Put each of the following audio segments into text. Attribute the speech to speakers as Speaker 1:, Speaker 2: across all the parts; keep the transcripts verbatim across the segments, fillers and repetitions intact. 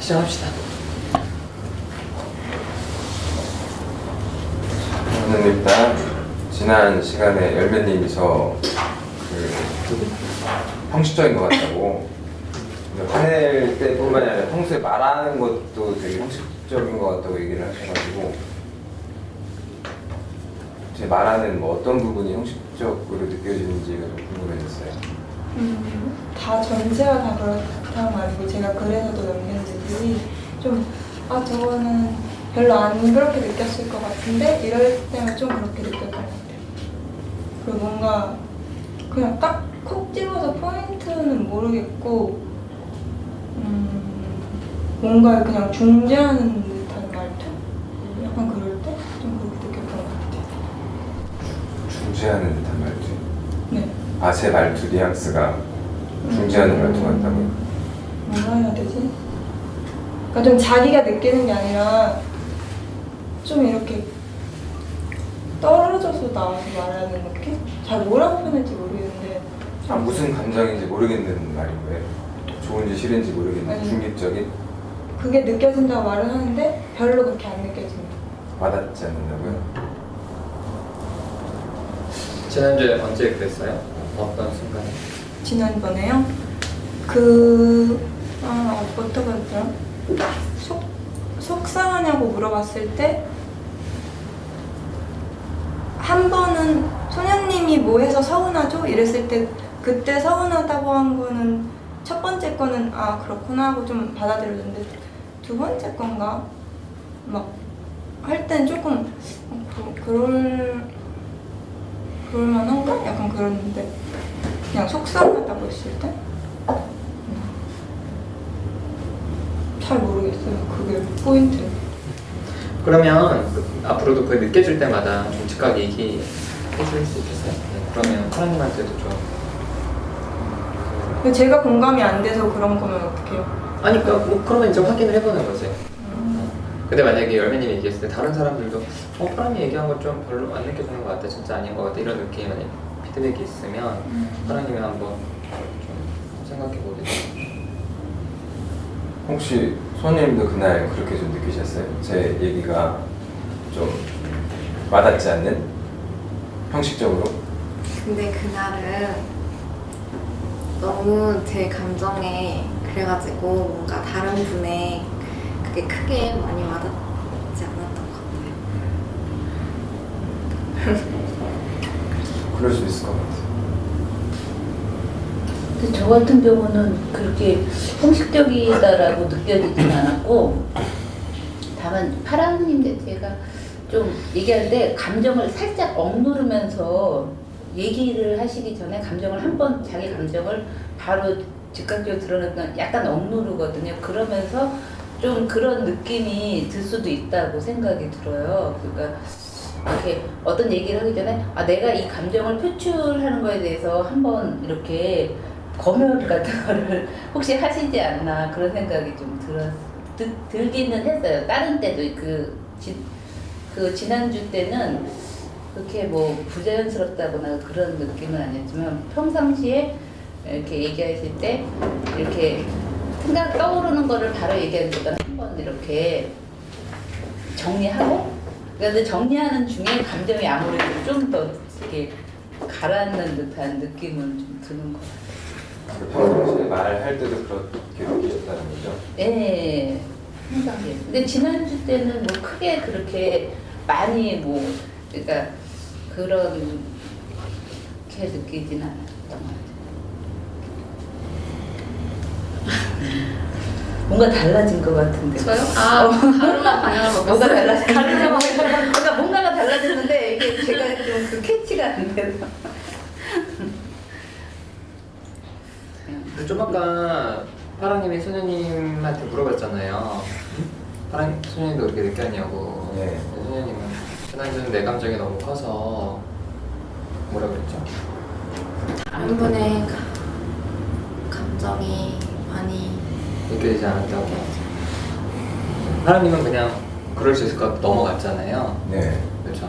Speaker 1: 시작합시다.
Speaker 2: 저는 일단 지난 시간에 열매님이서 그 형식적인 것 같다고, 화낼 때뿐만 아니라 평소에 말하는 것도 되게 형식적인 것 같다고 얘기를 하셔가지고, 제 말하는 뭐 어떤 부분이 형식적으로 느껴지는지가 좀 궁금해졌어요.
Speaker 3: 음, 다 전체가 다 그렇다는 말이고, 제가 글에서도 남긴 글들이 좀, 아 저거는 별로 안 그렇게 느꼈을 것 같은데 이럴 때는 좀 그렇게 느꼈던 것 같아요. 그리고 뭔가 그냥 딱 콕 집어서 포인트는 모르겠고, 음, 뭔가 그냥 중재하는 듯한 말투? 약간 그럴 때 좀 그렇게 느꼈던 것 같아요.
Speaker 2: 중재하는 듯한 말투?
Speaker 3: 네.
Speaker 2: 아, 제 말투 뉘앙스가 중재하는 말투 같다고요?
Speaker 3: 뭐라 해야 되지? 그러니까 좀 자기가 느끼는 게 아니라 좀 이렇게 떨어져서 나와서 말하는 느낌? 잘 뭐라고 표현할지 모르겠는데.
Speaker 2: 아, 무슨 감정인지 모르겠는 말인 거예요? 좋은지 싫은지 모르겠는,
Speaker 3: 아니,
Speaker 2: 중립적인?
Speaker 3: 그게 느껴진다고 말을 하는데 별로 그렇게 안 느껴집니다.
Speaker 2: 와닿지 않는다고요?
Speaker 1: 지난주에 언제 그랬어요? 어떤 순간에?
Speaker 3: 지난번에요? 그... 아, 어떻게 했더라? 속, 속상하냐고 물어봤을 때 한 번은 소녀님이 뭐 해서 서운하죠? 이랬을 때 그때 서운하다고 한 거는 첫 번째 거는 아 그렇구나 하고 좀 받아들였는데, 두 번째 건가? 막 할 땐 조금 어, 그, 그럴... 그럴만한가? 약간 그랬는데 그냥 속상하다고 했을 때? 잘 모르겠어요. 그게 포인트.
Speaker 1: 그러면 그, 앞으로도 그 느껴질 때마다 좀 즉각 얘기해 줄 수 있겠어요? 네, 그러면 사장님한테도 좀.
Speaker 3: 근데 제가 공감이 안 돼서 그런 거면 어떡해요?
Speaker 1: 아니, 그, 뭐, 그러면 이제 확인을 해보는 거지. 음. 근데 만약에 열매님이 얘기했을 때 다른 사람들도 어, 사람이 얘기한 거 좀 별로 안 느껴지는 것 같아, 진짜 아닌 것 같아, 이런 느낌이 만약에 피드백이 있으면
Speaker 3: 음.
Speaker 1: 사장님이 한번 좀 생각해 보겠죠.
Speaker 2: 혹시 손님도 그날 그렇게 좀 느끼셨어요? 제 얘기가 좀 와닿지 않는? 형식적으로?
Speaker 4: 근데 그날은 너무 제 감정에 그래가지고 뭔가 다른 분의 그게 크게 많이 와닿지 않았던 것 같아요.
Speaker 2: 그럴 수 있을 것 같아요.
Speaker 5: 근데 저 같은 경우는 그렇게 형식적이다라고 느껴지진 않았고, 다만 파랑님 자체가 좀 얘기할 때 감정을 살짝 억누르면서 얘기를 하시기 전에 감정을 한번 자기 감정을 바로 즉각적으로 드러내는 약간 억누르거든요. 그러면서 좀 그런 느낌이 들 수도 있다고 생각이 들어요. 그러니까 이렇게 어떤 얘기를 하기 전에 아 내가 이 감정을 표출하는 거에 대해서 한번 이렇게 검열 같은 거를 혹시 하시지 않나 그런 생각이 좀 들었, 드, 들기는 했어요. 다른 때도 그, 지, 그 지난주 때는 그렇게 뭐 부자연스럽다거나 그런 느낌은 아니었지만 평상시에 이렇게 얘기하실 때 이렇게 생각 떠오르는 거를 바로 얘기하는 것보다 한번 이렇게 정리하고, 그런데 정리하는 중에 감정이 아무래도 좀 더 이렇게 가라앉는 듯한 느낌은 좀 드는 것 같아요.
Speaker 2: 평상시에 말할 때도 그렇게 느끼셨다는 거죠?
Speaker 5: 네, 평상시에. 근데 지난주 때는 뭐 크게 그렇게 많이 뭐 그러니까 그렇게 느끼진 않았던 것 같아요. 뭔가 달라진 것 같은데.
Speaker 4: 저요? 아, 다른만 방향을 먹었어요.
Speaker 5: 뭔가 달라진. 뭔가 뭔가가 달라졌는데 이게 제가 좀 그 캐치가 안 돼서.
Speaker 1: 좀 아까 파랑님이 소녀님한테 물어봤잖아요. 파랑 소녀님도 그렇게 느꼈냐고.
Speaker 2: 네.
Speaker 1: 소녀님은 지난주는 내 감정이 너무 커서 뭐라 그랬죠?
Speaker 4: 한 분의 가, 감정이 많이
Speaker 1: 느껴지지 않았다고.
Speaker 4: 느껴져요.
Speaker 1: 파랑님은 그냥 그럴 수 있을 것 같고 넘어갔잖아요.
Speaker 2: 네.
Speaker 1: 그렇죠.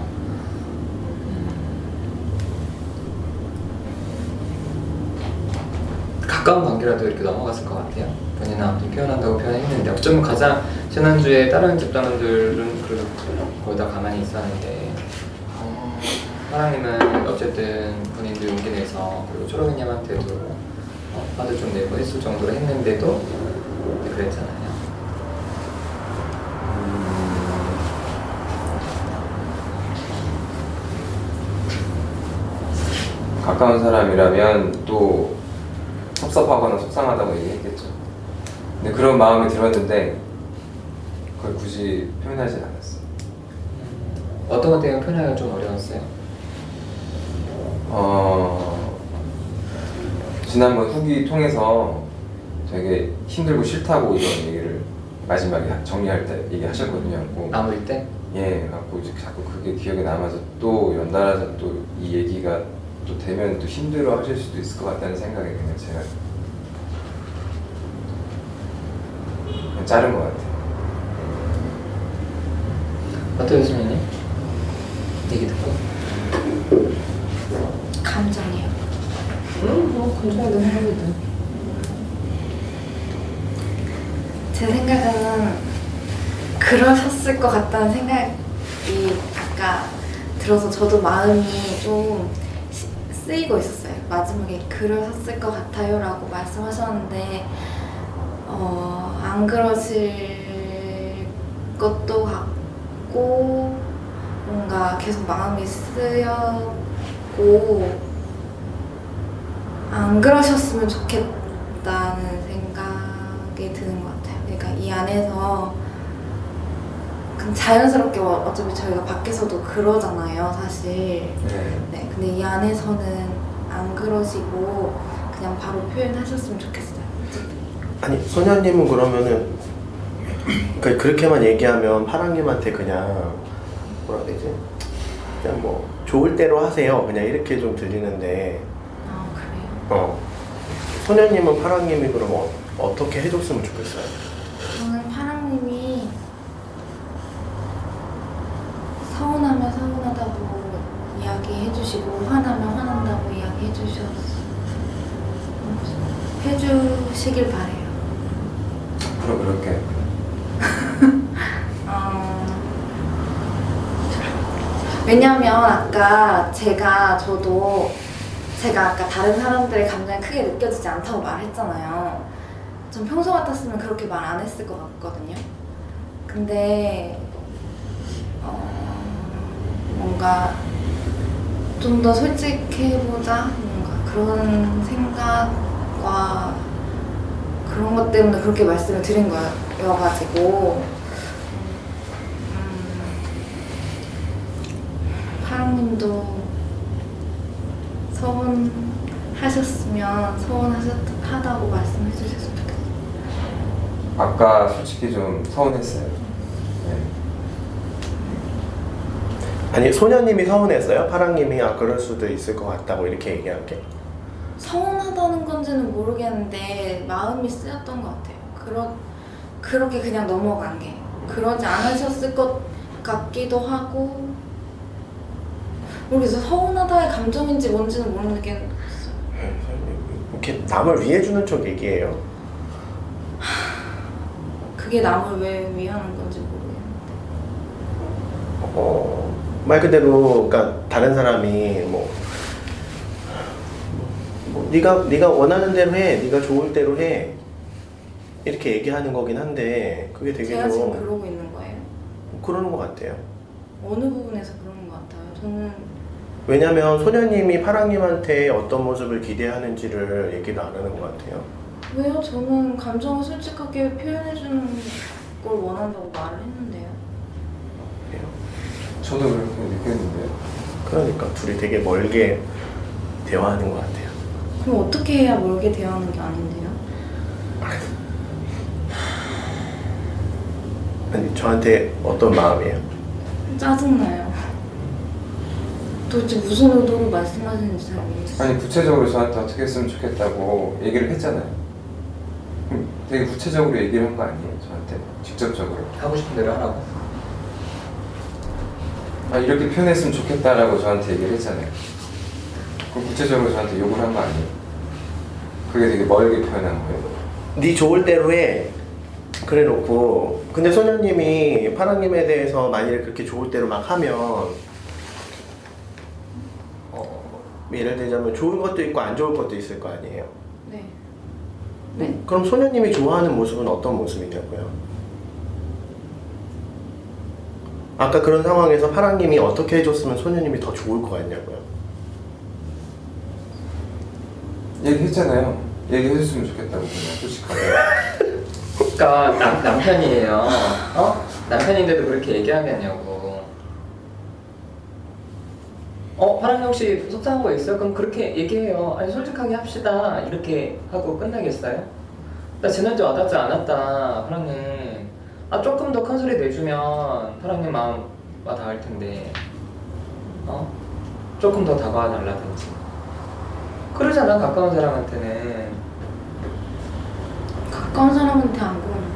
Speaker 1: 가까운 관계라도 이렇게 넘어갔을 것 같아요. 본인은 아무튼 표현한다고 표현했는데 어쩌면 가장 지난주에 다른 집단원들은 그래도 거의 다 가만히 있었는데 어, 사랑님은 어쨌든 본인도 용기 내서 그리고 초록이님한테도 어, 화도 좀 내고 했을 정도로 했는데도 그랬잖아요.
Speaker 2: 가까운 사람이라면 또 섭섭하거나 속상하다고 얘기했겠죠. 근데 그런 마음이 들었는데 그걸 굳이 표현하진 않았어요.
Speaker 1: 어떤 것 때문에 표현하기가 좀 어려웠어요?
Speaker 2: 어... 지난번 후기 통해서 되게 힘들고 싫다고 이런 얘기를 마지막에 정리할 때 얘기하셨거든요. 뭐,
Speaker 1: 마무리 때?
Speaker 2: 예, 갖고 이제 자꾸 그게 기억에 남아서 또 연달아서 또 이 얘기가 또 되면 또 힘들어 하실 수도 있을 것 같다는 생각에 그냥 제가 그냥 자른 것 같아요.
Speaker 1: 어때요, 수민이? 얘기 듣고?
Speaker 4: 감정이요.
Speaker 6: 응, 뭐 감정이든 생각이든.
Speaker 4: 제 생각은 그러셨을 것 같다는 생각이 아까 들어서 저도 마음이 좀 시- 쓰이고 있었어요. 마지막에 그러셨을 것 같아요 라고 말씀하셨는데 어, 안 그러실 것도 같고 뭔가 계속 마음이 쓰였고 안 그러셨으면 좋겠다는 생각이 드는 것 같아요. 그러니까 이 안에서 그냥 자연스럽게 어- 어차피 저희가 밖에서도 그러잖아요, 사실.
Speaker 2: 네.
Speaker 4: 네, 근데 이 안에서는 안 그러시고 그냥 바로 표현하셨으면 좋겠어요.
Speaker 7: 아니 소녀님은 그러면은 그 그렇게만 얘기하면 파랑님한테 그냥 뭐라 해야 되지? 그냥 뭐 좋을 대로 하세요. 그냥 이렇게 좀 들리는데
Speaker 4: 아, 그래요?
Speaker 7: 어 소녀님은 파랑님이 그럼 어, 어떻게 해줬으면 좋겠어요?
Speaker 4: 저는 파랑님이 서운하면 서운하다고 이야기해주시고 화나면 화난다고 이야기해주셔 해주시길 바래요.
Speaker 2: 앞으로 그렇게
Speaker 4: 어, 왜냐면 아까 제가 저도 제가 아까 다른 사람들의 감정이 크게 느껴지지 않다고 말했잖아요. 전 평소 같았으면 그렇게 말 안 했을 것 같거든요. 근데 어, 뭔가 좀 더 솔직해보자 뭔가 그런 생각과 그런 것 때문에 그렇게 말씀을 드린 거여가지고 음, 파랑님도 서운하셨으면 서운하다고 말씀해 주셨으면 좋겠어요.
Speaker 2: 아까 솔직히 좀 서운했어요. 네.
Speaker 7: 아니 소녀님이 서운했어요? 파랑님이 아 그럴 수도 있을 것 같다고 이렇게 얘기한 게?
Speaker 4: 서운하다는 건지는 모르겠는데 마음이 쓰였던 것 같아요. 그러, 그렇게 그냥 넘어간 게 그러지 않으셨을 것 같기도 하고 모르겠어요. 서운하다의 감정인지 뭔지는 모르겠어요.
Speaker 7: 이렇게 남을 위해주는 쪽 얘기예요.
Speaker 4: 그게 남을 왜 위하는 건지 모르겠는데
Speaker 7: 어, 말 그대로 그러니까 다른 사람이 뭐, 뭐 네가 네가 원하는 대로 해, 네가 좋을 대로 해 이렇게 얘기하는 거긴 한데 그게 되게
Speaker 4: 제가 지금
Speaker 7: 좀
Speaker 4: 그러고 있는 거예요?
Speaker 7: 그러는 것 같아요.
Speaker 4: 어느 부분에서 그러는 것 같아요? 저는
Speaker 7: 왜냐면 소녀님이 파랑님한테 어떤 모습을 기대하는지를 얘기를 안 하는 것 같아요.
Speaker 4: 왜요? 저는 감정을 솔직하게 표현해주는 걸 원한다고 말을 했는데요.
Speaker 7: 그래요.
Speaker 2: 저도 그렇게 느꼈는데요.
Speaker 7: 그러니까 둘이 되게 멀게 대화하는 것 같아요.
Speaker 4: 그럼 어떻게 해야 멀게 대하는 게 아닌데요?
Speaker 7: 아니 저한테 어떤 마음이에요?
Speaker 4: 짜증나요. 도대체 무슨 의도로 말씀하시는지 잘 모르겠어요.
Speaker 2: 아니 구체적으로 저한테 어떻게 했으면 좋겠다고 얘기를 했잖아요. 그럼 되게 구체적으로 얘기를 한 거 아니에요? 저한테 직접적으로.
Speaker 1: 하고 싶은 대로 하라고?
Speaker 2: 아 이렇게 표현했으면 좋겠다라고 저한테 얘기를 했잖아요. 그럼 구체적으로 저한테 욕을 한 거 아니에요? 그게 되게 멀게 표현한 거예요.
Speaker 7: 네 좋을 대로 해 그래 놓고 근데 소녀님이 파랑님에 대해서 만약에 그렇게 좋을 대로 막 하면 어, 예를 들자면 좋은 것도 있고 안 좋을 것도 있을 거 아니에요.
Speaker 4: 네.
Speaker 5: 네.
Speaker 7: 그럼 소녀님이 좋아하는 모습은 어떤 모습이냐고요? 아까 그런 상황에서 파랑님이 어떻게 해줬으면 소녀님이 더 좋을 것 같냐고요?
Speaker 2: 얘기했잖아요. 얘기해줬으면 좋겠다고 그냥 솔직하게.
Speaker 1: 그러니까 남, 남편이에요. 어? 남편인데도 그렇게 얘기하겠냐고. 어? 파랑이 혹시 속상한 거 있어요? 그럼 그렇게 얘기해요. 아니 솔직하게 합시다. 이렇게 하고 끝나겠어요? 나 지난주 와닿지 않았다. 파랑님. 아 조금 더 큰 소리 내주면 파랑님 마음 와닿을 텐데. 어? 조금 더 다가와 달라든지. 그러잖아 가까운 사람한테는.
Speaker 4: 가까운 사람한테 안 그러는데.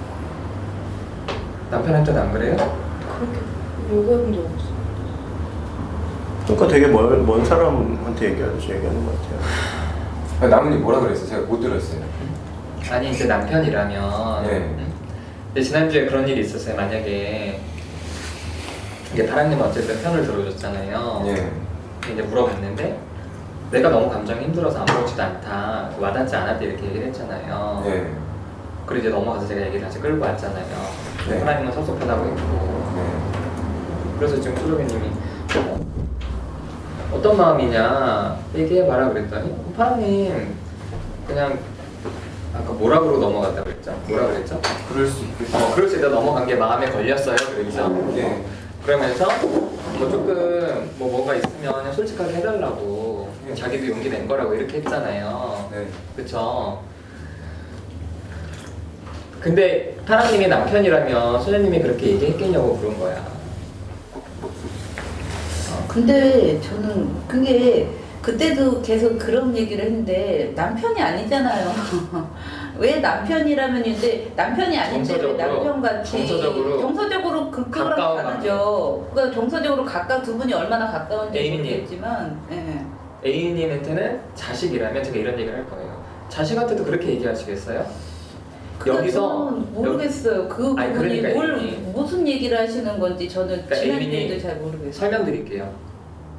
Speaker 1: 남편한테는 안 그래요?
Speaker 4: 그렇게 요구해본 적 없어.
Speaker 7: 그러니까 되게 멀, 먼 사람한테 얘기하듯이 얘기하는 것 같아요.
Speaker 2: 아, 나문이 뭐라 그랬어? 제가 못 들었어요.
Speaker 1: 아니 이제 남편이라면
Speaker 2: 예.
Speaker 1: 응? 근데 지난주에 그런 일이 있었어요. 만약에 이게 파랑님 어쨌든 편을 들어줬잖아요.
Speaker 2: 예.
Speaker 1: 이제 물어봤는데 내가 너무 감정이 힘들어서 아무렇지도 않다 와닿지 않았다 이렇게 얘기를 했잖아요.
Speaker 2: 예.
Speaker 1: 그리고 이제 넘어가서 제가 얘기를 다시 끌고 왔잖아요.
Speaker 2: 네.
Speaker 1: 파랑님은 섭섭하다고 했고
Speaker 2: 네.
Speaker 1: 그래서 지금 초조기님이 어, 어떤 마음이냐 얘기해봐라 그랬더니 파랑님 그냥 아까 뭐라 그러고 넘어갔다고 그랬죠? 뭐라 그랬죠?
Speaker 2: 그럴 수 있겠죠.
Speaker 1: 어, 그럴 수 있다 넘어간 게 마음에 걸렸어요 그랬죠?
Speaker 2: 예.
Speaker 1: 그러면서 뭐 조금 뭐 뭐가 있으면 그냥 솔직하게 해달라고 자기도 용기 낸 거라고 이렇게 했잖아요.
Speaker 2: 네.
Speaker 1: 그쵸? 근데 파랑님이 남편이라면 소녀님이 그렇게 얘기했겠냐고 물은 거야.
Speaker 5: 근데 저는 그게 그때도 계속 그런 얘기를 했는데 남편이 아니잖아요. 왜 남편이라면인데 남편이 아닌데 왜
Speaker 1: 정서적으로,
Speaker 5: 남편같이
Speaker 1: 정서적으로
Speaker 5: 정서적으로 그거랑
Speaker 1: 가까운
Speaker 5: 다르죠. 그러니까 정서적으로 가까 두 분이 얼마나 가까운지
Speaker 1: 애인님.
Speaker 5: 모르겠지만 예.
Speaker 1: A님한테는 자식이라면 제가 이런 얘기를 할 거예요. 자식한테도 그렇게 얘기하시겠어요?
Speaker 5: 그러니까
Speaker 1: 여기서
Speaker 5: 저는 모르겠어요. 그
Speaker 1: 아니,
Speaker 5: 부분이
Speaker 1: 그러니까
Speaker 5: 뭘
Speaker 1: 애인이.
Speaker 5: 무슨 얘기를 하시는 건지 저는
Speaker 1: 그러니까
Speaker 5: 지난
Speaker 1: 애인이
Speaker 5: 일도 잘 모르겠어요.
Speaker 1: 설명드릴게요.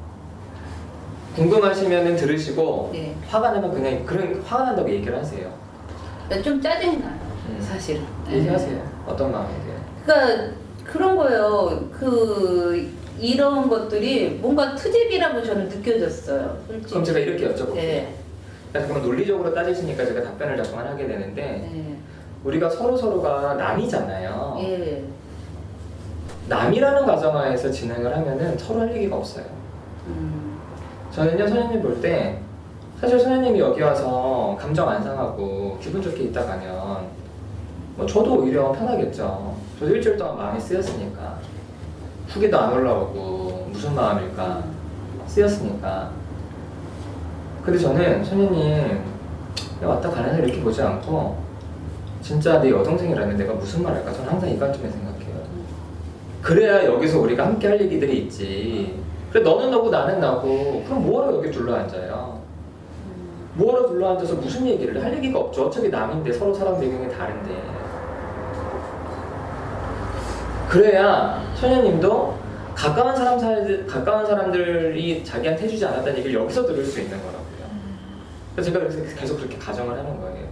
Speaker 1: 궁금하시면 들으시고
Speaker 5: 네.
Speaker 1: 화가 나면 그냥 그런 화가 난다고 얘기를 하세요.
Speaker 5: 그러니까 좀 짜증이 나요.
Speaker 1: 음.
Speaker 5: 사실은.
Speaker 1: 얘기하세요. 어떤 마음이세요?
Speaker 5: 그러니까 그런 거예요. 그 이런 것들이 뭔가 트집이라고 저는 느껴졌어요. 솔직히.
Speaker 1: 그럼 제가 이렇게 여쭤볼게요.
Speaker 5: 네.
Speaker 1: 잠깐만 논리적으로 따지시니까 제가 답변을 자꾸만 하게 되는데
Speaker 5: 네.
Speaker 1: 우리가 서로 서로가 남이잖아요.
Speaker 5: 예.
Speaker 1: 남이라는 가정하에서 진행을 하면은 서로 할 얘기가 없어요.
Speaker 5: 음.
Speaker 1: 저는요 소녀님 볼 때 사실 소녀님이 여기 와서 감정 안 상하고 기분 좋게 있다 가면 뭐 저도 오히려 편하겠죠. 저도 일주일 동안 마음이 쓰였으니까 후기도 안 올라오고 무슨 마음일까 쓰였으니까. 근데 저는 소녀님 왔다 가는 날 이렇게 보지 않고 진짜 내 여동생이라면 내가 무슨 말 할까 저는 항상 이 관점에 생각해요. 그래야 여기서 우리가 함께 할 얘기들이 있지. 그래 너는 너고 나는 나고 그럼 뭐하러 여기 둘러앉아요? 뭐하러 둘러앉아서 무슨 얘기를 할 얘기가 없죠. 어차피 남인데 서로 사람 배경이 다른데. 그래야 소녀님도 가까운 사람 사 가까운 사람들이 자기한테 해주지 않았다는 얘기를 여기서 들을 수 있는 거라고요. 그래서 제가 그래서 계속 그렇게 가정을 하는 거예요.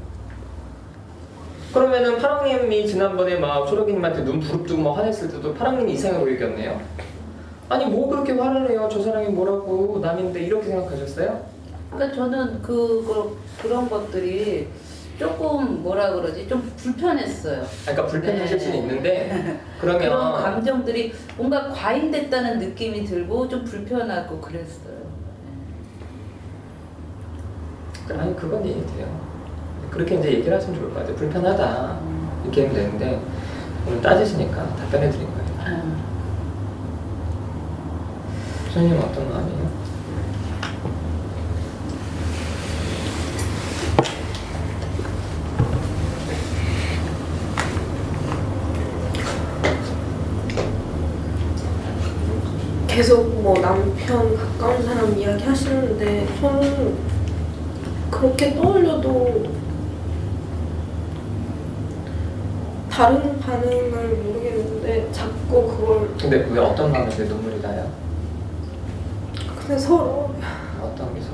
Speaker 1: 그러면은 파랑님이 지난번에 막 초록이님한테 눈 부릅뜨고 막 화냈을 때도 파랑님이 이상하게 여겼네요. 아니 뭐 그렇게 화를 내요? 저 사람이 뭐라고 남인데 이렇게 생각하셨어요?
Speaker 5: 그러니까 저는 그, 그 그런 것들이 조금 뭐라 그러지 좀 불편했어요.
Speaker 1: 그러니까 불편하실
Speaker 5: 네.
Speaker 1: 수는 있는데 그러면
Speaker 5: 그런 감정들이 뭔가 과잉됐다는 느낌이 들고 좀 불편하고 그랬어요.
Speaker 1: 아니 그건 이해돼요. 그렇게 이제 얘기를 하시면 좋을 것 같아요. 불편하다 이렇게 하면 되는데 오늘 따지시니까 답변해 드린 거예요.
Speaker 5: 음.
Speaker 1: 선생님 어떤 마음이에요?
Speaker 6: 계속 뭐 남편 가까운 사람 이야기 하시는데 저는 그렇게 떠올려도 다른 반응을 모르겠는데 자꾸 그걸
Speaker 1: 근데 왜 어떤 마음에 눈물이 나요?
Speaker 6: 그냥 서로
Speaker 1: 어떤 게 서로?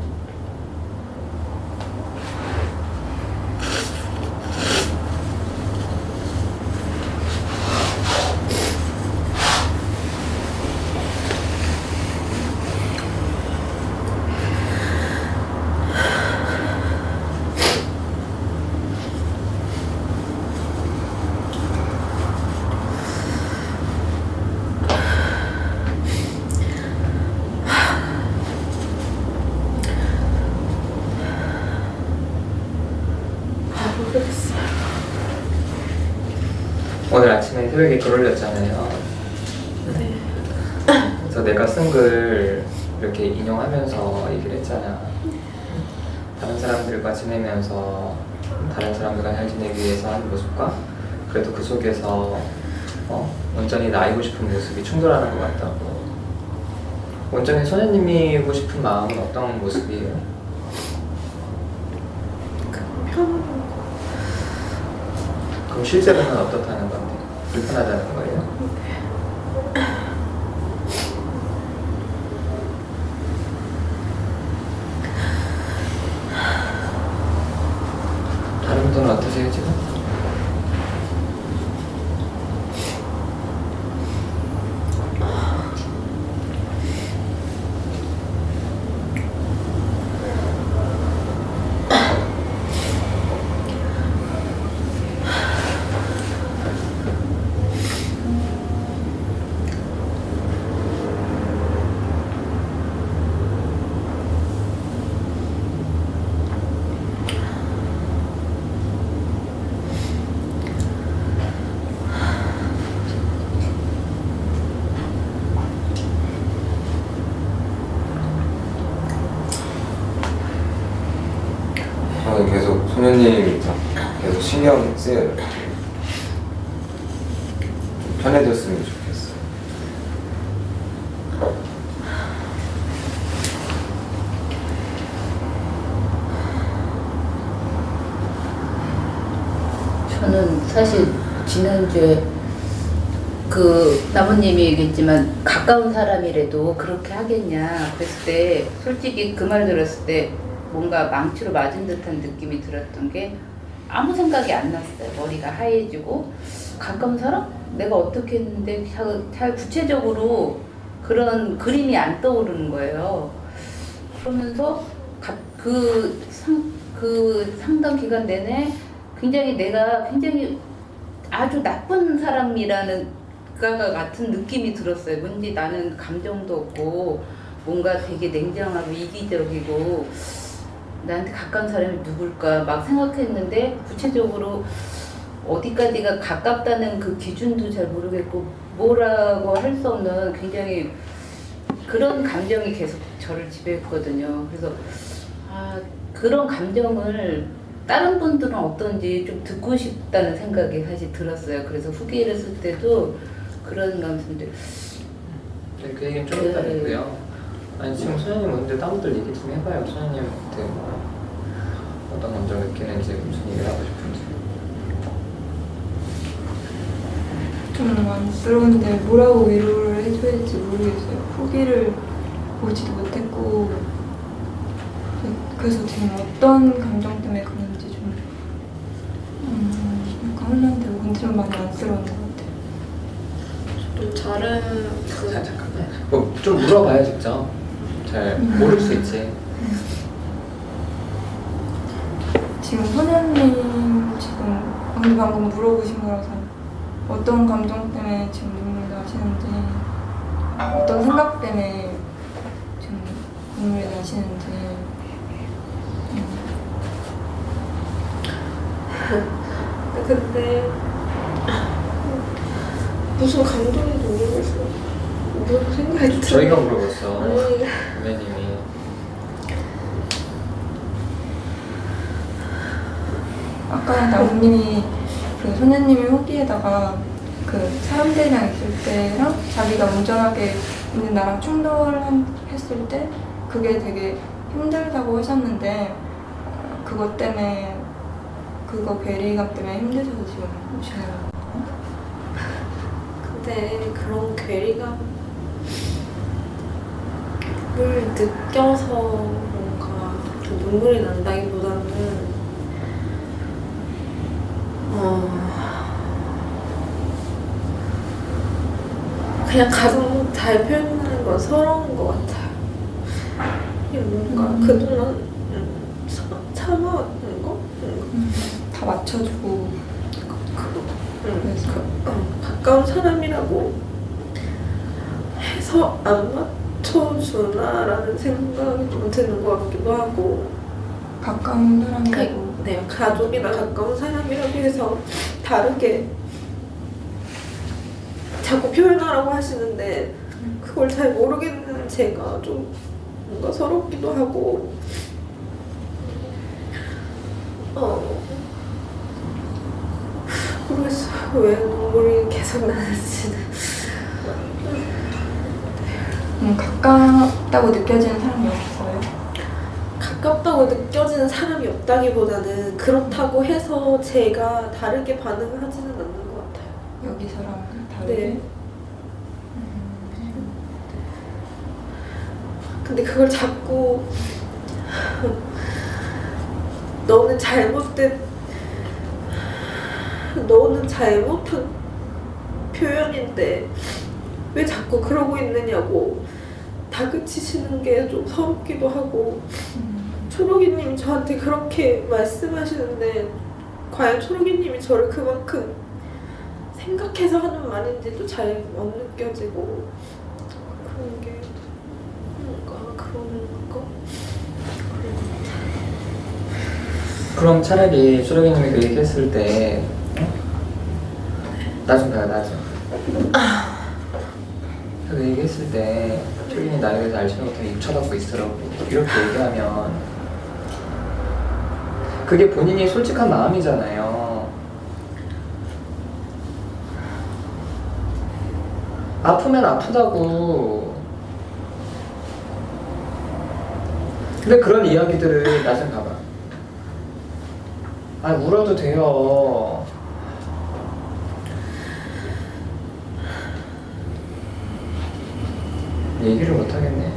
Speaker 6: 모르겠어요.
Speaker 1: 오늘 아침에 새벽에 글 올렸잖아요.
Speaker 6: 네.
Speaker 1: 그래서 내가 쓴 글 이렇게 인용하면서 얘기를 했잖아. 다른 사람들과 지내면서 다른 사람들과 잘 지내기 위해서 하는 모습과 그래도 그 속에서 어, 온전히 나이고 싶은 모습이 충돌하는 것 같다고. 온전히 소녀님이고 싶은 마음은 어떤 모습이에요?
Speaker 6: 편한 거.
Speaker 1: 그럼 실제로는 어떻다는 건데? 불편하다는 거예요? 다른 분들은 어떠세요 지금?
Speaker 2: 저는 계속 소녀님이 계속 신경 쓰여요. 좀 편해졌으면 좋겠어요.
Speaker 5: 저는 사실 지난주에 그 나무님이 얘기했지만 가까운 사람이라도 그렇게 하겠냐 그랬을 때 솔직히 그 말 들었을 때 뭔가 망치로 맞은 듯한 느낌이 들었던 게 아무 생각이 안 났어요. 머리가 하얘지고 가까운 사람? 내가 어떻게 했는데 잘, 잘 구체적으로 그런 그림이 안 떠오르는 거예요. 그러면서 가, 그, 상, 그 상담 기간 내내 굉장히 내가 굉장히 아주 나쁜 사람이라는 가 같은 느낌이 들었어요. 뭔지 나는 감정도 없고 뭔가 되게 냉정하고 이기적이고 나한테 가까운 사람이 누굴까 막 생각했는데 구체적으로 어디까지가 가깝다는 그 기준도 잘 모르겠고 뭐라고 할 수 없는 굉장히 그런 감정이 계속 저를 지배했거든요. 그래서 아 그런 감정을 다른 분들은 어떤지 좀 듣고 싶다는 생각이 사실 들었어요. 그래서 후기를 쓸 때도 그런 감정들.
Speaker 1: 네, 그 얘기는 좀 이따 했고요. 아니 지금 소녀님 오는데 다른 분들 얘기 좀 해봐요. 소녀님한테 뭐 어떤 감정 느끼는지 무슨 얘기를 하고 싶은지.
Speaker 3: 좀 안쓰러운데 뭐라고 위로를 해줘야 될지 모르겠어요. 후기를 보지도 못했고 그래서 지금 어떤 감정 때문에 그런지 좀 음, 약간 혼란되고 근데 좀 많이 안쓰러운 것 같아요.
Speaker 6: 좀 다른 그
Speaker 1: 자, 잠깐만. 뭐 좀 물어봐요 직접. 잘 모를 수 있지.
Speaker 3: 지금 소녀님 지금 방금 방금 물어보신 거라서 어떤 감정 때문에 지금 눈물이 나시는지 어떤 생각 때문에 지금 눈물이 나시는지
Speaker 6: 근데 무슨 감정인지 모르겠어요. 무슨 생각이 들어요.
Speaker 1: 저희가 물어봤어.
Speaker 6: 아니
Speaker 1: 선배님이.
Speaker 3: 아까 나무님이 그 소녀님이 후기에다가 그 사람들이랑 있을 때랑 자기가 운전하게 있는 나랑 충돌했을 때 그게 되게 힘들다고 하셨는데 어, 그것 때문에 그거 괴리감 때문에 힘드셔서 지금 오시는 거예요?
Speaker 6: 근데 그런 괴리감을 느껴서 뭔가 좀 눈물이 난다기보다는 어 그냥 가장 잘 표현하는 건 서러운 것 같아요. 그냥 뭔가
Speaker 3: 음.
Speaker 6: 그동안 음, 참- 참아왔던 거? 음,
Speaker 3: 다 맞춰주고
Speaker 6: 그, 음,
Speaker 3: 그래서
Speaker 6: 그, 어, 가까운 사람이라고 해서 안 맞춰주나라는 생각이 좀 드는 것 같기도 하고
Speaker 3: 가까운 사람이고
Speaker 6: 그, 네, 가족이나 가까운 사람이라고 해서 다르게 자꾸 표현하라고 하시는데 그걸 잘 모르겠는 제가 좀 뭔가 서럽기도 하고 어 모르겠어요. 왜 눈물이 계속 나는지는.
Speaker 3: 음, 가깝다고 느껴지는 사람이 없어요?
Speaker 6: 가깝다고 느껴지는 사람이 없다기보다는 그렇다고 해서 제가 다르게 반응을 하지는 않는 것 같아요.
Speaker 3: 여기서랑 다르게?
Speaker 6: 네. 근데 그걸 자꾸 너는 잘못된 너는 잘못한 표현인데 왜 자꾸 그러고 있느냐고 다그치시는 게 좀 서럽기도 하고 초록이님이 저한테 그렇게 말씀하시는데 과연 초록이님이 저를 그만큼 생각해서 하는 말인지도 잘 못 느껴지고 그런 게 뭔가 그런 거?
Speaker 1: 그럼 차라리 수록이님이 그 얘기했을 때 나 좀 봐요, 나 좀. 그 얘기했을 때 초록이님 나에 대해서 알지 못하고 입 쳐닫고 있으라고 이렇게 얘기하면 그게 본인이 솔직한 마음이잖아요. 아프면 아프다고. 근데 그런 이야기들을 나 좀 봐봐. 아, 울어도 돼요. 얘기를 못 하겠네.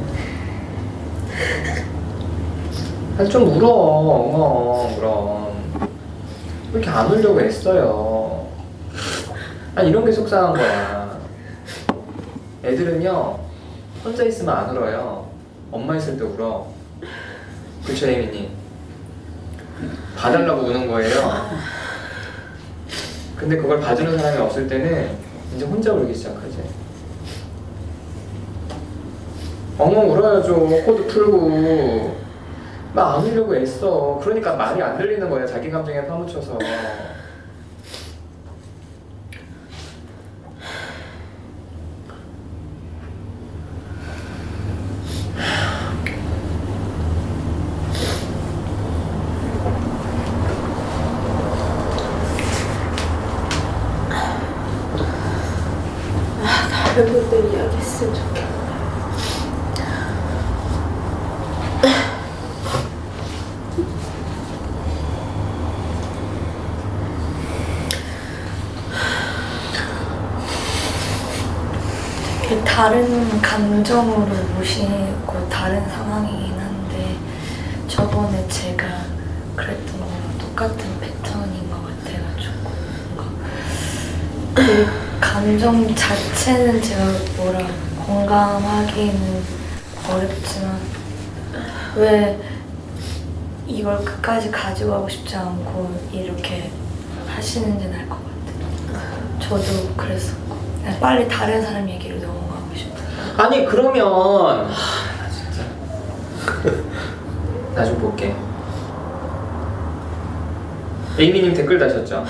Speaker 1: 아, 좀 울어, 엉엉, 그럼. 왜 이렇게 안 울려고 애써요? 아, 이런 게 속상한 거야. 애들은요, 혼자 있으면 안 울어요. 엄마 있을 때 울어. 그쵸, 혜민이? 봐달라고 우는 거예요. 근데 그걸 봐주는 사람이 없을 때는 이제 혼자 울기 시작하지. 엉엉 울어야죠. 코도 풀고. 막 안 울려고 애써. 그러니까 말이 안 들리는 거야. 자기 감정에 파묻혀서.
Speaker 6: 다른 분들 이야기했으면 좋겠다.
Speaker 8: 되게 다른 감정으로 모시고 다른 상황이긴 한데 저번에 제가 그랬던 거랑 똑같은 패턴인 것 같아가지고 뭔가 그 감정 자체는 제가 뭐라 공감하기는 어렵지만 왜 이걸 끝까지 가지고 가고 싶지 않고 이렇게 하시는지는 알 것 같아요. 저도 그랬었고 그냥 빨리 다른 사람 얘기를 넘어가고 싶어요.
Speaker 1: 아니, 그러면. 하, 나 진짜. 나 좀 볼게. 에이미님 댓글 다셨죠?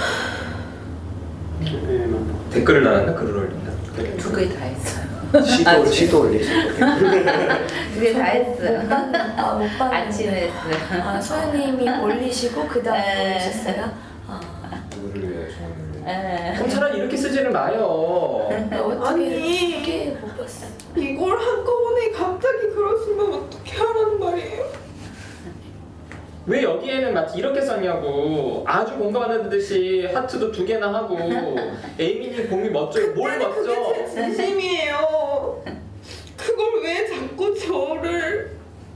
Speaker 1: 댓글을 달았나? 글을 올린다?
Speaker 5: 두 개 다 했어요.
Speaker 7: 시도 시도 올리시고
Speaker 5: 두 개 다 했어요.
Speaker 8: 아, 못 봤는데.
Speaker 5: 아침에 했어요.
Speaker 8: 아, 소연님이 올리시고 그 다음에
Speaker 5: 네.
Speaker 8: 올리셨어요? 아,
Speaker 2: 누구를 위해 정하는
Speaker 5: 네.
Speaker 1: 그럼 차라리 이렇게 쓰지는 마요.
Speaker 8: 어떻게
Speaker 6: 아니.
Speaker 8: 어떻게 못 봤어?
Speaker 6: 이걸 한꺼번에 갑자기 그러시면 어떻게 하라는 말이에요?
Speaker 1: 왜 여기에는 마치 이렇게 썼냐고. 아주 공감하는 듯이 하트도 두 개나 하고 에이미님 봄이 멋져요. 뭘 멋져?
Speaker 6: 그게 제 진심이에요. 그걸 왜 자꾸 저를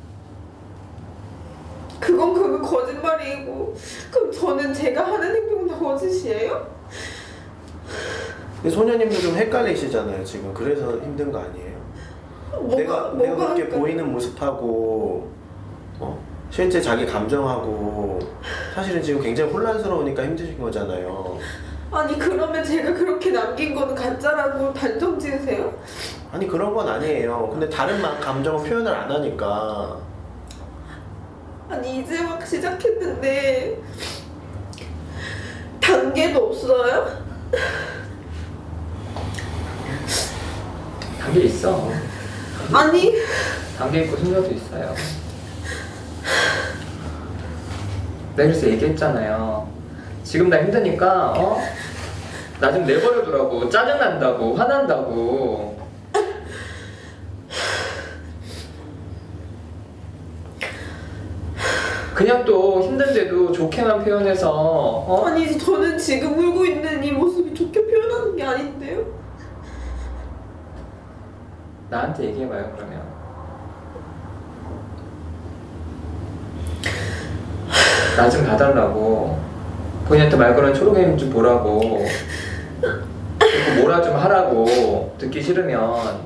Speaker 6: 그건 그거 거짓말이고 그럼 저는 제가 하는 행동은 다 거짓이에요?
Speaker 7: 근데 소녀님도 좀 헷갈리시잖아요 지금. 그래서 힘든 거 아니에요?
Speaker 6: 뭐가,
Speaker 7: 내가
Speaker 6: 뭐가
Speaker 7: 내가 그렇게
Speaker 6: 헷갈려?
Speaker 7: 보이는 모습하고 어? 실제 자기 감정하고 사실은 지금 굉장히 혼란스러우니까 힘드신 거잖아요.
Speaker 6: 아니 그러면 제가 그렇게 남긴 거는 가짜라고 단정 지으세요?
Speaker 7: 아니 그런 건 아니에요. 근데 다른 마- 감정은 표현을 안 하니까.
Speaker 6: 아니 이제 막 시작했는데 단계도 없어요?
Speaker 1: 단계 있어.
Speaker 6: 아니
Speaker 1: 단계 있고 순서도 있어요. 내가 그래서 얘기했잖아요. 지금 나 힘드니까 어? 나 좀 내버려두라고. 짜증난다고 화난다고. 그냥 또 힘든데도 좋게만 표현해서 어?
Speaker 6: 아니 저는 지금 울고 있는 이 모습이 좋게 표현하는 게 아닌데요?
Speaker 1: 나한테 얘기해봐요 그러면. 나 좀 봐달라고. 본인한테 말 거는 초록애님 좀 보라고. 그리고 뭐라 좀 하라고. 듣기 싫으면.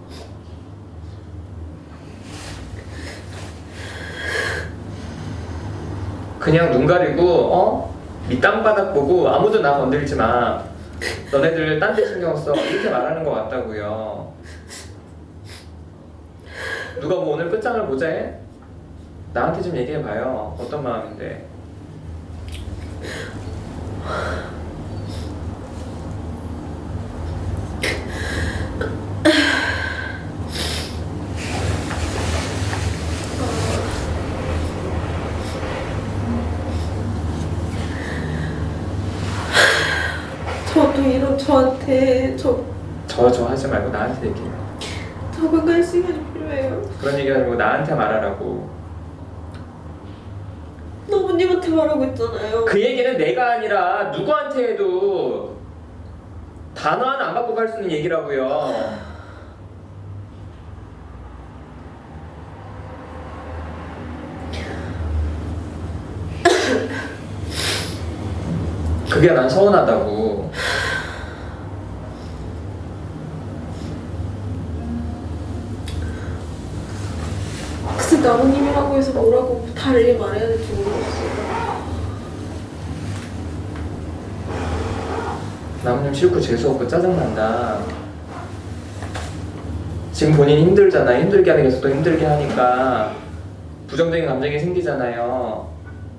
Speaker 1: 그냥 눈 가리고 어? 이 땅바닥 보고 아무도 나 건들지 마. 너네들 딴 데 신경 써. 이렇게 말하는 것 같다고요. 누가 뭐 오늘 끝장을 보자 해? 나한테 좀 얘기해봐요. 어떤 마음인데.
Speaker 6: 저도 이런 저한테 저
Speaker 1: 저 저 하지 말고 나한테 얘기해.
Speaker 6: 적응할 시간이 필요해요.
Speaker 1: 그런 얘기 하지 말고 나한테 말하라고.
Speaker 6: 너무님한테 말하고 있잖아요.
Speaker 1: 그 얘기는 내가 아니라 누구한테 해도 단어 하나 안 바꾸고 할 수 있는 얘기라고요. 그게 난 서운하다고.
Speaker 6: 글쎄 나무님이라고 해서 뭐라고 다르게 말해야 될지 모르겠어요.
Speaker 1: 나무님 싫고 재수없고 짜증난다. 지금 본인이 힘들잖아. 힘들게 하는 게 계속 또 힘들게 하니까 부정적인 감정이 생기잖아요.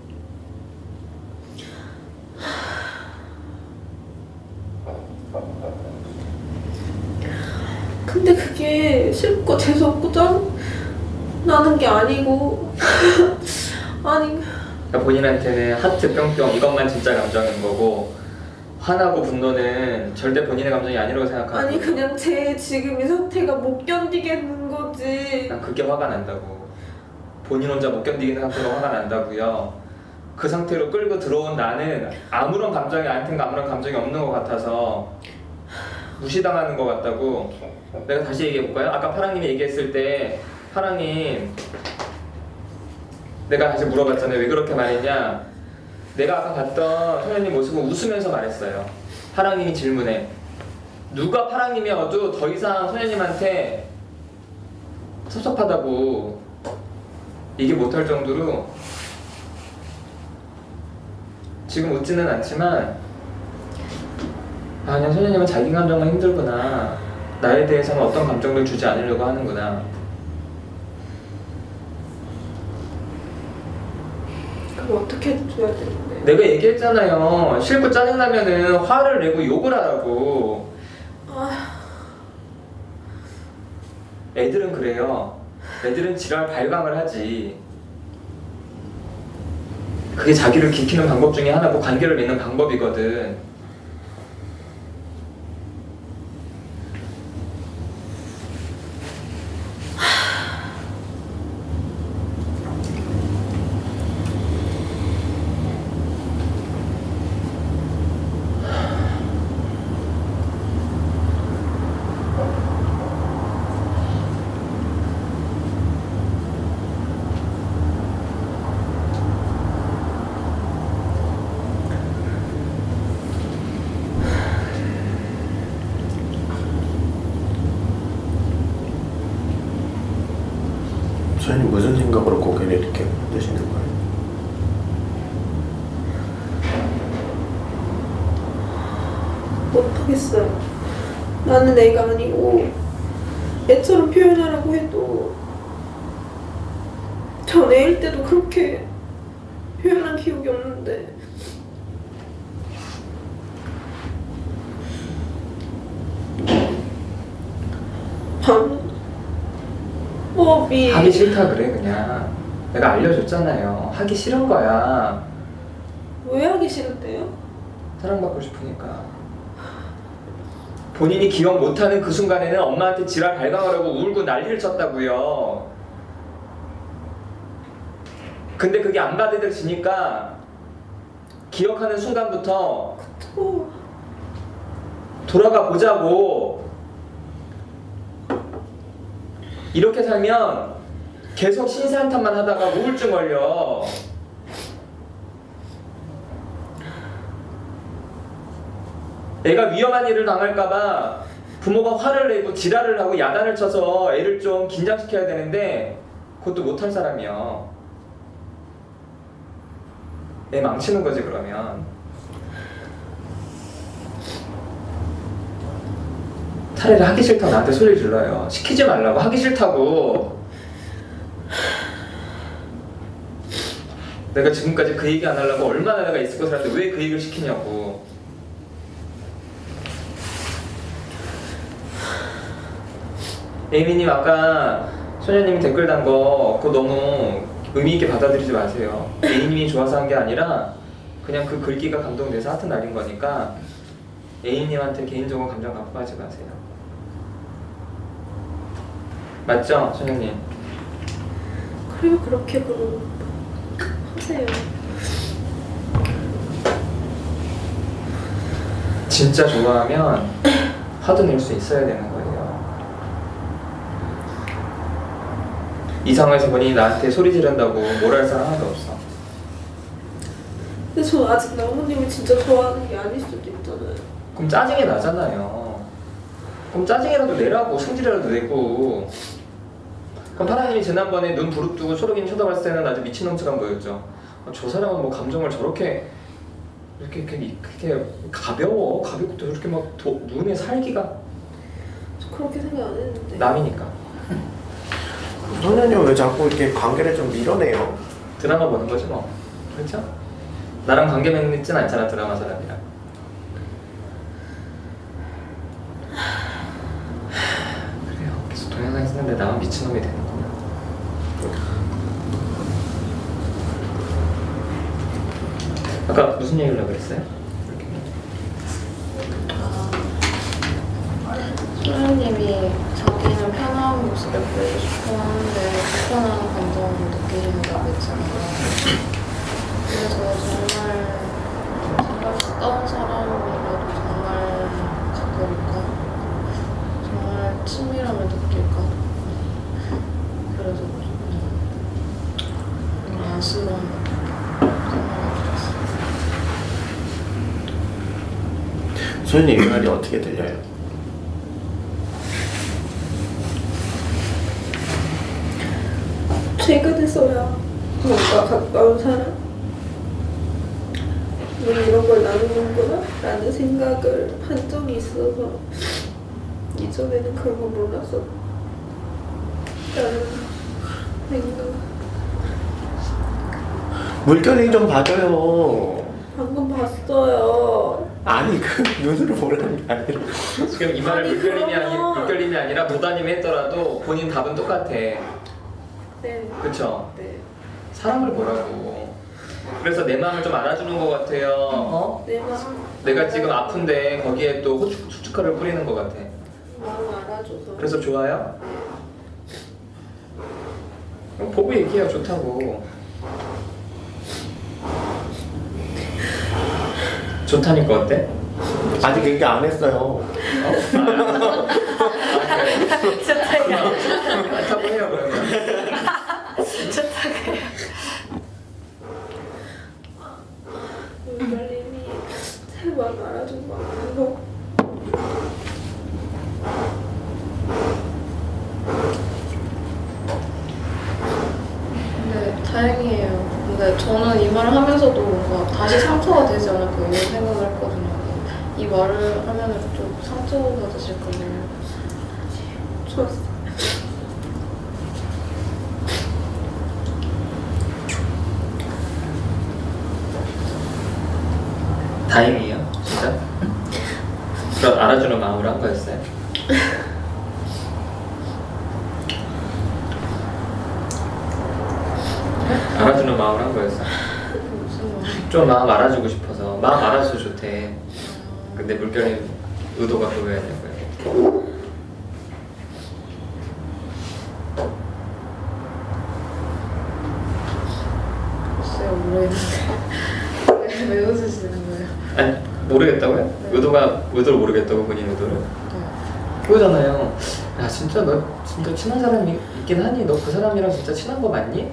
Speaker 6: 근데 그게 싫고 재수없고 짠 나는 게 아니고 아니
Speaker 1: 그러니까 본인한테는 하트 뿅뿅 이것만 진짜 감정인 거고 화나고 분노는 절대 본인의 감정이 아니라고 생각하고.
Speaker 6: 아니 그냥 제 지금 이 상태가 못 견디겠는 거지.
Speaker 1: 난 그게 화가 난다고. 본인 혼자 못 견디는 상태가 화가 난다고요. 그 상태로 끌고 들어온 나는 아무런 감정이 나한테는 아무런 감정이 없는 것 같아서 무시당하는 것 같다고. 내가 다시 얘기해볼까요? 아까 파랑님이 얘기했을 때 파랑님 내가 다시 물어봤잖아요. 왜 그렇게 말했냐. 내가 아까 봤던 소녀님 모습은 웃으면서 말했어요. 파랑님이 질문에 누가 파랑님이어도 더 이상 소녀님한테 섭섭하다고 얘기 못할 정도로 지금 웃지는 않지만 아 그냥 소녀님은 자기 감정만 힘들구나. 나에 대해서는 어떤 감정을 주지 않으려고 하는구나.
Speaker 6: 그럼 어떻게 해줘야 되는데?
Speaker 1: 내가 얘기했잖아요. 싫고 짜증나면은 화를 내고 욕을 하라고.
Speaker 6: 아,
Speaker 1: 애들은 그래요. 애들은 지랄 발광을 하지. 그게 자기를 지키는 방법 중에 하나고 관계를 맺는 방법이거든.
Speaker 7: 생각으로 고개를 이렇게 드시는 거예요?
Speaker 6: 못하겠어요. 나는 애가 아니고 애처럼 표현하라고 해도 전 애일 때도 그렇게 표현한 기억이 없는데 방법이
Speaker 1: 하기 싫다 그래 그냥. 내가 알려줬잖아요. 하기 싫은 거야.
Speaker 6: 왜 하기 싫은데요?
Speaker 1: 사랑받고 싶으니까. 본인이 기억 못하는 그 순간에는 엄마한테 지랄 발광하려고 울고 난리를 쳤다고요. 근데 그게 안 받아들여지니까 기억하는 순간부터
Speaker 6: 또
Speaker 1: 돌아가 보자고. 이렇게 살면 계속 신세한탄만 하다가 우울증 걸려. 애가 위험한 일을 당할까봐 부모가 화를 내고 지랄을 하고 야단을 쳐서 애를 좀 긴장시켜야 되는데 그것도 못할 사람이야. 애 망치는 거지 그러면. 차라리 하기 싫다고 나한테 소리 질러요. 시키지 말라고. 하기 싫다고. 내가 지금까지 그 얘기 안 하려고 얼마나 내가 있을 것을 하는데 왜 그 얘기를 시키냐고. 에이미님 아까 소녀님이 댓글 단 거 그거 너무 의미 있게 받아들이지 마세요. 에이미님이 좋아서 한 게 아니라 그냥 그 글귀가 감동돼서 하트 날린 거니까 에이미님한테 개인적으로 감정 갖고 하지 마세요. 맞죠, 소녀님?
Speaker 6: 그래요 그렇게 그럼 하세요.
Speaker 1: 진짜 좋아하면 화도 낼 수 있어야 되는 거예요. 이 상황에서 본인이 나한테 소리 지른다고 뭘 할 사람 하나도 없어.
Speaker 6: 근데 저 아직 나무님을 진짜 좋아하는 게 아닐 수도 있잖아요.
Speaker 1: 그럼 짜증이 나잖아요. 그럼 짜증이라도 내라고. 성질이라도 내고. 그럼 파라님이 지난번에 눈 부릅뜨고 초록이님 쳐다봤을 때는 아주 미친놈처럼 보였죠. 아, 저 사람은 뭐 감정을 저렇게 이렇게 이렇게, 이렇게 가벼워. 가볍고 이렇게 막 도, 눈에 살기가.
Speaker 6: 저 그렇게 생각 안 했는데.
Speaker 1: 남이니까.
Speaker 7: 소녀님 왜 자꾸 이렇게 관계를 좀 밀어내요?
Speaker 1: 드라마 보는 거지 뭐. 그렇죠? 나랑 관계 맺진 않잖아 드라마 사람이랑. 그래요. 계속 동영상 쓰는데 나만 미친놈이 되는구나. 아까 무슨 얘기를 하고 그랬어요?
Speaker 4: 소연님이 자기는 편한 모습을 보이고 싶어 하는데 불편한 감정을 느끼신다고 했잖아요. 그래서 정말 정말 가까운 사람이라도 정말 가까울까? 정말 친밀함을 느낄까? 그래서 좀 안쓰러운 생각이 들었어요.
Speaker 7: 소녀님 이 말이 어떻게 들려요?
Speaker 6: 최근에서야 뭔가 가까운 사람? 우리 이런 걸 나누는구나? 라는 생각을 한 적이 있어서 이전에는 그런 거 몰랐어. 라는 생각.
Speaker 7: 물결이 좀 봐줘요.
Speaker 6: 방금 봤어요.
Speaker 7: 아니 그 눈으로 보라는 게 아니라.
Speaker 1: 지금 이 말을
Speaker 6: 아니,
Speaker 1: 물결림이 아니
Speaker 6: 그러면-
Speaker 1: 물결림이 아니라 노다님이 했더라도 본인 답은 똑같아.
Speaker 6: 네.
Speaker 1: 그쵸?
Speaker 6: 네.
Speaker 1: 사람을 보라고. 그래서 내 마음을 좀 알아주는 것 같아요. 어?
Speaker 6: 내 마음.
Speaker 1: 내가 지금 아픈데 거기에 또 후추, 후춧가루를 뿌리는 것 같아.
Speaker 6: 마음 알아줘서.
Speaker 1: 그래서 좋아요? 그럼 보고 얘기해요. 좋다고. 좋다니까 어때?
Speaker 7: 아직 얘기 안 했어요.
Speaker 1: 어? 아, 그래. 좋다고 해요 그러면.
Speaker 6: 물결님이 제 마음 알아준 것 같아서.
Speaker 9: 다행이에요. 근데 저는 이 말을 하면서도 뭔가 다시 상처가 되지 않을까 이런 생각을 했거든요. 이 말을 하면 좀 상처받으실까 봐.
Speaker 6: 좋았어.
Speaker 1: 다행이에요, 진짜. 그런 알아주는 마음으로 한 거였어요. 알아주는 마음으로 한 거였어. 좀 마음 알아주고 싶어서. 마음 알아줘도 좋대. 근데 물결이 의도가 그거여야 될 거예요.
Speaker 9: 글쎄요, 모르겠는데. 왜, 왜 웃으시는 거예요?
Speaker 1: 아니 모르겠다고요?
Speaker 9: 네.
Speaker 1: 의도가 의도를 모르겠다고 본인 의도를?
Speaker 9: 네.
Speaker 1: 그거잖아요. 야 진짜 너 진짜 친한 사람이 있긴 하니? 너 그 사람이랑 진짜 친한 거 맞니?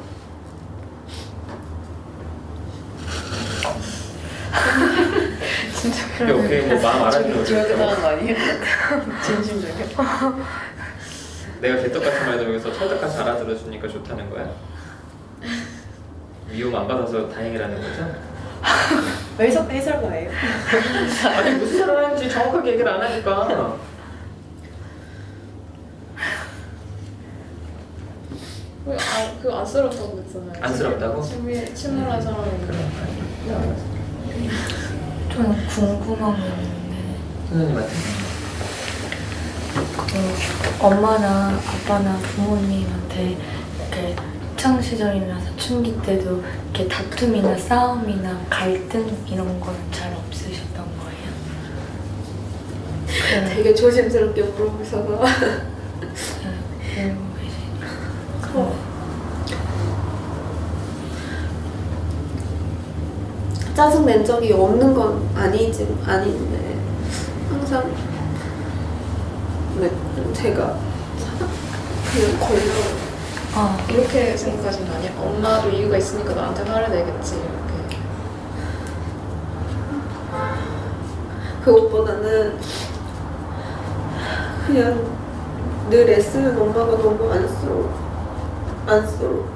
Speaker 9: 진짜
Speaker 1: 근데 오케이 뭐 마음 알아주는 거지.
Speaker 9: 당한 거 아니에요? 진심적이야.
Speaker 1: 내가 개떡같은 말도 여기서 찰떡같이 알아들어주니까 좋다는 거야? 위험 안 받아서 다행이라는 거죠?
Speaker 6: 해석 해설가예요.
Speaker 1: 아니 무슨 소리를 하는지 정확하게 얘기를 안 하니까.
Speaker 9: 왜, 아, 그거 안쓰럽다고 했잖아요.
Speaker 1: 안쓰럽다고?
Speaker 9: 친밀, 친밀한 사람이니까.
Speaker 8: 저는 궁금한 게 있는데
Speaker 1: 선생님한테?
Speaker 8: 그 엄마나 아빠나 부모님한테 이렇게 학창 시절이나 사춘기 때도 이렇게 다툼이나 싸움이나 갈등 이런 건 잘 없으셨던 거예요? 그,
Speaker 6: 되게 조심스럽게 물어보셔서.
Speaker 8: 알고 계시니까.
Speaker 6: 어. 짜증 낸 적이 없는 건 아니지 아닌데 항상 네, 제가 그냥 걸려.
Speaker 8: 아,
Speaker 9: 이렇게 생각하시는 거 아니야? 엄마도 이유가 있으니까 나한테 화를 내겠지 이렇게.
Speaker 6: 그것보다는 그냥 늘 애쓰는 엄마가 너무 안쓰러워. 안쓰러워.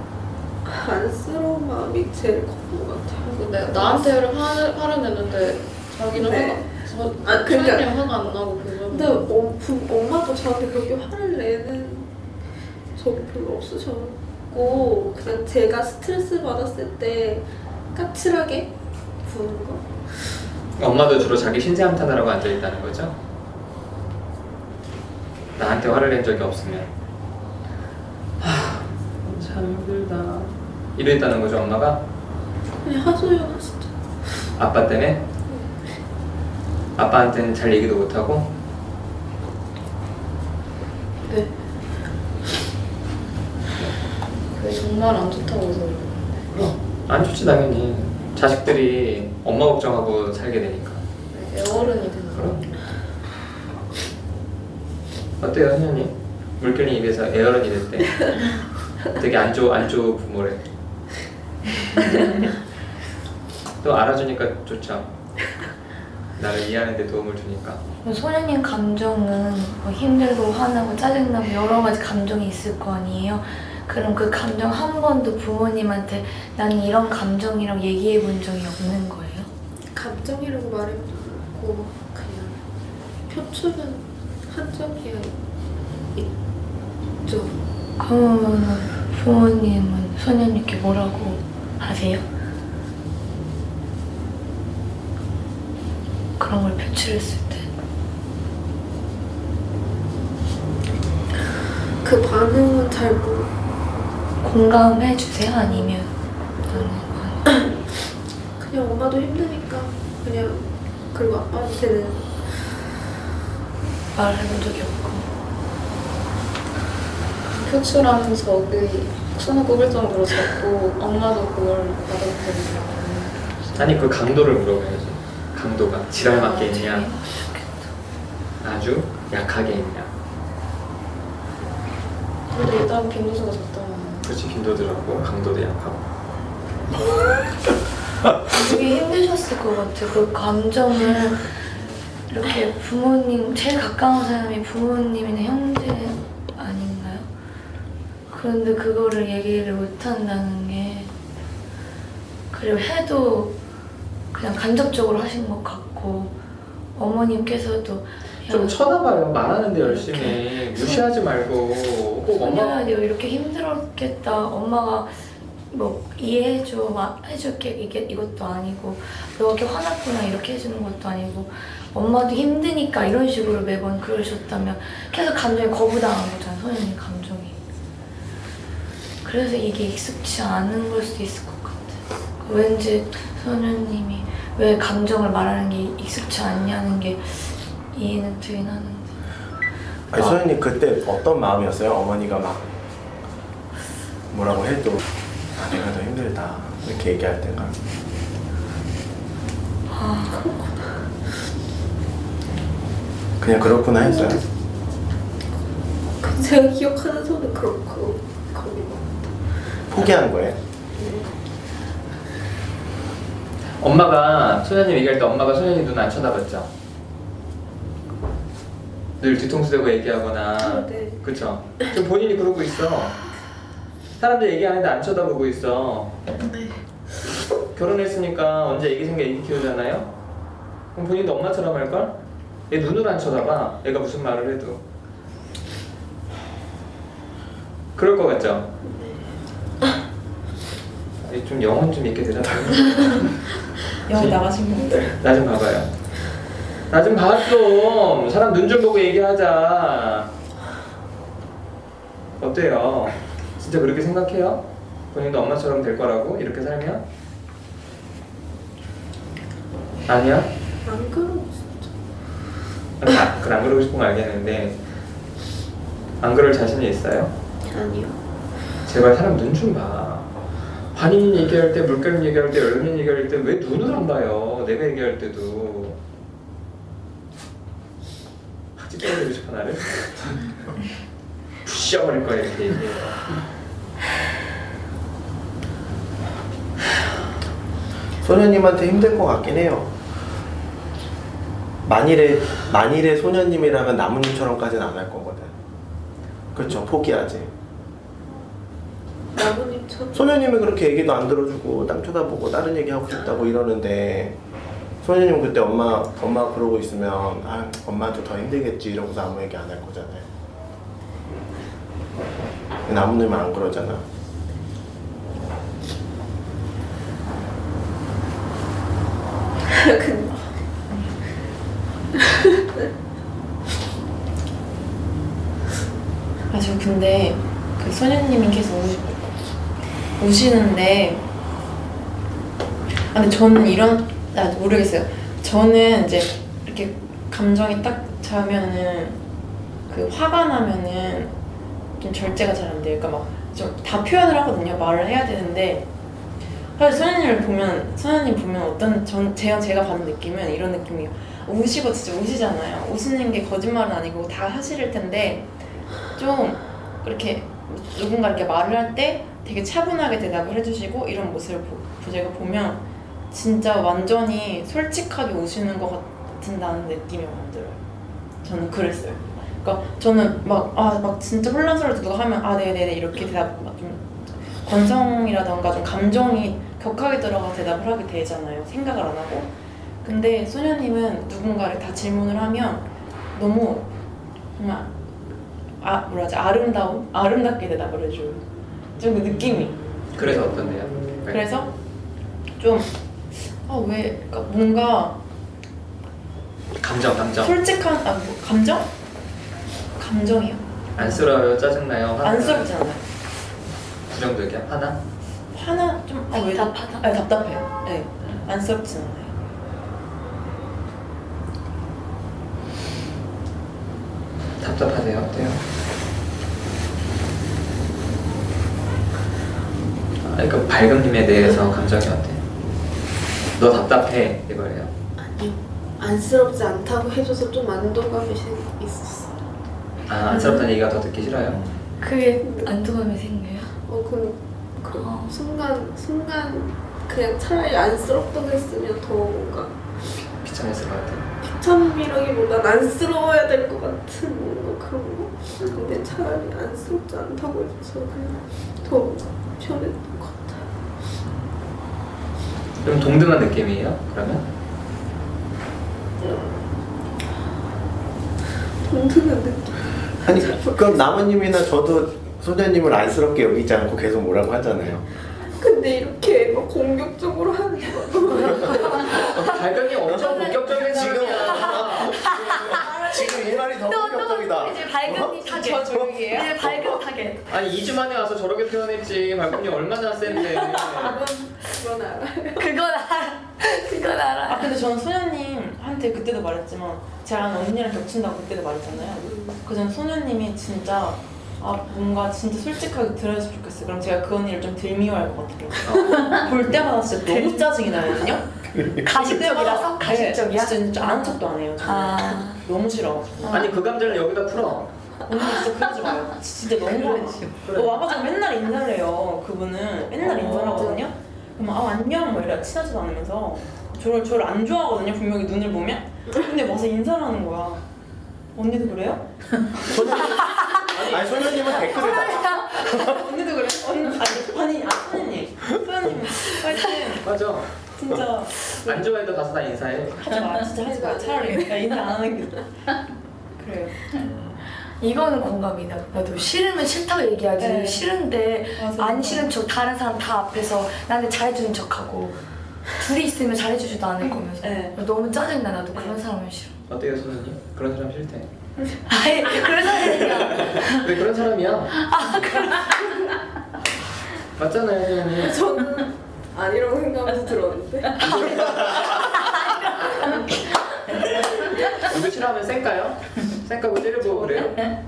Speaker 6: 안쓰러운 마음이 제일 컸던 것 같아요.
Speaker 9: 근데 나한테 화를, 화를 내는데 자기는
Speaker 6: 네.
Speaker 9: 화가 저,
Speaker 6: 아, 그러니까-
Speaker 9: 소연이랑 화가 안 나고 그러면
Speaker 6: 근데 어, 부, 엄마도 저한테 그렇게 화를 내는 적이 별로 없으셨고 그냥 제가 스트레스 받았을 때 까칠하게 구는 거?
Speaker 1: 엄마도 주로 자기 신세 한탄하라고 앉아있다는 거죠? 나한테 화를 낸 적이 없으면 하, 참 힘들다 이랬다는 거죠 엄마가?
Speaker 6: 그냥 하소연 하시죠.
Speaker 1: 아빠 때문에? 아빠한테는 잘 얘기도 못하고?
Speaker 6: 네.
Speaker 9: 그게 정말 안 좋다고 해서
Speaker 1: 그럼 안 좋지 당연히 자식들이 엄마 걱정하고 살게 되니까
Speaker 9: 애어른이 되는
Speaker 1: 그럼 어때요 선생님? 물결이 입에서 애어른이 됐대 되게 안 좋, 안 좋은 부모래 또 알아주니까 좋죠 나를 이해하는 데 도움을 주니까
Speaker 8: 소녀님 감정은 뭐 힘들고 화나고 짜증나고 여러 가지 감정이 있을 거 아니에요? 그럼 그 감정 한 번도 부모님한테 나는 이런 감정이라고 얘기해 본 적이 없는 거예요?
Speaker 6: 감정이라고 말해보고 그냥 표출은 한 적이 있죠.
Speaker 8: 그러면 부모님은 소녀님께 뭐라고 하세요? 그런 걸 표출했을 때
Speaker 6: 그 반응은 잘 모르.
Speaker 8: 공감해 주세요? 아니면 나는
Speaker 6: 그냥 엄마도 힘드니까 그냥 그리고 아빠한테는
Speaker 8: 말해본 적이 없고
Speaker 9: 표출하는 적이 손을 꼽을 정도로 적고 엄마도 그걸 받아들이지 않고
Speaker 1: 아니 그 강도를 물어봐야지 강도가 지랄 맞게 있냐
Speaker 8: 재미가 좋겠다.
Speaker 1: 아주 약하게 있냐
Speaker 9: 근데 일단 빈도수가 적다면
Speaker 1: 그렇지 빈도들하고 강도도 약하고
Speaker 8: 되게 힘드셨을 것 같아요. 그 감정을 이렇게 부모님 제일 가까운 사람이 부모님이나 형제 아닌가요? 그런데 그거를 얘기를 못 한다는 게 그리고 해도 그냥 간접적으로 하신 것 같고 어머님께서도
Speaker 1: 좀 쳐다봐요. 말하는데 열심히 무시하지 말고 꼭 엄마
Speaker 8: 소녀야 너 이렇게 힘들었겠다. 엄마가 뭐 이해해줘, 막 해줄게 이게 이것도 아니고 너 이렇게 화났구나 이렇게 해주는 것도 아니고 엄마도 힘드니까 이런 식으로 매번 그러셨다면 계속 감정이 거부당한 거잖아. 소녀님 감정이. 그래서 이게 익숙치 않은 걸 수도 있을 것 같아. 왠지 소녀님이 왜 감정을 말하는 게 익숙치 않냐는 게 이해는 되긴 하는데.
Speaker 7: 아니 소연님 그때 어떤 마음이었어요? 어머니가 막 뭐라고 해도 아, 내가 더 힘들다 이렇게 얘기할 때가.
Speaker 8: 아,
Speaker 7: 그냥 그렇구나 했어요?
Speaker 6: 제가 기억하는 손은 그렇고 거기
Speaker 7: 포기한 거예요?
Speaker 1: 엄마가 소연이 얘기할 때 엄마가 소연이 눈 안 쳐다봤죠? 늘 뒤통수 대고 얘기하거나
Speaker 6: 네.
Speaker 1: 그쵸? 지금 본인이 그러고 있어. 사람들 얘기하는데 안 쳐다보고 있어.
Speaker 6: 네.
Speaker 1: 결혼했으니까 언제 애기 생겨 애기 키우잖아요? 그럼 본인도 엄마처럼 할걸? 얘 눈을 안 쳐다봐. 얘가 무슨 말을 해도. 그럴 것 같죠? 네. 좀 영혼 좀 있게 대답해요.
Speaker 6: 여기 나가신 분들
Speaker 1: 나 좀 봐봐요. 나 좀 봐 좀. 사람 눈 좀 보고 얘기하자. 어때요? 진짜 그렇게 생각해요? 본인도 엄마처럼 될 거라고? 이렇게 살면? 아니야?
Speaker 6: 안 그러고 진짜
Speaker 1: 아, 그래 안 그러고 싶은 거 알겠는데 안 그럴 자신이 있어요?
Speaker 6: 아니요.
Speaker 1: 제발 사람 눈 좀 봐. 환인 얘기할 때, 물결 얘기할 때, 열린 얘기할 때 왜 눈을 안 봐요? 내가 얘기할 때도. 하지 떨어지고 싶어 나를? 부셔버릴 거야 이렇게 얘기해요.
Speaker 7: 소녀님한테 힘들 것 같긴 해요. 만일에 만일에 소녀님이라면 나무님처럼까지는 안 할 거거든. 그렇죠? 포기하지.
Speaker 6: 나무님처럼
Speaker 7: 소녀님이 그렇게 얘기도 안 들어주고 땅 쳐다보고 다른 얘기 하고 싶다고 이러는데 소녀님 그때 엄마 엄마 그러고 있으면 아 엄마도 더 힘들겠지 이러고서 아무 얘기 안 할 거잖아요. 나무님은 안 그러잖아.
Speaker 9: 아, 저 근데 그 소녀님이 계속 우시, 우시는데 아 근데 저는 이런 아 모르겠어요. 저는 이제 이렇게 감정이 딱 차면은 그 화가 나면은 좀 절제가 잘 안 돼요. 그러니까 막 좀 다 표현을 하거든요. 말을 해야 되는데 사실 소녀님을 보면 소녀님 보면 어떤 전 제가 제가 받는 느낌은 이런 느낌이에요. 우시고 진짜 우시잖아요. 우시는 게 거짓말은 아니고 다 사실일 텐데 좀 이렇게 누군가 이렇게 말을 할 때 되게 차분하게 대답을 해주시고 이런 모습을 보, 제가 보면 진짜 완전히 솔직하게 우시는 것 같은다는 느낌이 막 들어요. 저는 그랬어요. 그러니까 저는 막 아 막 진짜 혼란스러울 때 누가 하면 아 네네네 이렇게 대답 막 좀 건성이라던가 좀 감정이 격하게 들어가 대답을 하게 되잖아요. 생각을 안 하고. 근데 소녀님은 누군가를 다 질문을 하면 너무 정말 아 뭐라 하지 아름다운 아름답게 대답을 해줘요. 좀 그 느낌이.
Speaker 1: 그래서 어떤데요?
Speaker 9: 그래서 좀 아 왜 그러니까 뭔가
Speaker 1: 감정 감정.
Speaker 9: 솔직한 아 뭐, 감정? 감정이요.
Speaker 1: 안쓰러워요? 짜증나요? 화나요?
Speaker 9: 안쓰럽진 않아요.
Speaker 1: 부정적이야? 화나?
Speaker 9: 화나 좀 아 왜
Speaker 8: 답답하다.
Speaker 9: 아 답답해요. 네 안쓰럽진 않아요.
Speaker 1: 답답하세요? 어때요? 아, 그러니까 밝음님에 대해서 감정이 어때요? 너 답답해 이거예요?
Speaker 6: 아니요. 안쓰럽지 않다고 해줘서 좀 안도감이 생- 있었어요.
Speaker 1: 아 안쓰럽다는 얘기가 더 듣기 싫어요?
Speaker 8: 그게 안도감이 생겨요?
Speaker 6: 어 그럼 그
Speaker 8: 어.
Speaker 6: 순간 순간 그냥 차라리 안쓰럽다고 했으면 더 뭔가
Speaker 1: 비참했을 것 같아요.
Speaker 6: 비참이라기보단 안쓰러워야 될 것 같은 뭔가 그런 거. 근데 차라리 안쓰럽지 않다고 해줘서 그냥 더 편했던 것 같아요.
Speaker 1: 좀 동등한 느낌이에요? 그러면?
Speaker 6: 동등한 느낌.
Speaker 7: 아니 그럼 나무님이나 저도 소녀님을 안쓰럽게 여기지 않고 계속 뭐라고 하잖아요.
Speaker 6: 근데 이렇게 막 공격적으로 하는 거.
Speaker 1: 발견이 엄청 본격적인 사람이야.
Speaker 7: 지금 이 말이 더 본격적이다.
Speaker 8: 이제 발견이 타겟.
Speaker 6: 저 조용히해요?
Speaker 8: 이제 발견 타겟.
Speaker 1: 아니 이 주 만에 와서 저렇게 표현했지. 발견이 얼마나 센데.
Speaker 6: 그건 알아요.
Speaker 8: 그건 알아. 그건
Speaker 9: 아
Speaker 8: 알아.
Speaker 9: 근데 저는 소녀님한테 그때도 말했지만 제가 아는 언니랑 겹친다고 그때도 말했잖아요. 그래서 저는 소녀님이 진짜 아 뭔가 진짜 솔직하게 들어줬으면 좋겠어요. 그럼 제가 그 언니를 좀 덜 미워할 것 같아요. 볼 때마다 진짜 너무 짜증이 나거든요.
Speaker 8: 가식적이라서? 가식적이야?
Speaker 9: 네, 진짜 아는 척도 안 해요. 저는.
Speaker 8: 아.
Speaker 9: 너무 싫어가지고.
Speaker 1: 아니 그 감정을 여기다 풀어.
Speaker 9: 언니 진짜 그러지 마요. 진짜 너무 화나.
Speaker 1: 그래.
Speaker 9: 어, 와가지고 맨날 인사를 해요. 그분은 맨날 인사를 하거든요. 그러면 아 안녕 뭐 이래 친하지도 않으면서 저를 저를 안 좋아하거든요. 분명히 눈을 보면. 근데 와서 인사를 하는 거야. 언니도 그래요?
Speaker 7: 아니 소녀님은 댓글을 다.
Speaker 9: 언니도 그래? 언니 아니 아니 아 소연님 소연님 하여튼
Speaker 1: 맞아.
Speaker 9: 진짜
Speaker 1: 안 좋아해도 가서 다 인사해.
Speaker 9: 하지 마 진짜 하지 마 차라리 그냥 인사 안 하는 게 그래요.
Speaker 8: 이거는 공감이다. 나도 싫으면 싫다고 얘기하지.
Speaker 9: 네.
Speaker 8: 싫은데
Speaker 9: 맞아.
Speaker 8: 안 싫은 척 다른 사람 다 앞에서 나한테 잘해주는 척하고 둘이 있으면 잘해주지도 않을 거면서
Speaker 9: 네.
Speaker 8: 너무 짜증나. 나도 그런 사람은 싫어.
Speaker 1: 어때요 소연님? 그런 사람 싫대.
Speaker 8: 아예 그런 사람이야.
Speaker 1: 왜 그런 사람이야? 아 그런 맞잖아요 소연님.
Speaker 6: 저는 아니라고 생각하면서 들었는데.
Speaker 1: 누구 싫어하면 쌩까요? 쌩까고 찌르고 그래요?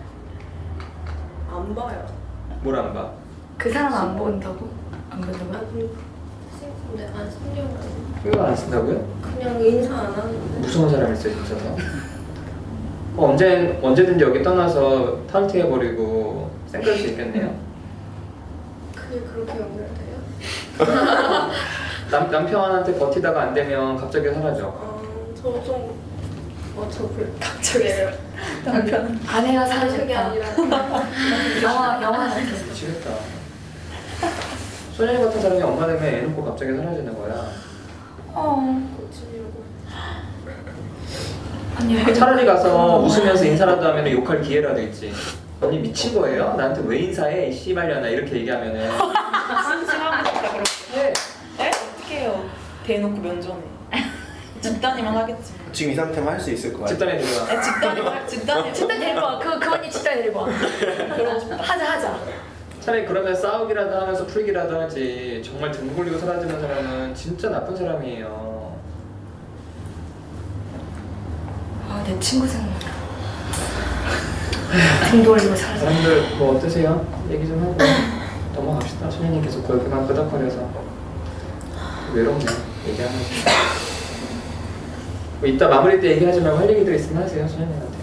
Speaker 6: 안 봐요.
Speaker 1: 뭘 안 봐?
Speaker 8: 그 사람 안 본다고? 안 본다고?
Speaker 6: 아니, 근데 안 신경 안
Speaker 1: 신경 안 쓴다고요?
Speaker 6: 그냥 인사 안 하는데.
Speaker 1: 무서운 사람 있어요 진짜로. 어, 언제, 언제든지 여기 떠나서 탈퇴해버리고 쌩깔 수 있겠네요.
Speaker 6: 그게 그렇게 연결돼요?
Speaker 1: 남, 남편한테 버티다가 안 되면 갑자기 사라져.
Speaker 6: 어, 저좀 어, 저 그, 갑자기 남편
Speaker 8: 아내가
Speaker 6: 그게
Speaker 8: 사라졌다.
Speaker 6: 아니라
Speaker 8: 영화 영화 같아.
Speaker 1: 미치겠다. 소년이 같은 사람이 엄마 되면 애 놓고 갑자기 사라지는 거야.
Speaker 8: 어.
Speaker 6: 고치려고.
Speaker 8: 아니
Speaker 1: 차라리 가서 웃으면서 인사라도 하면 욕할 기회라도 있지. 언니 미친 거예요? 나한테 왜 인사해? 이 씨발려나 이렇게 얘기하면은
Speaker 9: 심심하겠다 그렇게.
Speaker 1: 네.
Speaker 9: 에? 어떻게 해요? 대놓고 면전에. 집단이만 하겠지.
Speaker 7: 지금 이 상태만 할 수 있을 것 같아요.
Speaker 1: 집단에 들어가.
Speaker 9: 에, 집단이만 집단이
Speaker 8: 집단 데리고 와. 그, 그 언니 집단 데리고 와.
Speaker 9: 그러고 싶다.
Speaker 8: 하자 하자.
Speaker 1: 차라리 그러면 싸우기라도 하면서 풀기라도 하지. 정말 등 돌리고 사라지는 사람은 진짜 나쁜 사람이에요.
Speaker 8: 아, 내 친구 생각나. 등 돌리고 살아.
Speaker 1: 사람들 뭐 어떠세요? 얘기 좀 하고 넘어갑시다. 소년님 계속 골프만 끄덕거려서 외롭네요. 얘기하면 뭐 이따 마무리 때 얘기하지 말고 할 얘기들 있으면 하세요. 소년님한테.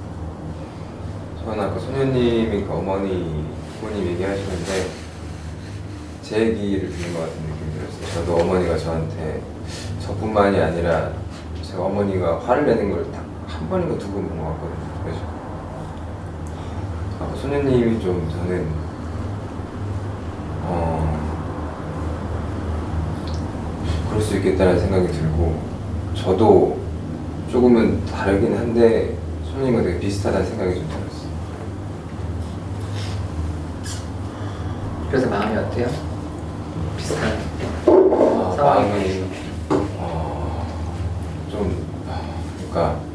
Speaker 2: 저는 아까 소녀님이 그 어머니 부모님 얘기하시는데 제 얘기를 듣는 것 같은 느낌이 들었어요. 저도 어머니가 저한테 저뿐만이 아니라 제가 어머니가 화를 내는 걸 딱 한 번인가 두 번 본 것 같거든요. 그래서 아까 소녀님이 좀 저는 어 그럴 수 있겠다는 생각이 들고 저도 조금은 다르긴 한데 소녀님과 되게 비슷하다는 생각이 좀 들었어요.
Speaker 1: 그래서 마음이 어때요? 비슷한.
Speaker 2: 아,
Speaker 1: 상황이.
Speaker 2: 마음이 어, 좀 그러니까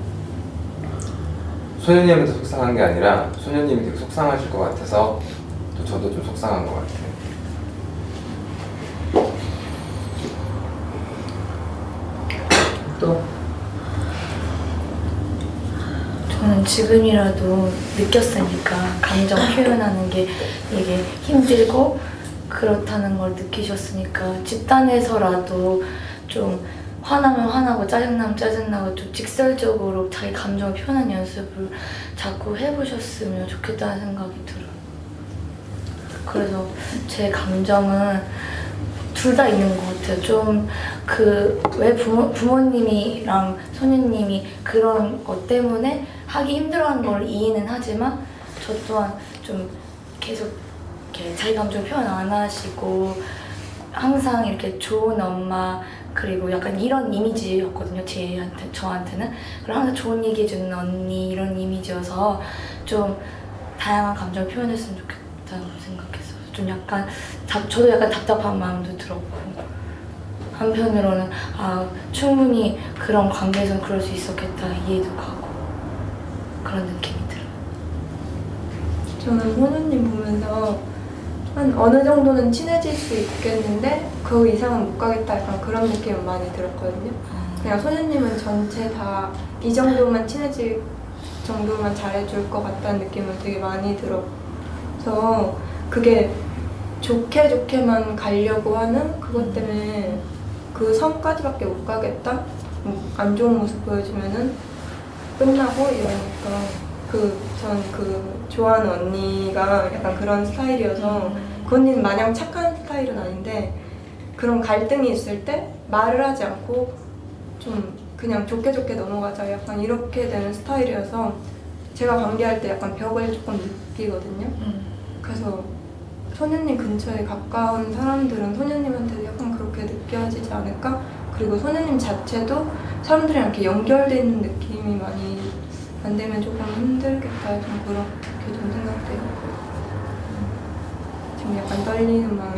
Speaker 2: 소녀님한테 속상한 게 아니라 소녀님이 되게 속상하실 것 같아서 또 저도 좀 속상한 것 같아요.
Speaker 1: 또
Speaker 8: 저는 지금이라도 느꼈으니까 감정 표현하는 게 이게 힘들고 그렇다는 걸 느끼셨으니까 집단에서라도 좀 화나면 화나고 짜증나면 짜증나고 좀 직설적으로 자기 감정을 표현하는 연습을 자꾸 해보셨으면 좋겠다는 생각이 들어요. 그래서 제 감정은 둘 다 있는 것 같아요. 좀 그 왜 부모, 부모님이랑 소녀님이 그런 것 때문에 하기 힘들어하는 걸 이해는 하지만 저 또한 좀 계속 이렇게 자기 감정 표현 안 하시고 항상 이렇게 좋은 엄마 그리고 약간 이런 이미지였거든요. 제한테 저한테는. 그리고 항상 좋은 얘기해주는 언니 이런 이미지여서 좀 다양한 감정을 표현했으면 좋겠다고 생각했어요. 좀 약간 답, 저도 약간 답답한 마음도 들었고 한편으로는 아 충분히 그런 관계에서는 그럴 수 있었겠다 이해도 가고 그런 느낌이 들어요.
Speaker 3: 저는 호누님 보면서 한 어느 정도는 친해질 수 있겠는데 그 이상은 못 가겠다 약간 그런 느낌은 많이 들었거든요. 그냥 소녀님은 전체 다 이 정도만 친해질 정도만 잘해줄 것 같다는 느낌을 되게 많이 들어서 그게 좋게 좋게만 가려고 하는 그것 때문에 그 선까지밖에 못 가겠다? 안 좋은 모습 보여주면은 끝나고 이러니까 그 전 그 좋아하는 언니가 약간 그런 스타일이어서 그 언니는 마냥 착한 스타일은 아닌데 그런 갈등이 있을 때 말을 하지 않고 좀 그냥 좋게 좋게 넘어가자 약간 이렇게 되는 스타일이어서 제가 관계할 때 약간 벽을 조금 느끼거든요. 그래서 소녀님 근처에 가까운 사람들은 소녀님한테도 약간 그렇게 느껴지지 않을까? 그리고 소녀님 자체도 사람들이랑 이렇게 연결돼 있는 느낌이 많이 안 되면 조금 힘들겠다 좀 그렇게 좀 생각돼요. 지금 약간 떨리는 마음이.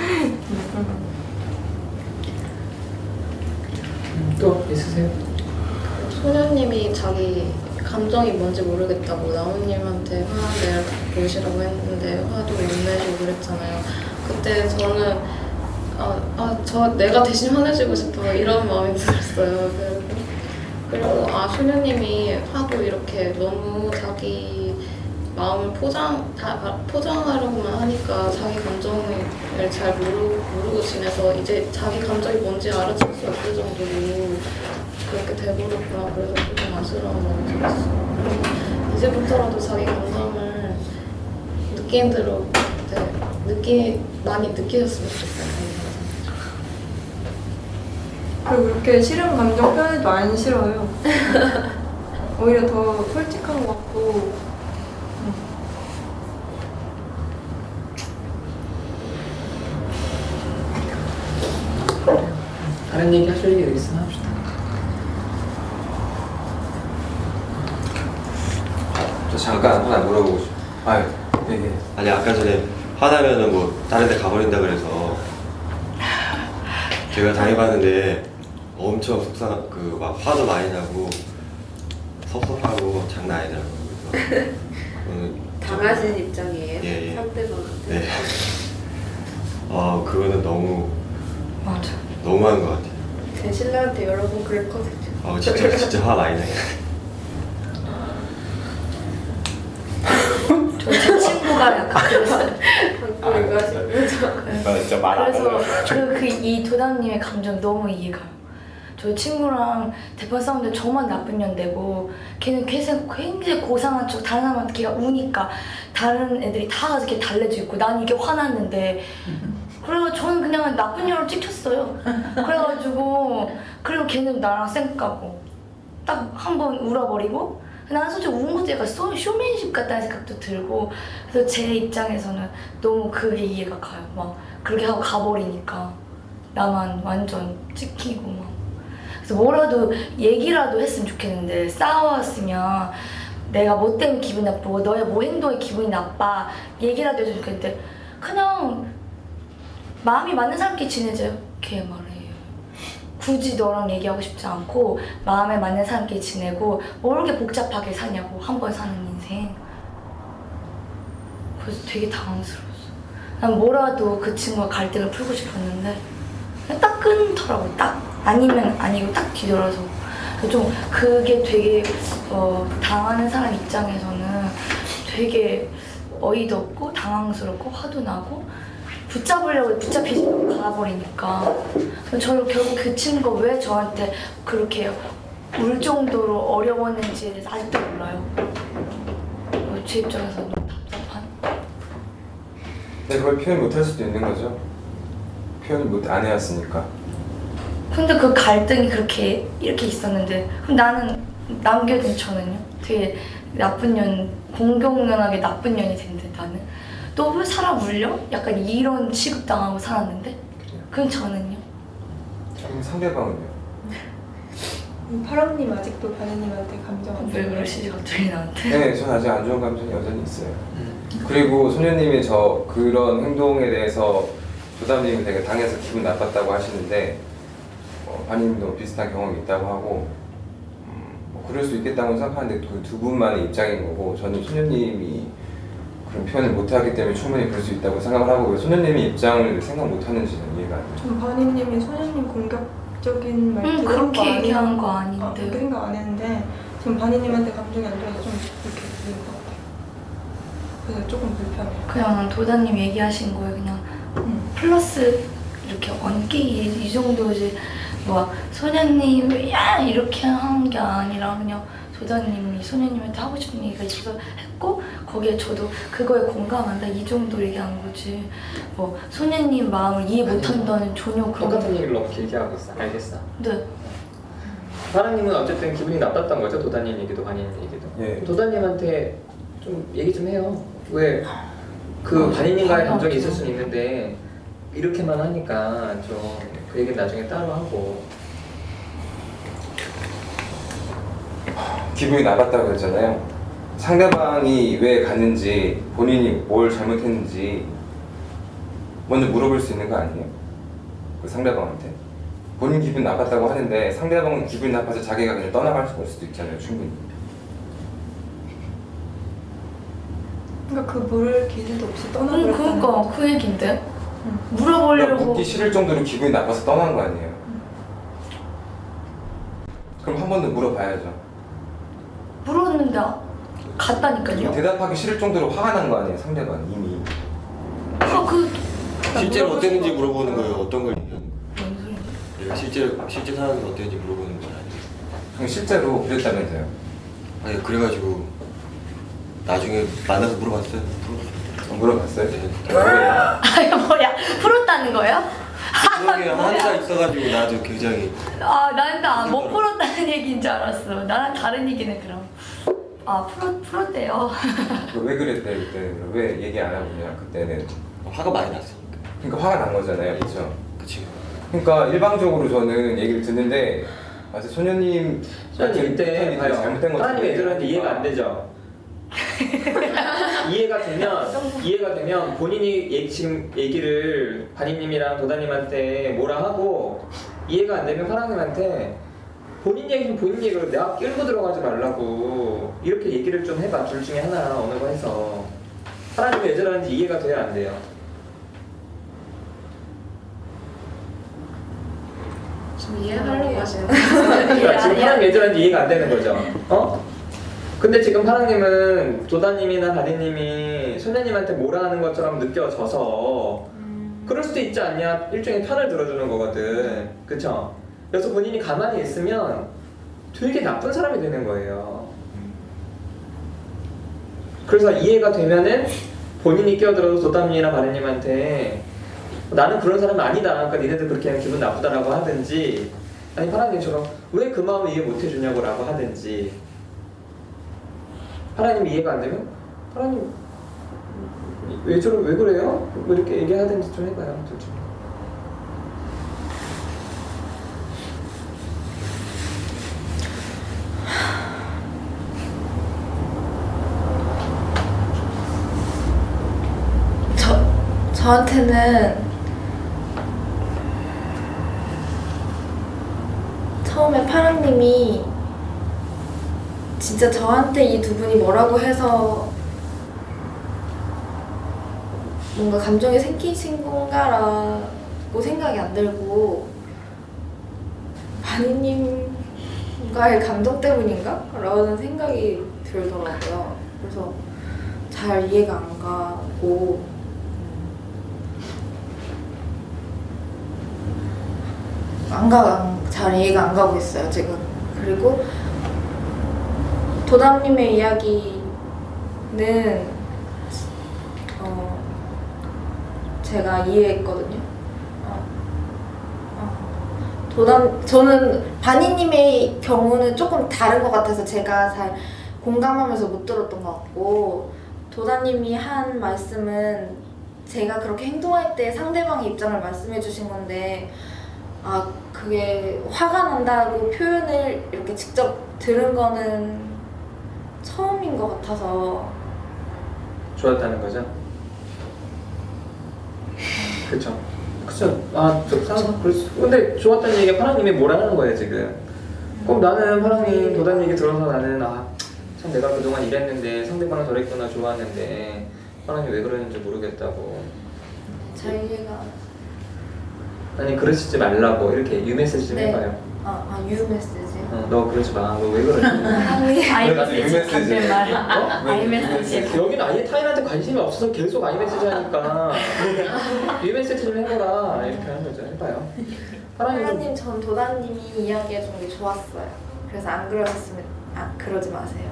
Speaker 1: 또 있으세요?
Speaker 10: 소녀님이 자기 감정이 뭔지 모르겠다고 나무님한테 화난 데를 보시라고 했는데 화도 못 내시고 그랬잖아요. 그때 저는 아, 아, 저 내가 대신 화내주고 싶어 이런 마음이 들었어요. 그리고, 그리고 아 소녀님이 화도 이렇게 너무 자기 마음을 포장 다 포장하려고만 하니까 자기 감정을 잘 모르고, 모르고 지내서 이제 자기 감정이 뭔지 알아챌 수 없을 정도로 그렇게 돼버렸구나. 그래서 조금 안쓰러운 마음이 들었어요. 이제부터라도 자기 감정을 느끼는 대로 네, 느끼 많이 느끼셨으면 좋겠어요.
Speaker 3: 그리고 그렇게 싫은 감정 표현해도 안 싫어요. 오히려 더 솔직한 것 같고.
Speaker 1: 다른 얘기 하실 얘기 있으면 합시다.
Speaker 2: 저 잠깐 하나 물어보고 싶어요. 아유, 네,
Speaker 11: 아니 아까 전에 화나면은 뭐 다른 데 가버린다 그래서 제가 당해봤는데 엄청 속상 그 막 화도 많이 나고 섭섭하고 장난 아니더라고요. 그래서 저는
Speaker 10: 당하신 입장이에요?
Speaker 11: 예, 예.
Speaker 10: 상대방한테?
Speaker 11: 네. 아 그거는 너무
Speaker 8: 맞아.
Speaker 11: 너무한 것 같아요.
Speaker 10: 제 신랑한테 여러 번 그랬거든요.
Speaker 11: 아 진짜 진짜 화 많이 나요.
Speaker 8: 저 친구가 약간 그랬어요.
Speaker 10: 방구를 가시면서
Speaker 7: 나 진짜 말안
Speaker 8: 그래서 그 그 이 도담님의 감정 너무 이해가요. 저 친구랑 대판 싸우는데 저만 나쁜 년 되고 걔는 계속 굉장히 고상한 척 다른 사람한테 걔가 우니까 다른 애들이 다 이렇게 달래져 있고 난 이게 화났는데 그래서 저는 그냥 나쁜 년으로 찍혔어요. 그래가지고 그리고 걔는 나랑 쌩 까고 딱 한 번 울어버리고 난 솔직히 운 것도 약간 쇼맨십 같다는 생각도 들고 그래서 제 입장에서는 너무 그게 이해가 가요. 막 그렇게 하고 가버리니까 나만 완전 찍히고 막 그래서 뭐라도 얘기라도 했으면 좋겠는데 싸웠으면 내가 뭐 때문에 기분 나쁘고 너의 뭐 행동에 기분이 나빠 얘기라도 해주면 좋겠는데 그냥 마음이 맞는 사람끼리 지내자요. 걔 말해요. 굳이 너랑 얘기하고 싶지 않고 마음에 맞는 사람끼리 지내고 뭘 그렇게 복잡하게 사냐고 한 번 사는 인생. 그래서 되게 당황스러웠어. 난 뭐라도 그 친구가 갈등을 풀고 싶었는데 딱 끊더라고. 딱 아니면 아니고 딱 뒤돌아서. 좀 그게 되게 어, 당하는 사람 입장에서는 되게 어이도 없고 당황스럽고 화도 나고 붙잡으려고 붙잡히지 가버리니까 저는 결국 그 친구가 왜 저한테 그렇게 울 정도로 어려웠는지에 대해서 아직도 몰라요. 제 입장에서 너무 답답한.
Speaker 2: 근데 그걸 표현 못할 수도 있는 거죠. 표현을 못 안 해왔으니까.
Speaker 8: 근데 그 갈등이 그렇게 이렇게 있었는데 그럼 나는 남겨둔 저는요? 되게 나쁜 년, 공공연하게 나쁜 년이 됐는데 나는 너 왜 사람 울려? 약간 이런 취급당하고 살았는데 그럼 저는요?
Speaker 2: 그럼 상대방은요?
Speaker 3: 파랑님 아직도 바니님한테 감정 안
Speaker 8: 왜
Speaker 3: 좋아요?
Speaker 8: 그러시지 갑자기 나한테?
Speaker 2: 네, 전 아직 안 좋은 감정이 여전히 있어요. 그리고 소녀님이 저 그런 행동에 대해서 조담님이 되게 당해서 기분 나빴다고 하시는데 어, 바니님도 비슷한 경험이 있다고 하고 음, 뭐 그럴 수 있겠다고 생각하는데 그 두 분만의 입장인 거고 저는 소녀님이 그런 표현을 못하기 때문에 충분히 그럴 수 있다고 생각을 하고 왜 소녀님이 입장을 생각 못하는지는 이해가 안 돼요.
Speaker 3: 전 바니님이 소녀님 공격적인 말
Speaker 8: 음,
Speaker 3: 들은
Speaker 8: 그렇게
Speaker 3: 거
Speaker 8: 얘기한
Speaker 3: 아니야?
Speaker 8: 거
Speaker 3: 아,
Speaker 8: 아닌데.
Speaker 3: 그렇게 생각 안 했는데 전 바니님한테 감정이 안 좋아서 좀 그렇게 들린 것 같아요. 그래서 조금 불편해요.
Speaker 8: 그냥 도다님 얘기하신 거에 그냥
Speaker 3: 음.
Speaker 8: 플러스 이렇게 얹기 이, 이 정도지 뭐 소녀님 야 이렇게 한 게 아니라 그냥 도다님이 소녀님한테 하고 싶은 얘기가 있어서 했고 거기에 저도 그거에 공감한다 이 정도 얘기한 거지 뭐 소녀님 마음을 이해 못한다는 전혀 그런
Speaker 1: 똑같은 얘기를 너무 길게 하고 있어. 알겠어.
Speaker 8: 네.
Speaker 1: 파랑님은 어쨌든 기분이 나빴던 거죠. 도다님 얘기도 바니님 얘기도.
Speaker 2: 예.
Speaker 1: 도다님한테 좀 얘기 좀 해요. 왜 그
Speaker 8: 어,
Speaker 1: 바니님과의 감정이
Speaker 8: 당연하죠.
Speaker 1: 있을 수는 있는데 이렇게만 하니까 좀 그 얘기는 나중에 따로 하고.
Speaker 2: 기분이 나빴다고 했잖아요. 상대방이 왜 갔는지 본인이 뭘 잘못했는지 먼저 물어볼 수 있는 거 아니에요? 그 상대방한테 본인 기분 나빴다고 하는데 상대방은 기분이 나빠서 자기가 그냥 떠나갈 수도 있잖아요. 충분히.
Speaker 3: 그러니까 그 물을 기회도 없이
Speaker 8: 응
Speaker 3: 떠나버렸다는
Speaker 8: 그러니까
Speaker 3: 거죠.
Speaker 8: 그 얘긴데
Speaker 3: 응.
Speaker 2: 그러니까
Speaker 8: 물어보려고
Speaker 2: 묻기 싫을 정도로 기분이 나빠서 떠난 거 아니에요? 그럼 한 번 더 물어봐야죠.
Speaker 8: 물었는데 갔다니까요.
Speaker 2: 대답하기 싫을 정도로 화가 난 거 아니에요? 상대방 이미.
Speaker 8: 아그
Speaker 11: 실제로 어땠는지 물어보는 거예요. 어떤 걸 얘기하는 거예요?
Speaker 8: 뭔 소리야?
Speaker 11: 내가 실제 실제 상황이 어땠는지 물어보는 건 아니에요.
Speaker 2: 그럼 실제로 그랬다면서요?
Speaker 11: 아니 그래가지고 나중에 만나서 물어봤어요. 물어봤어요.
Speaker 2: 어, 물어봤어요?
Speaker 11: 네.
Speaker 8: 아 뭐야 풀었다는 거예요?
Speaker 11: 그게 한가 있어가지고 나도 굉장히
Speaker 8: 아, 난 못 풀었다는 얘기인 줄 알았어. 나랑 다른 얘기네, 그럼. 아, 풀었, 풀었대요.
Speaker 2: 왜 그랬대 그때? 왜 얘기 안 하고 그냥 그때는?
Speaker 11: 화가 많이 났으니까.
Speaker 2: 그러니까 화가 난 거잖아요, 그렇죠?
Speaker 11: 그치.
Speaker 2: 그러니까 일방적으로 저는 얘기를 듣는데 아직 소녀님
Speaker 1: 소녀님 이때
Speaker 2: 봐요. 잘못된 거
Speaker 1: 하나님 애들한테 이해가 안 되죠. 이해가 되면 이해가 되면 본인이 얘, 지금 얘기를 바니님이랑 도다님한테 뭐라 하고 이해가 안 되면 파랑님한테 본인 얘기는 본인 얘기로 내가 끌고 들어가지 말라고 이렇게 얘기를 좀 해봐. 둘 중에 하나 어느 거 해서 파랑님이 왜 저러는지 이해가 돼야 안 돼요.
Speaker 10: 좀 이해하려고 하시는
Speaker 1: 그러니까 지금 파랑이 왜 저러는지 이해가 안 되는 거죠. 어? 근데 지금 파랑님은 도다님이나 다리님이 소녀님한테 뭐라 하는 것처럼 느껴져서 그럴 수도 있지 않냐? 일종의 편을 들어주는 거거든. 그쵸? 그래서 본인이 가만히 있으면 되게 나쁜 사람이 되는 거예요. 그래서 이해가 되면은 본인이 끼어들어서 도담님이나 바리님한테 나는 그런 사람이 아니다. 그러니까 니네들 그렇게 하면 기분 나쁘다라고 하든지 아니 파랑님처럼 왜 그 마음을 이해 못 해주냐고 라고 하든지 파랑님이 이해가 안 되면 파랑님 왜 저러 왜 그래요? 뭐 이렇게 얘기하든지 좀 해봐요. 둘 중에.
Speaker 4: 저 저한테는 처음에 파랑님이 진짜 저한테 이 두 분이 뭐라고 해서 뭔가 감정이 생기신 건가라고 생각이 안 들고 바니님과의 감정 때문인가? 라는 생각이 들더라고요. 그래서 잘 이해가 안 가고 안 가, 잘 이해가 안 가고 있어요, 지금. 그리고 도담님의 이야기는 어, 제가 이해했거든요. 어, 어. 도담 저는 바니님의 경우는 조금 다른 것 같아서 제가 잘 공감하면서 못 들었던 것 같고 도담님이 한 말씀은 제가 그렇게 행동할 때 상대방의 입장을 말씀해 주신 건데 아 그게 화가 난다고 표현을 이렇게 직접 들은 거는 처음인 것 같아서
Speaker 1: 좋았다는 거죠? 그쵸. 그쵸. 아, 저, 상, 그랬어. 근데 좋았다는 얘기가 파랑님이 뭐라는 거예요, 지금. 그럼 나는 파랑님 도단 얘기 들어서 나는, 아, 참 내가 그동안 이랬는데 상대방은 저랬구나, 좋았는데, 파랑이 왜 그러는지 모르겠다고.
Speaker 4: 잘 이해가
Speaker 1: 아니, 그러시지 말라고, 이렇게 유메시지 좀
Speaker 4: 네.
Speaker 1: 해봐요.
Speaker 4: 아, 아 유메시지
Speaker 1: 어, 너 그러지 마. 너 왜 그러지?
Speaker 8: 아이메시지 반대말.
Speaker 1: 어?
Speaker 8: 아이메시지.
Speaker 1: 여기는 아예 타인한테 관심이 없어서 계속 아이메시지 하니까 유메시지 좀 해보라 이렇게 하는 거죠. 해봐요. 파랑님
Speaker 4: 하나님 전 도단님이 이야기해 준 게 좋았어요. 그래서 안 그러셨으면 아 그러지 마세요.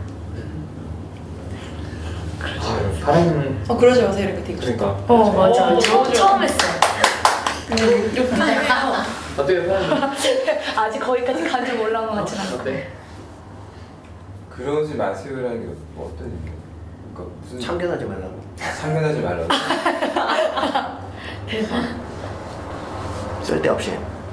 Speaker 1: 아, 파랑님
Speaker 9: 어 그러지 마세요 이렇게 되게
Speaker 1: 그러니까
Speaker 8: 어 맞아.
Speaker 9: 어,
Speaker 8: 처음,
Speaker 9: 맞아.
Speaker 8: 처음 했어.
Speaker 9: 욕도 해요.
Speaker 1: 어때요, 파랑님?
Speaker 8: 아직 거기까지 간 줄 몰라온 것 같진 않아.
Speaker 1: 어때?
Speaker 2: 그러지 마세요라는 게 뭐 어떤 의미예요? 그러니까 무슨
Speaker 7: 참견하지 말라고.
Speaker 2: 참견하지 말라고.
Speaker 8: 대박.
Speaker 7: 쓸데없이.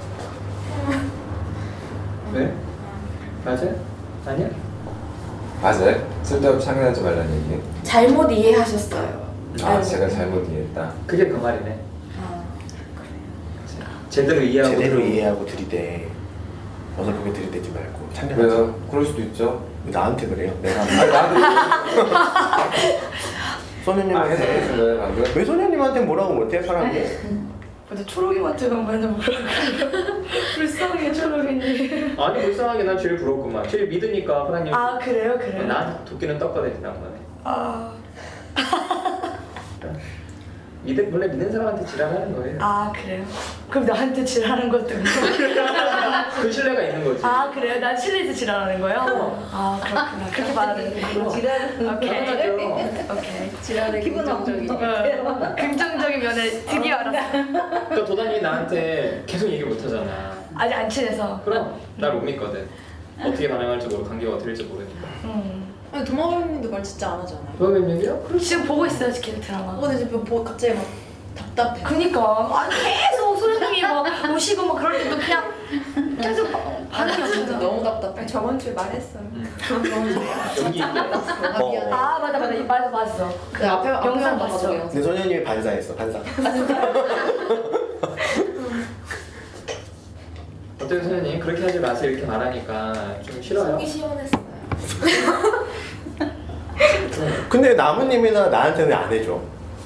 Speaker 1: 네? 맞아요? 아니야?
Speaker 2: 맞아요? 쓸데없이 참견하지 말라는 얘기.
Speaker 4: 잘못 이해하셨어요.
Speaker 2: 아 제가 잘못 이해했다.
Speaker 1: 그게 그 말이네.
Speaker 4: 아,
Speaker 1: 제대로 이해하고
Speaker 7: 제대로
Speaker 1: 들어.
Speaker 7: 이해하고 들이대. 어설프게 들이대지 말고 참견하지
Speaker 2: 그래서
Speaker 7: 마.
Speaker 2: 그럴 수도 있죠.
Speaker 7: 나한테 그래요. 내가
Speaker 2: 아니 나도 아
Speaker 7: 소녀님한테
Speaker 2: 해석해준 거예요 방금?
Speaker 7: 왜 소녀님한테 뭐라고 못해 사람이?
Speaker 8: 근데 초록이한테 맨날 뭐라고 불쌍해 초록이님.
Speaker 1: 아니 불쌍하게 난 제일 부럽구만. 제일 믿으니까 파랑님.
Speaker 8: 아 그래요 그래요.
Speaker 1: 난 도끼는 떴거든 지난번에.
Speaker 8: 아,
Speaker 1: 믿음 원래 믿는 사람한테 지랄하는 거예요.
Speaker 8: 아 그래요? 그럼 나한테 지랄하는 것도
Speaker 1: 그 신뢰가 있는 거지.
Speaker 8: 아 그래요? 난 실내에서 지랄하는 거예요? 아 그렇구나. 그렇게 말하는 거.
Speaker 5: 지랄은
Speaker 8: 오케이.
Speaker 1: 당연하죠.
Speaker 8: 오케이.
Speaker 5: 지랄의
Speaker 8: 기분
Speaker 5: 긍정적인.
Speaker 8: 어, 긍정적인 면을 드디어 알았어.
Speaker 1: 그러니까 도단이 나한테 계속 얘기 못 하잖아.
Speaker 8: 아직 안 친해서.
Speaker 1: 그럼 날 못 믿거든. 어떻게 반응할지 모르고 관계가 어떻게 될지 모르니까.
Speaker 8: 음.
Speaker 9: 아니 도마뱀님도 말 진짜 안 하잖아요.
Speaker 1: 도마뱀 얘기요?
Speaker 8: 지금 보고 있어요 계속 드라마.
Speaker 9: 어, 근데 지금 뭐 갑자기 막 답답해.
Speaker 8: 그니까 아니 계속 소연님이 막 오시고 막 그럴 때도 그냥 계속 반응이 없어서
Speaker 9: 너무 답답해.
Speaker 3: 저번 주에 말했어요.
Speaker 1: 여기 있대.
Speaker 7: 어.
Speaker 8: 아 맞아 맞아 맞아 맞았어.
Speaker 9: 그 앞에 앞에
Speaker 8: 영상
Speaker 9: 한번
Speaker 8: 봤어.
Speaker 9: 봐도
Speaker 7: 근데 소녀님이 반사했어 반사.
Speaker 1: 어때요 선생님? 그렇게 하지 마세요 이렇게 말하니까 좀 싫어요?
Speaker 4: 속이 시원했어요.
Speaker 7: 근데 나무님이나 나한테는 왜 안 해줘?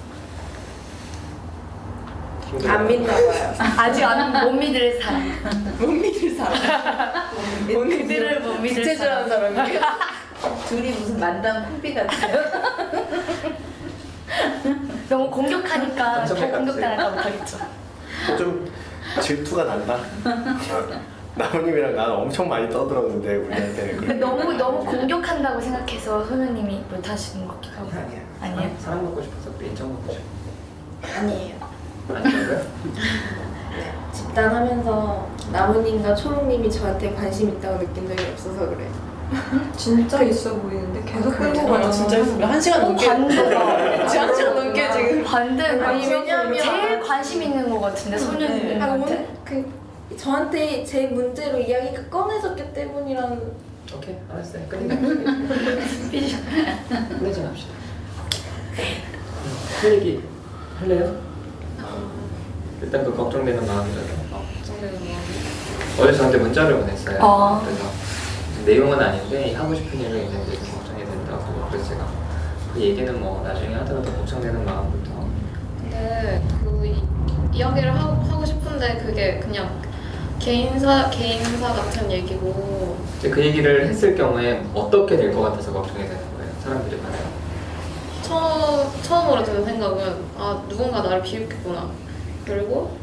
Speaker 4: 안 믿나 봐요.
Speaker 8: 아직 안 못 믿을 사람.
Speaker 9: 못 믿을 사람.
Speaker 8: 그들을 못 믿을
Speaker 9: 부채질하는
Speaker 8: 사람.
Speaker 9: 사람이.
Speaker 5: 둘이 무슨 만담 콤비 같아요.
Speaker 8: 너무 공격하니까 더
Speaker 1: 깜짝
Speaker 8: 공격당할까 못하겠죠.
Speaker 7: 좀 질투가 난다. 나무님이랑 나는 엄청 많이 떠들었는데 우리한테는
Speaker 8: 근데
Speaker 7: 그렇게.
Speaker 8: 너무 너무 공격한다고 생각해서 소녀님이 못 하시는 것 같기도 하고.
Speaker 1: 아니야.
Speaker 8: 아니에요?
Speaker 1: 사랑 먹고 싶어서 그래 인정 먹고 싶어.
Speaker 4: 아니에요.
Speaker 1: 아니라고요?
Speaker 4: 네. 집단하면서 나무님과 초록님이 저한테 관심 있다고 느낀 적이 없어서 그래요.
Speaker 3: 진짜 있어 보이는데 계속 끌고
Speaker 9: 그렇죠.
Speaker 3: 가잖아.
Speaker 9: 진짜 있습니다. 한 시간 넘게.
Speaker 8: 반대가.
Speaker 9: 지금 한 시간 넘게 지금.
Speaker 8: 반대가.
Speaker 4: 아니, 왜냐면-
Speaker 8: 제일 관심 있는 것 같은데
Speaker 4: 아,
Speaker 8: 소녀님한테.
Speaker 4: 오늘 그 저한테 제 문제로 이야기가 꺼내졌기 때문이라는.
Speaker 1: 오케이 알았어요. 끝내자. 끝내자 합시다. 할 얘기 할래요? 일단 그 걱정되는 마음이라도.
Speaker 10: 걱정되는 마음.
Speaker 1: 어제 저한테 문자를 보냈어요.
Speaker 8: 아.
Speaker 1: 그래서 내용은 아닌데 하고 싶은 얘기가 있는데 좀 걱정이 된다고. 그래서 제가 그 얘기는 뭐 나중에 하더라도 걱정되는 마음부터.
Speaker 10: 근데 그 이, 이야기를 하고, 하고 싶은데 그게 그냥 개인사 개인사 같은 얘기고.
Speaker 1: 이제 그 얘기를 했을 경우에 어떻게 될 것 같아서 걱정이 되는 거예요. 사람들이 말해요.
Speaker 10: 처음 처음으로 드는 생각은 아 누군가 나를 비웃겠구나. 그리고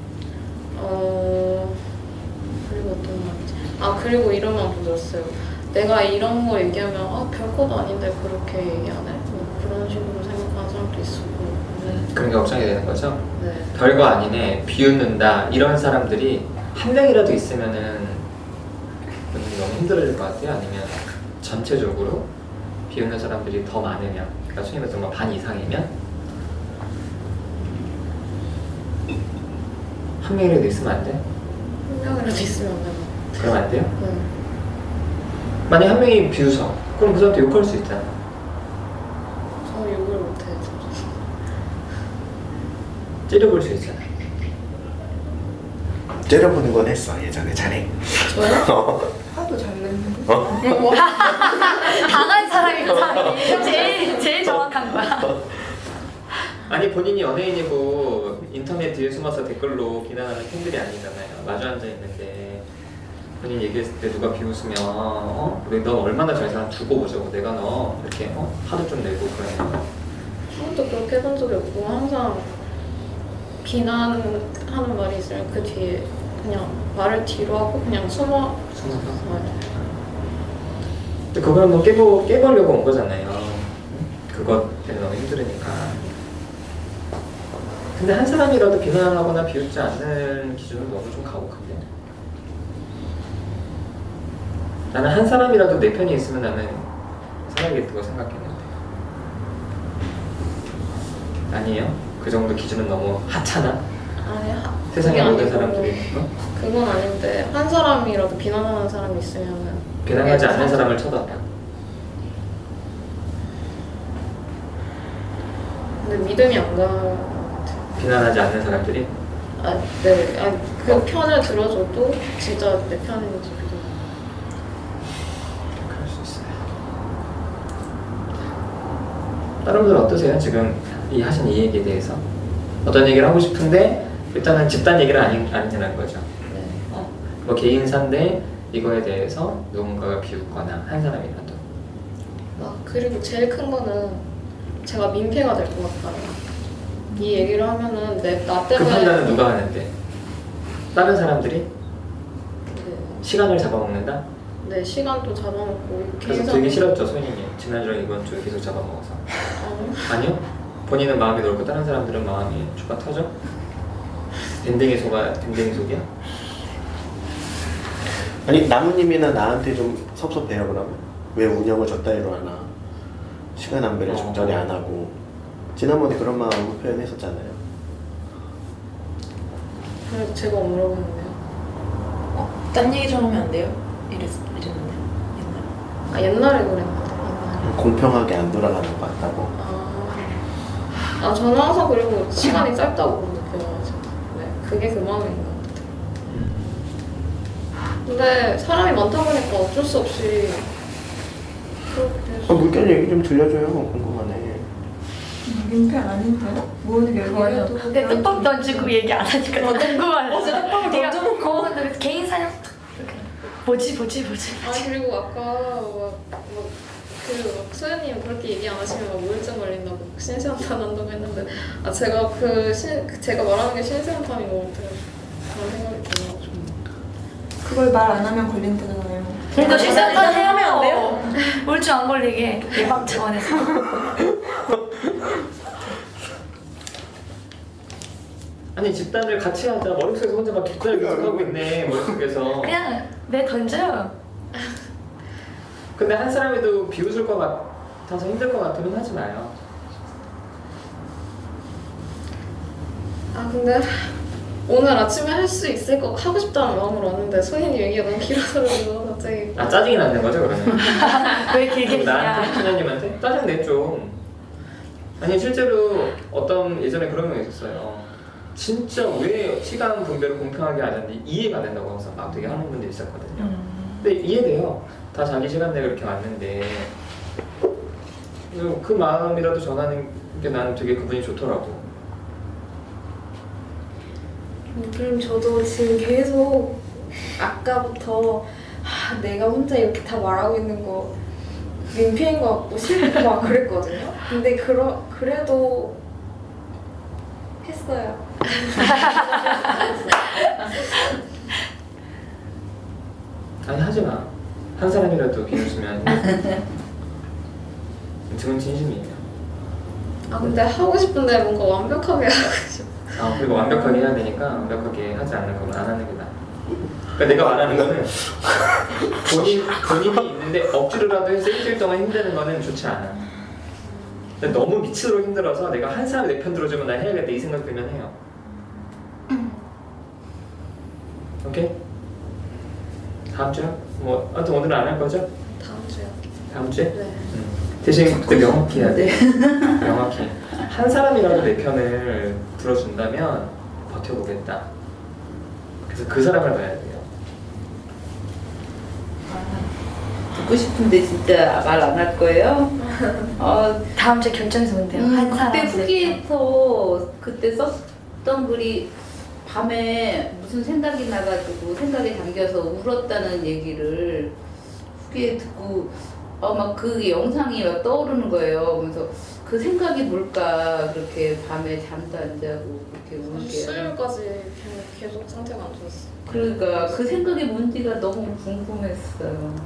Speaker 10: 어 그리고 어떤 말이지? 아 그리고 이런 마음도 들었어요. 내가 이런 거 얘기하면 아 별것도 아닌데 그렇게 얘기하네. 뭐 그런 식으로 생각하는 사람도 있었고. 네.
Speaker 1: 그런 게 걱정이 되는 거죠?
Speaker 10: 네.
Speaker 1: 별거 아니네, 비웃는다 이런 사람들이 한 명이라도 있으면은 본인이 너무 힘들어질 것 같아요. 아니면 전체적으로 비웃는 사람들이 더 많으면, 그러니까 소위 말해서 반 이상이면 한 명이라도 있으면 안 돼?
Speaker 10: 한 명이라도 있으면 안 되나?
Speaker 1: 그럼 안 돼요?
Speaker 10: 네.
Speaker 1: 만약 한 명이 비웃어, 그럼 그 사람한테 욕할 수 있잖아.
Speaker 10: 저 욕을 못해.
Speaker 1: 찌려볼 수 있잖아.
Speaker 7: 째려보는 건 했어 예전에 잘해.
Speaker 10: 저요?
Speaker 3: 화도 잘 냈는데.
Speaker 8: 당한 사람이 제일 제일 정확한 거야.
Speaker 1: 아니 본인이 연예인이고 인터넷 뒤에 숨어서 댓글로 비난하는 팬들이 아니잖아요. 마주 앉아 있는데 본인 얘기했을 때 누가 비웃으면 어? 우리 넌 얼마나 잘 사람 두고 보자고 내가 너 이렇게 어? 화도 좀 내고 그러는 거.
Speaker 10: 한 번도 그렇게 해본 적이 없고 항상 비난하는 말이 있으면 그 뒤에 그냥 말을 뒤로 하고 그냥 숨어.
Speaker 1: 숨어서?
Speaker 10: 네.
Speaker 1: 근데 그걸 한번 깨보, 깨보려고 온 거잖아요. 그것 때문에 너무 힘들으니까. 근데 한 사람이라도 비난하거나 비웃지 않는 기준은 너무 좀 가혹한데. 나는 한 사람이라도 내 편이 있으면 나는 살아야겠다고 생각했는데. 아니에요? 그 정도 기준은 너무 하찮아?
Speaker 10: 아니 하,
Speaker 1: 세상의
Speaker 10: 그게
Speaker 1: 모든
Speaker 10: 아니고
Speaker 1: 사람들이 어?
Speaker 10: 그건 아닌데 한 사람이라도 비난하는 사람이 있으면은
Speaker 1: 비난하지 않는
Speaker 10: 그게
Speaker 1: 사람을 쳐다봐.
Speaker 10: 근데 믿음이 안 가는 것 같아요.
Speaker 1: 비난하지 않는 사람들이?
Speaker 10: 아, 네. 아, 그 편을 들어줘도 진짜 내 편인지 믿음.
Speaker 1: 그럴 수 있어요. 다른 분들 어떠세요? 지금 이 하신 이 얘기에 대해서 어떤 얘기를 하고 싶은데 일단은 집단 얘기를 아니, 아니라는 거죠.
Speaker 10: 네.
Speaker 1: 어, 뭐 개인사인데 이거에 대해서 누군가가 비웃거나 한 사람이라도.
Speaker 10: 아, 그리고 제일 큰 거는 제가 민폐가 될 것 같아요. 이 얘기를 하면은 내, 나
Speaker 1: 그
Speaker 10: 때문에
Speaker 1: 판단은 누가 하는데? 다른 사람들이?
Speaker 10: 네,
Speaker 1: 시간을 잡아먹는다?
Speaker 10: 내 시간도 잡아먹고
Speaker 1: 그래서
Speaker 10: 개인사-
Speaker 1: 되게 싫었죠, 소인이. 지난주랑 이번 주에 계속 잡아먹어서.
Speaker 10: 어,
Speaker 1: 아니요? 본인은 마음이 넓고 다른 사람들은 마음이 좁아 터져? 댕댕이 속아, 댕댕이 속이야?
Speaker 7: 아니 나무님이나 나한테 좀 섭섭해요 그러면? 왜 운영을 저 따위로 하나? 시간 안배를 적절히 안 하고 지난번에 그런 마음 표현했었잖아요.
Speaker 10: 그래서 제가 물어보는데요.
Speaker 9: 어, 딴 얘기 좀 하면 안 돼요? 이랬, 이랬는데 옛날에.
Speaker 10: 아 옛날에 그랬는데 옛날에.
Speaker 7: 공평하게 안 돌아가는 것 같다고.
Speaker 10: 아, 아 저는 항상 그리고 시간이 짧다고 느껴가지고 네, 그게 그 마음인 것 같아요. 근데 사람이 많다 보니까 어쩔 수 없이 그렇게
Speaker 7: 아, 물결 얘기 좀 들려줘요. 궁금하네.
Speaker 3: 민폐 아닌데? 뭔 얘기해도
Speaker 8: 근데 뜻밖 던지고 얘기 안 하니까 더 궁금하네.
Speaker 9: 어제 떡밥을 던져놓고.
Speaker 8: 어, 근데 개인 사연 이렇게 뭐지 뭐지 뭐지.
Speaker 10: 아 그리고 아까 막그 소연님 그렇게 얘기 안 하시면 막 우울증 걸린다고 신세한탄 한다고 했는데 아 제가 그 신, 제가 말하는 게 신세한탄인 것 같아요. 그런 생각이 들어가지고.
Speaker 3: 그걸 말 안 하면 걸린다잖아요.
Speaker 8: 그러니까 실생활
Speaker 9: 하면 안 돼요?
Speaker 8: 우울증 안 걸리게 예방 차원에서.
Speaker 1: 아니 집단을 같이 하자. 머릿속에서 혼자 막 깃발을 계속하고 있네. 머릿속에서.
Speaker 8: 그냥 내 던져요.
Speaker 1: 근데 한 사람이도 비웃을 것 같아서 힘들 것 같으면 하지 마요.
Speaker 10: 아 근데 오늘 아침에 할 수 있을 거 하고 싶다는 마음으로 왔는데 소연님 얘기가 너무 길어서 그래서 갑자기
Speaker 1: 아 짜증이 나는 거죠 그러면?
Speaker 8: 왜 길게
Speaker 1: 나한테?
Speaker 8: 했냐.
Speaker 1: 신현님한테? 짜증 내 좀. 아니 실제로 어떤 예전에 그런 명 있었어요. 진짜 왜 시간 분배를 공평하게 안 하는지 이해가 안 된다고 항상 막 되게 하는 분들이 있었거든요.
Speaker 8: 음.
Speaker 1: 근데 이해돼요. 다 자기 시간 내고 이렇게 왔는데 그 마음이라도 전하는 게 나는 되게 그분이 좋더라고.
Speaker 4: 그럼 저도 지금 계속 아까부터 아, 내가 혼자 이렇게 다 말하고 있는 거 민폐인 것 같고 싫고 막 그랬거든요. 근데 그러, 그래도 했어요.
Speaker 1: 아니 하지 마. 한 사람이라도 비웃으면 지금 진심이에요.
Speaker 10: 아 근데 하고 싶은데 뭔가 완벽하게 하고 싶어.
Speaker 1: 아 그리고 완벽하게 해야 되니까 완벽하게 하지 않는 거면 안 하는 게 나아. 그러니까 내가 말하는 거는 본인, 본인이 있는데 억지로라도 해서 일주일 동안 힘드는 거는 좋지 않아. 근데 너무 미치도록 힘들어서 내가 한 사람 내 편 들어주면 난 해야겠다 이 생각 들면 해요. 오케이? 다음 주요? 뭐 아무튼 오늘은 안 할 거죠?
Speaker 10: 다음 주요.
Speaker 1: 다음 주에?
Speaker 10: 네.
Speaker 1: 음. 대신 그때 명확히 해야 돼. 명확히. 한 사람이라도 내 편을 들어준다면 버텨보겠다. 그래서 그 사람을 봐야 돼요.
Speaker 5: 듣고 싶은데 진짜 말 안 할 거예요? 어,
Speaker 8: 다음 주에 결정해서 온대요.
Speaker 5: 음,
Speaker 8: 한 사람.
Speaker 5: 그때 후기에서 그때 썼던 글이 밤에 무슨 생각이 나가지고 생각에 잠겨서 울었다는 얘기를 후기에 듣고 어, 막 그 영상이 막 떠오르는 거예요. 그래서 그 생각이 뭘까 그렇게 밤에 잠도 안 자고 그렇게 우는 게.
Speaker 10: 수요일까지 그냥 계속 상태가 안 좋았어.
Speaker 5: 그러니까 그 생각이 뭔지가 너무 궁금했어요.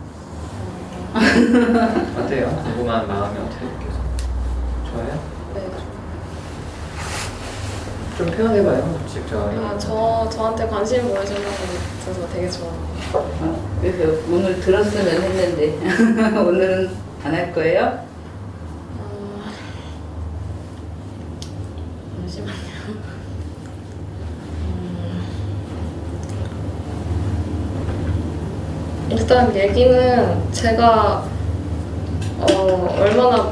Speaker 1: 어때요? 궁금한 마음이 어떻게 느껴져요? 좋아요?
Speaker 10: 네.
Speaker 1: 좀 표현해봐요. 직접.
Speaker 10: 아, 저 저한테 관심 보여주는 거 같아서 되게 좋아.
Speaker 5: 어, 그래서 오늘 들었으면 했는데 오늘은 안 할 거예요?
Speaker 10: 어... 잠시만요. 음... 일단 얘기는 제가 어, 얼마나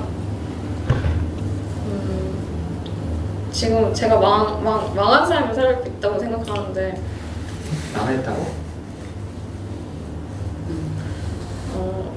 Speaker 10: 음, 지금 제가 망, 망, 망한 삶을 살고 있다고 생각하는데
Speaker 1: 망했다고?
Speaker 10: 어,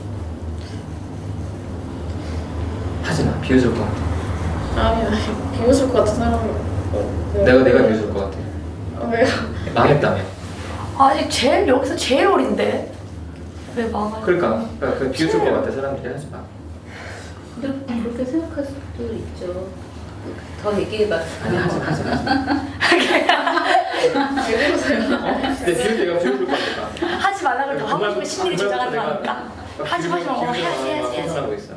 Speaker 1: 하지마. 비웃을 것 같아.
Speaker 10: 아니 아니 비웃을 것 같은 사람이 어, 네.
Speaker 1: 내가 내가 비웃을 것 같아.
Speaker 10: 어, 왜요?
Speaker 1: 망했다며.
Speaker 8: 아직 제일 여기서 제일 어린데 왜 망할?
Speaker 1: 그러니까, 그러니까 그 비웃을 것 같아. 사람들이 하지 마.
Speaker 5: 근데 그렇게 생각할 수도 있죠. 더 얘기해봐.
Speaker 1: 아니 하지 마. 하지 마.
Speaker 10: 왜 그러세요?
Speaker 1: 근데 비웃 내가 비웃을 것 같아.
Speaker 8: 하지 말라고 더 하고 싶은 심리를
Speaker 1: 그
Speaker 8: 조장하는 거 아닐까? 하지 마, 하지 마. 어, 해야지, 해야지, 해야지.
Speaker 1: 하고 있어.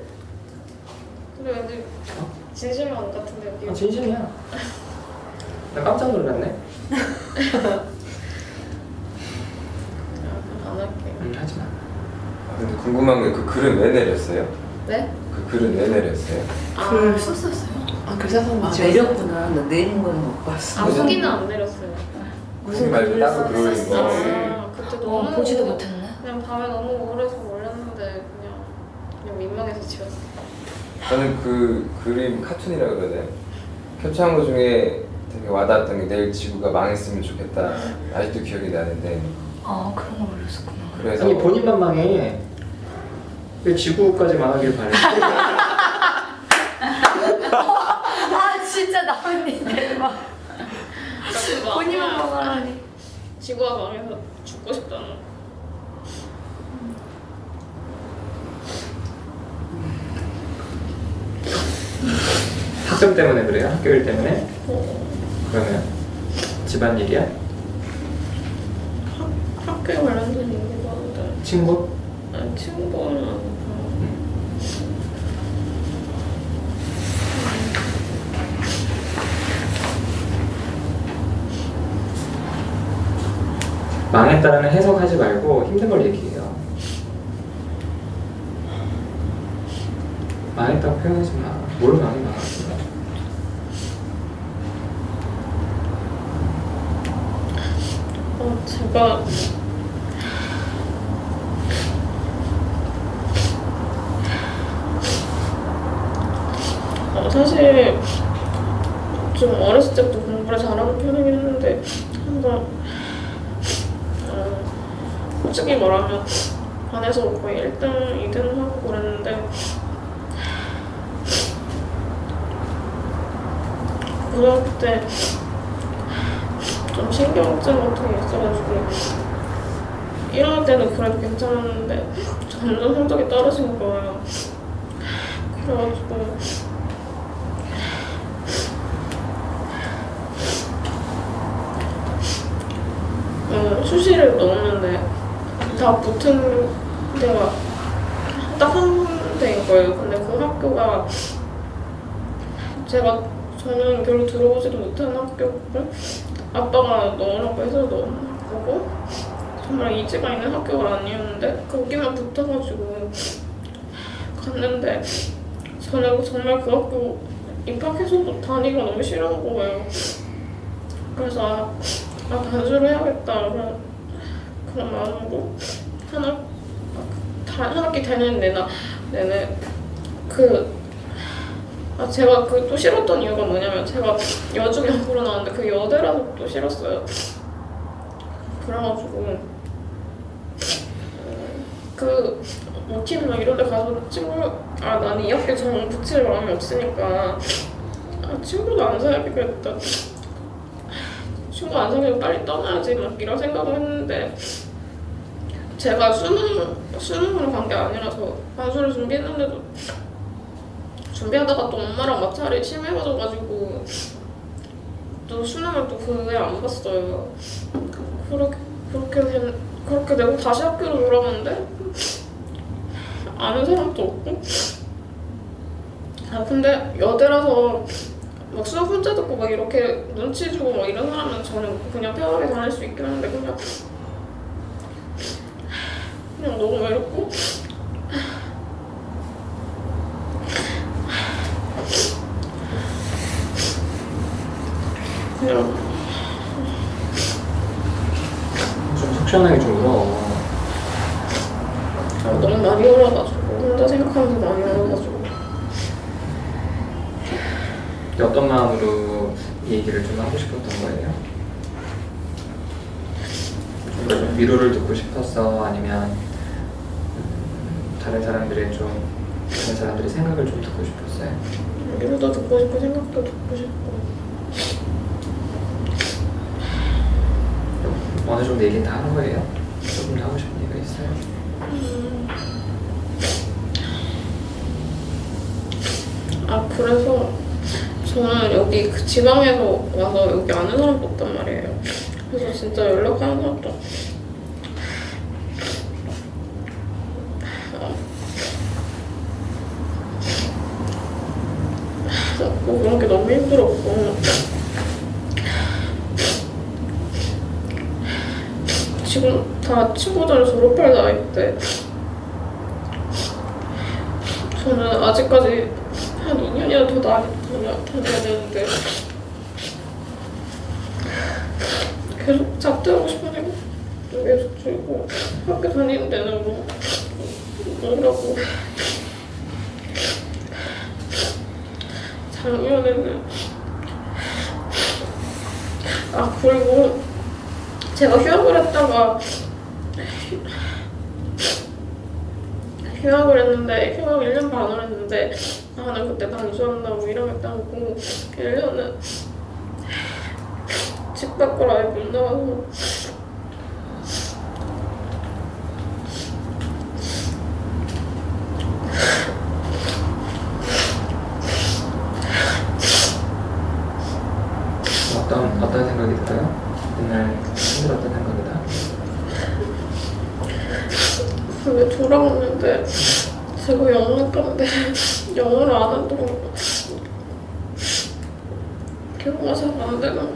Speaker 10: 근데 왠지 진심은 안 같은데요?
Speaker 1: 아, 진심이야. 나 깜짝 놀랐네.
Speaker 10: 안 할게요.
Speaker 1: 응, 하지 마.
Speaker 2: 아, 근데 궁금한 게 그 글은 왜 내렸어요?
Speaker 10: 네?
Speaker 2: 그 글은 왜 내렸어요?
Speaker 9: 글 썼었어요? 아, 글 써서
Speaker 5: 아,
Speaker 9: 맞지?
Speaker 5: 내렸구나. 나 내린 건 못 봤어.
Speaker 10: 아, 후기는 안 내렸어요.
Speaker 2: 무슨 말고 따로 그러는 거.
Speaker 10: 아, 그때 너무
Speaker 8: 어, 보지도 못했네.
Speaker 10: 그냥 밤에 너무 우울해서 몰랐는데 그냥 그냥 민망해서 지웠어요.
Speaker 2: 저는 그 그림 카툰이라고 그러나요? 캡처한 거 중에 되게 와닿았던 게 내일 지구가 망했으면 좋겠다. 아직도 기억이 나는데.
Speaker 8: 아 그런 거 몰랐었구나.
Speaker 2: 그래서
Speaker 1: 아니 본인만 망해. 왜 지구까지 망하길 바래?
Speaker 8: 아 진짜 나은이 대박. 본인만 망하라니.
Speaker 10: 지구가 망해서 죽고 싶다는.
Speaker 1: 학점 때문에 그래요? 학교 일 때문에?
Speaker 10: 어,
Speaker 1: 그러면 집안일이야?
Speaker 10: 학, 학교에 관련된 얘기도 하는데
Speaker 1: 친구?
Speaker 10: 아니 친구는 아니고
Speaker 1: 망했다는 해석하지 말고 힘든 걸 얘기해요. 망했다고 표현하지 마. 뭘 망해 망했어?
Speaker 10: 어, 제가 어, 사실 좀 어렸을 때부터 공부를 잘하는 편이긴 했는데 한번 어, 솔직히 말하면 반에서 거의 일 등, 이 등 하고 그랬는데 고등학교 때 좀 신경증 같은 게 있어가지고 일 학년 때는 그래도 괜찮았는데 점점 성적이 떨어진 거예요. 그래가지고 어, 수시를 넣었는데 다 붙은 데가 딱 한 군데인 거예요. 근데 그 학교가 제가 저는 별로 들어오지도 못하는 학교를 아빠가 넣으라고 해서 넣은 거고 정말 이지가 있는 학교가 아니었는데 거기만 붙어가지고 갔는데 저는 정말 그 학교 입학해서도 다니기가 너무 싫은 거예요. 그래서 아 반수를 해야겠다 그런, 그런 마음으로 하나 다 한 학기 되는 내나 내내 그 아 제가 그 또 싫었던 이유가 뭐냐면 제가 여중 연구로 나왔는데 그 여대라서 또 싫었어요. 그래가지고 그 모티브나 이런 데 가서 친구 아 나는 이 학교 정 붙일 마음이 없으니까 아 친구도 안 사귀겠다, 친구 안 사귀고 빨리 떠나야지 막 이런 생각을 했는데 제가 수능, 수능으로 간 게 아니라서 반수를 준비했는데도 준비하다가 또 엄마랑 마찰이 심해가지고 또 수능을 또 그 후에 안 봤어요. 그렇게 그렇게 된, 그렇게 되고 다시 학교로 돌아갔는데 아는 사람도 없고 아 근데 여대라서 막 수업 혼자 듣고 막 이렇게 눈치 주고 막 이런 사람은 저는 그냥 편하게 다닐 수 있긴 한데 그냥 그냥 너무 외롭고 그냥
Speaker 1: 좀 속 시원하게 좀 울어.
Speaker 10: 아, 너무 많이 울어가지고 혼자 생각하면서 많이 울어가지고
Speaker 1: 근데 어떤 마음으로 이 얘기를 좀 하고 싶었던 거예요? 좀 더 좀 위로를 듣고 싶었어? 아니면 음, 다른 사람들의 좀 다른 사람들의 생각을 좀 듣고 싶었어요?
Speaker 10: 위로도 듣고 싶고 생각도 듣고 싶고
Speaker 1: 어느 정도 얘기는 다 한 거예요? 조금 더 하고 싶은 얘기가 있어요?
Speaker 10: 음. 아 그래서 저는 여기 그 지방에서 와서 여기 아는 사람도 없단 말이에요. 그래서 진짜 연락하는 사람도 뭐 그런 게 너무 힘들었고 지금 다 친구들 졸업할 나이인데 저는 아직까지 한 이 년이나 더 다녀, 다녀야 되는데 계속 잡들하고 싶은 생각도 계속 들고 학교 다니는 데는 뭐 뭐라고 작년에는 아 그리고 제가 휴학을 했다가 휴학을 했는데 휴학 일 년 반을 했는데 아 난 그때 반수한다고 일 학했다고 일 년은 집 밖으로 아예 못 나가서
Speaker 1: 어떤, 어떤 생각이 들어요? 맨날 힘들었던 생각이다.
Speaker 10: 근데 돌아오는데 제가 영어과인데 영어를 안 한다고 영어가 잘 안 되는 거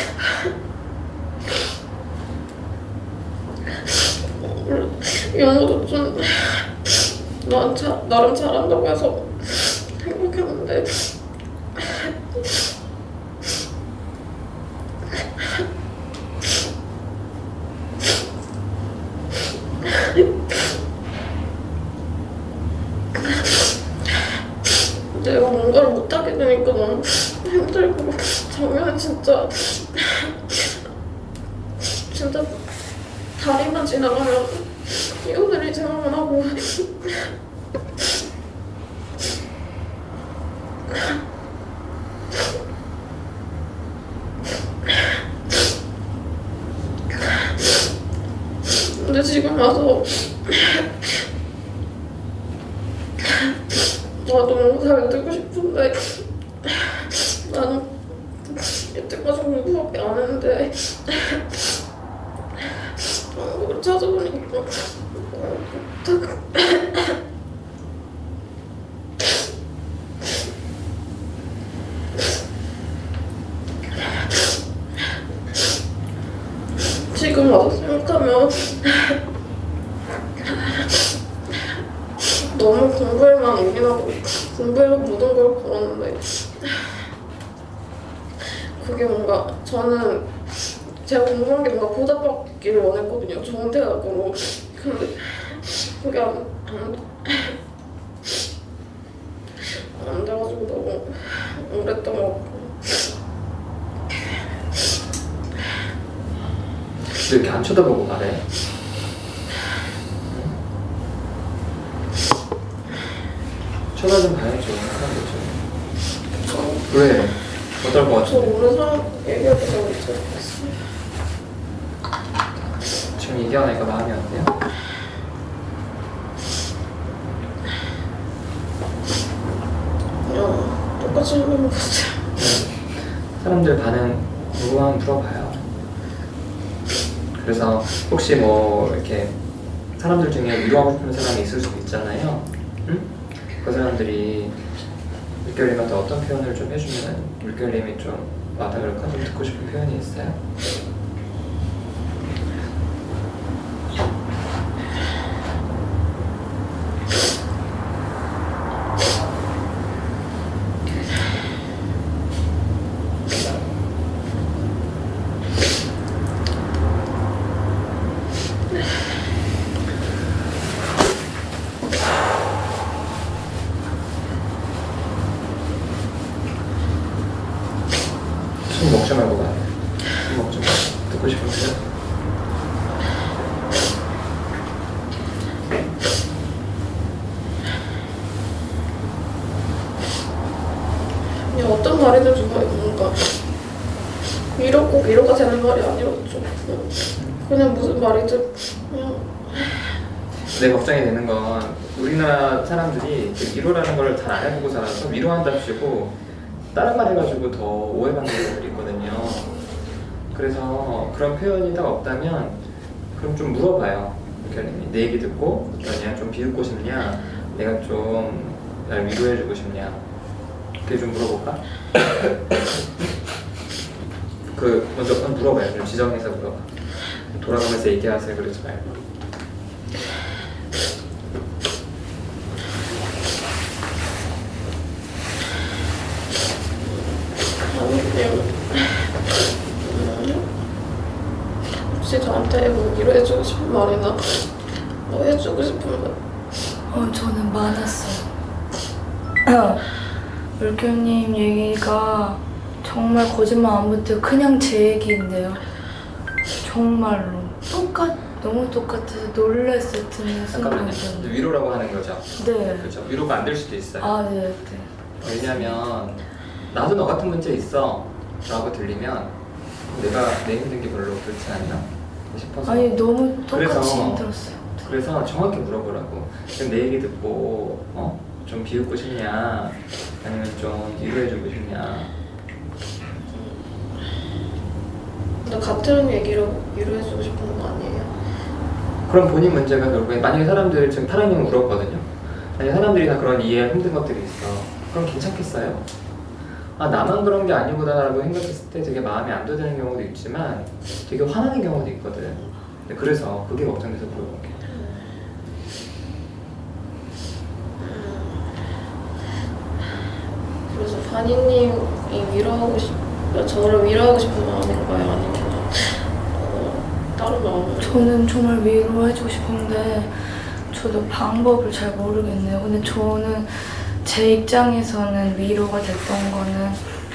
Speaker 10: 영어도 좀 난 자, 나름 잘한다고 해서 생각했는데 내가 뭔가를 못하게 되니까 너무 힘들고 작년에 진짜 진짜 다리만 지나가면 이거들이 생각만 하고 근데 지금 와서 나도 너무 잘 듣고 싶은데 나는 이때까지 공부밖에 안 했는데 한국을 찾아보니까 지금 와서 생각하면 너무 공부에만 올인하고 공부에서 모든 걸 걸었는데 그게 뭔가 저는 제가 궁금한 게 뭔가 보답받기를 원했거든요. 좋은 대학으로. 근데 그게 안, 안, 안 돼가지고 너무 우울했던 것 같고.
Speaker 1: 왜 이렇게 안 쳐다보고 말해? 쳐다 좀 봐야죠. 사람들 좀. 왜? 어떨 것
Speaker 10: 저
Speaker 1: 같은데?
Speaker 10: 모르는 사람 얘기할 때가 있죠.
Speaker 1: 지금 얘기하니까 마음이 안 돼요?
Speaker 10: 그냥 똑같이 하는 것 같아요.
Speaker 1: 사람들 반응 궁금하면 물어봐요. 그래서 혹시 뭐 이렇게 사람들 중에 위로하고 싶은 사람이 있을 수도 있잖아요. 응? 그 사람들이 물결님한테 어떤 표현을 좀 해주면 물결님이 좀 와닿을까? 좀 듣고 싶은 표현이 있어요? 숨 먹지 말고 말해. 숨 먹지 말고. 듣고 싶은 표현?
Speaker 10: 그냥 어떤 말이든 정말 뭔가 위로 꼭 위로가 되는 말이 아니었죠. 그냥, 그냥 무슨 말이든 그냥
Speaker 1: 내 걱정이 되는 건 우리나라 사람들이 위로라는 걸 잘 안 해보고 살아서 위로한답시고 다른 말 해가지고 더 오해받는 경우들이 있거든요. 그래서 그런 표현이 딱 없다면 그럼 좀 물어봐요. 내 얘기 듣고 어떠냐? 좀 비웃고 싶냐? 내가 좀 날 위로해주고 싶냐? 그게 좀 물어볼까? 그 먼저 한번 물어봐요. 좀 지정해서 물어봐. 돌아가면서 얘기하세요. 그러지 말고.
Speaker 10: 혹시 저한테 뭐 위로해주고 싶은 말이나 뭐 해주고 싶은 말?
Speaker 8: 어, 저는 많았어요. 물결님 얘기가 정말 거짓말 안 붙어요. 그냥 제 얘기인데요. 정말로 똑같, 너무 똑같아서 놀랐어요. 듣는
Speaker 1: 잠깐만요.
Speaker 8: 순간.
Speaker 1: 위로라고 하는 거죠?
Speaker 8: 네.
Speaker 1: 그렇죠. 위로가 안 될 수도 있어요.
Speaker 8: 아, 네, 네.
Speaker 1: 왜냐면 나도 너 같은 문제 있어 라고 들리면 내가 내 힘든 게 별로 그렇지 않나 싶어서.
Speaker 8: 아니, 너무 똑같이
Speaker 1: 그래서,
Speaker 8: 힘들었어요.
Speaker 1: 그래서 정확히 물어보라고. 그럼 내 얘기 듣고 어? 좀 비웃고 싶냐 아니면 좀 위로해주고 싶냐.
Speaker 10: 나 같은 얘기로 위로해주고 싶은 거 아니에요?
Speaker 1: 그럼 본인 문제가 결국에 만약에 사람들 지금 파랑님은 울었거든요. 만약에 사람들이 다 그런 이해할 힘든 것들이 있어. 그럼 괜찮겠어요? 아 나만 그런 게 아니구나라고 생각했을 때 되게 마음이 안 도되는 경우도 있지만 되게 화나는 경우도 있거든. 그래서 그게 걱정돼서 물어본 게.
Speaker 10: 그래서 반이님이 위로하고 싶, 저를 위로하고 싶은 마음인가요? 아니면 어, 다른 마음?
Speaker 8: 저는 정말 위로해주고 싶은데 저도 방법을 잘 모르겠네요. 근데 저는 제 입장에서는 위로가 됐던 거는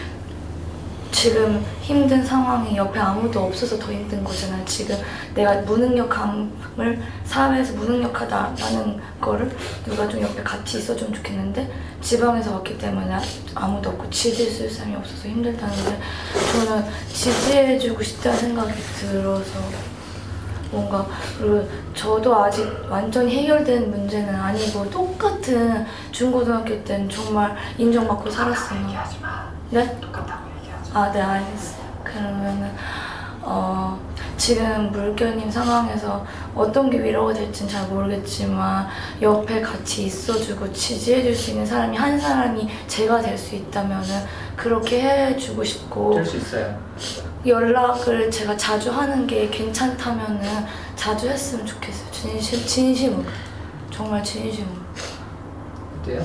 Speaker 8: 지금 힘든 상황이 옆에 아무도 없어서 더 힘든 거잖아요. 지금 내가 무능력함을 사회에서 무능력하다라는 거를 누가 좀 옆에 같이 있어주면 좋겠는데 지방에서 왔기 때문에 아무도 없고 지지해 줄 사람이 없어서 힘들다는데 저는 지지해주고 싶다는 생각이 들어서 뭔가 그리고 저도 아직 완전히 해결된 문제는 아니고 똑같은 중고등학교 때는 정말 인정받고 살았어요.
Speaker 1: 얘기하지 마.
Speaker 8: 네?
Speaker 1: 똑같다고 얘기하지
Speaker 8: 아, 네, 알겠어요. 그러면은 어, 지금 물결님 상황에서 어떤 게 위로가 될지는 잘 모르겠지만 옆에 같이 있어주고 지지해줄 수 있는 사람이 한 사람이 제가 될 수 있다면은 그렇게 해주고 싶고
Speaker 1: 될 수 있어요.
Speaker 8: 연락을 제가 자주 하는 게 괜찮다면은 자주 했으면 좋겠어요. 진심, 진심으로. 정말 진심으로.
Speaker 1: 어때요?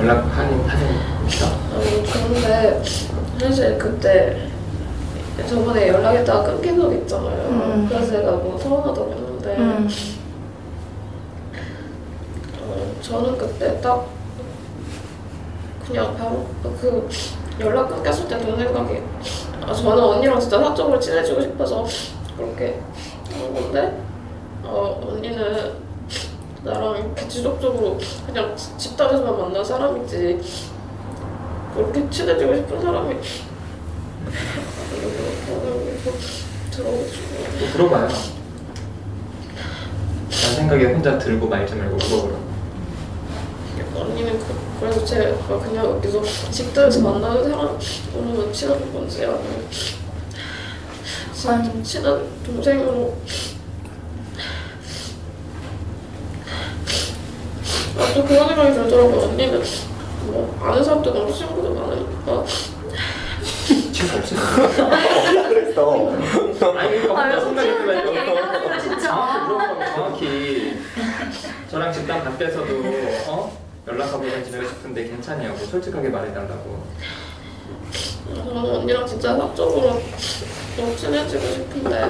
Speaker 1: 연락하긴 하십니까?
Speaker 10: 아니 좋은데 사실 그때 저번에 연락했다가 끊긴 적 있잖아요.
Speaker 8: 음.
Speaker 10: 그래서 제가 뭐 서운하다고 했는데
Speaker 8: 음.
Speaker 10: 어, 저는 그때 딱 그냥 바로 그 연락 끊겼을 때 든 생각이 아 저는 언니랑 진짜 사적으로 친해지고 싶어서 그렇게 한 건데 어 언니는 나랑 이렇게 지속적으로 그냥 집단에서만 만난 사람이지 그렇게 친해지고 싶은 사람이 들어가지고
Speaker 1: 뭐 물어봐요. 난 생각에 혼자 들고 말지 말고 물어보라.
Speaker 10: 언니는 그, 그래서 제가 그냥 여기서 집단에서 만나는 사람 오늘 친한 건지 아니면 친, 친한 동생으로 아 또 그런 생각이 들더라고요. 언니는 뭐 아는 사람도 너무 친구도 많으니까
Speaker 1: 친구 없으면
Speaker 7: 그랬어.
Speaker 1: 아니 그러니까 혼자 생각이 들면
Speaker 8: 진짜.
Speaker 1: 정확히 물어보면 정확히 저랑 집단 밖에서도 어? 연락하고 지내고 싶은데 괜찮냐고 솔직하게 말해달라고.
Speaker 10: 저는 언니랑 진짜 사적으로 너무 친해지고 싶은데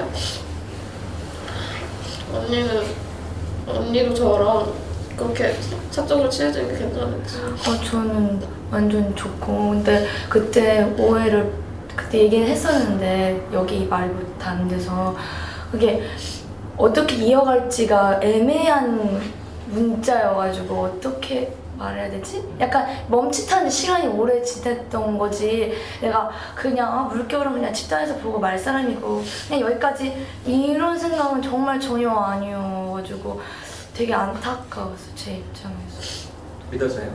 Speaker 10: 언니는 언니도 저랑 그렇게 사적으로 친해지는 게 괜찮은지.
Speaker 8: 어, 저는 완전 좋고 근데 그때 오해를 그때 얘기는 했었는데 여기 말도 다 안 돼서 그게 어떻게 이어갈지가 애매한 문자여가지고 어떻게 말해야 되지? 약간 멈칫하는 시간이 오래 지냈던 거지. 내가 그냥 아, 물결은 그냥 집단에서 보고 말 사람이고 그냥 여기까지 이런 생각은 정말 전혀 아니어가지고 되게 안타까웠어 제 입장에서.
Speaker 1: 믿어져요?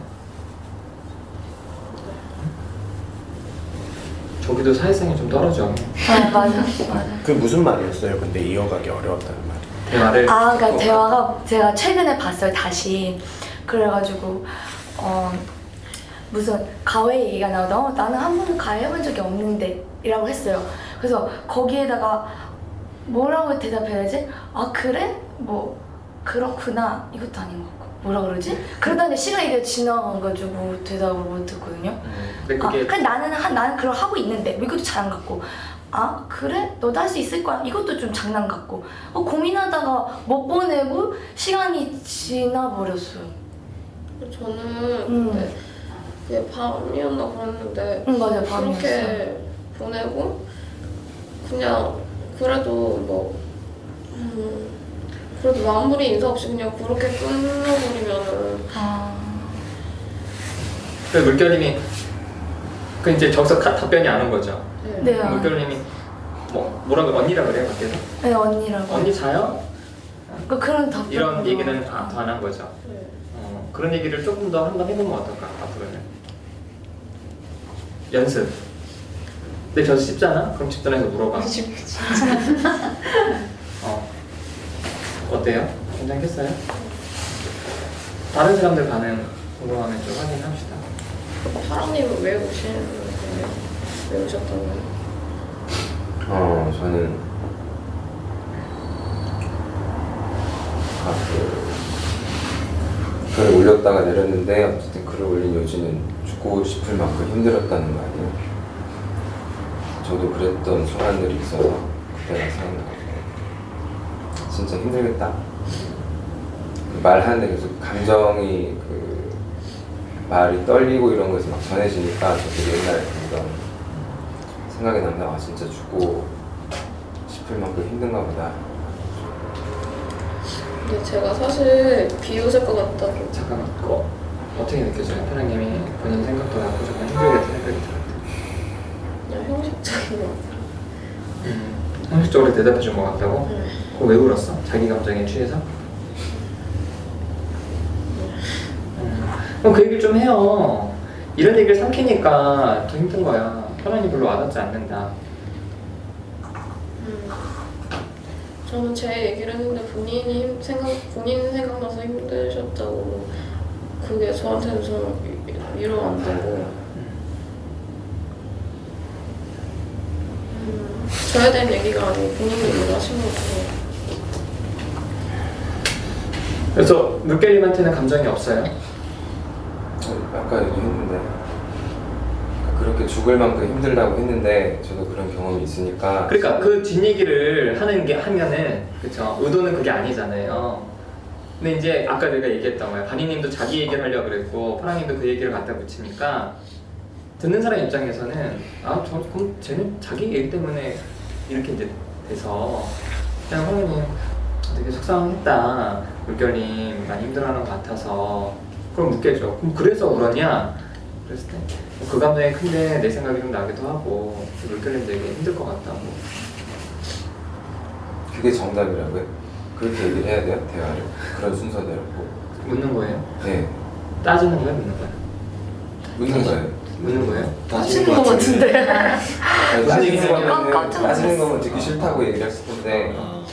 Speaker 1: 저기도 사회성이 좀 떨어져.
Speaker 8: 아 맞아 맞아.
Speaker 7: 그 무슨 말이었어요? 근데 이어가기 어려웠다는 말이.
Speaker 1: 대화를
Speaker 8: 아 그러니까 대화가 제가 최근에 봤어요 다시. 그래가지고 어 무슨 가외 얘기가 나오다 어, 나는 한 번도 가외 해본 적이 없는데 이라고 했어요. 그래서 거기에다가 뭐라고 대답해야 되지? 아 그래? 뭐 그렇구나 이것도 아닌 것 같고 뭐라 그러지? 그러다가 시간이 되게 지나가가지고 대답을 못 듣거든요.
Speaker 1: 음, 근데
Speaker 8: 아
Speaker 1: 그게
Speaker 8: 그래 나는 한 나는 그걸 하고 있는데 뭐 이것도 잘안 같고 아 그래? 너도 할 수 있을 거야 이것도 좀 장난 같고 어, 고민하다가 못 보내고 시간이 지나버렸어요.
Speaker 10: 저는
Speaker 8: 음.
Speaker 10: 근데 그게 밤이었나 그랬는데
Speaker 8: 응 맞아 밤이었어.
Speaker 10: 그렇게 보내고 그냥 그래도 뭐 음, 그래도 마무리 인사 없이 그냥 그렇게 끝나버리면은
Speaker 8: 아
Speaker 1: 그 물결님이 그 이제 저기서 카- 답변이 안 온 거죠.
Speaker 10: 네.
Speaker 8: 네.
Speaker 1: 물결님이 뭐 뭐라고 언니라 그래요 밖에서?
Speaker 8: 네 언니라고.
Speaker 1: 언니 자요?
Speaker 8: 그 그런 답변.
Speaker 1: 이런 얘기는 더 안 한 거죠.
Speaker 10: 네.
Speaker 1: 어, 그런 얘기를 조금 더 한번 해보면 어떨까 앞으로는. 연습. 근데 저 쉽잖아? 그럼 집단에서 물어봐. 어. 어때요? 괜찮겠어요? 다른 사람들 반응 궁금하면 좀 확인합시다.
Speaker 10: 파랑님은 왜 오시는 거예요? 왜 오셨다고요?
Speaker 2: 어, 저는 아, 그 글을 올렸다가 내렸는데 어쨌든 글을 올린 요지는 죽고 싶을 만큼 힘들었다는 말이에요. 저도 그랬던 순간들이 있어서 그때가 생각나고 진짜 힘들겠다. 말하는데 계속 감정이 그 말이 떨리고 이런 거에서 막 전해지니까 저도 옛날에 그런 생각이 납니다. 아 진짜 죽고 싶을 만큼 힘든가 보다.
Speaker 10: 근데 제가 사실 비웃을 것 같다고.
Speaker 1: 잠깐만. 어, 어떻게 느껴져요? 사장님이 본인 생각도 나고 정말 힘들겠다 생각이 들어요.
Speaker 10: 그냥 형식적인 것 같아요.
Speaker 1: 음, 형식적으로 대답해 준 것 같다고?
Speaker 10: 네.
Speaker 1: 그거 왜 울었어? 자기 감정에 취해서? 음, 그럼 그 얘기를 좀 해요. 이런 얘기를 삼키니까 더 힘든 거야. 편안히 별로 와닿지 않는다.
Speaker 10: 음. 저는 제 얘기를 했는데 본인이 힘- 생각, 본인 생각나서 힘드셨다고 그게 저한테는 좀 위로가 안 되고 음, 저에 대한 얘기가 아니고 본인 얘기를 하신 것 같아요.
Speaker 1: 그래서 물개님한테는 감정이 없어요?
Speaker 2: 어, 아까 얘기했는데 그렇게 죽을 만큼 힘들다고 했는데 저도 그런 경험이 있으니까.
Speaker 1: 그러니까 그 뒷얘기를 하는 게 하면은 그쵸, 의도는 그게 아니잖아요. 근데 이제 아까 내가 얘기했던 거야. 바니님도 자기 얘기를 하려고 그랬고 파랑님도 그 얘기를 갖다 붙이니까 듣는 사람 입장에서는 아, 저 그럼 쟤는 자기 얘기 때문에 이렇게 이제 돼서 그냥 파랑님 되게 속상했다, 물결님 많이 힘들어하는 것 같아서 그럼 묻겠죠. 그럼 그래서 그러냐? 그랬을 때 그 감정이 큰데 내 생각이 좀 나기도 하고 물결님 되게 힘들 것 같다고.
Speaker 2: 그게 정답이라고요? 그렇게 얘기를 해야 돼요? 대화를? 그런 순서대로?
Speaker 1: 묻는 거예요?
Speaker 2: 네.
Speaker 1: 따지는 거예요? 묻는 거예요?
Speaker 2: 묻는 거예요.
Speaker 1: 묻는 거예요?
Speaker 8: 따지는 거 같은데.
Speaker 2: 아니,
Speaker 1: 무슨
Speaker 2: 따지는
Speaker 1: 얘기세요?
Speaker 2: 거는
Speaker 8: 깜짝
Speaker 2: 따지는 거면 듣기 싫다고 얘기를 했을 텐데
Speaker 1: 아.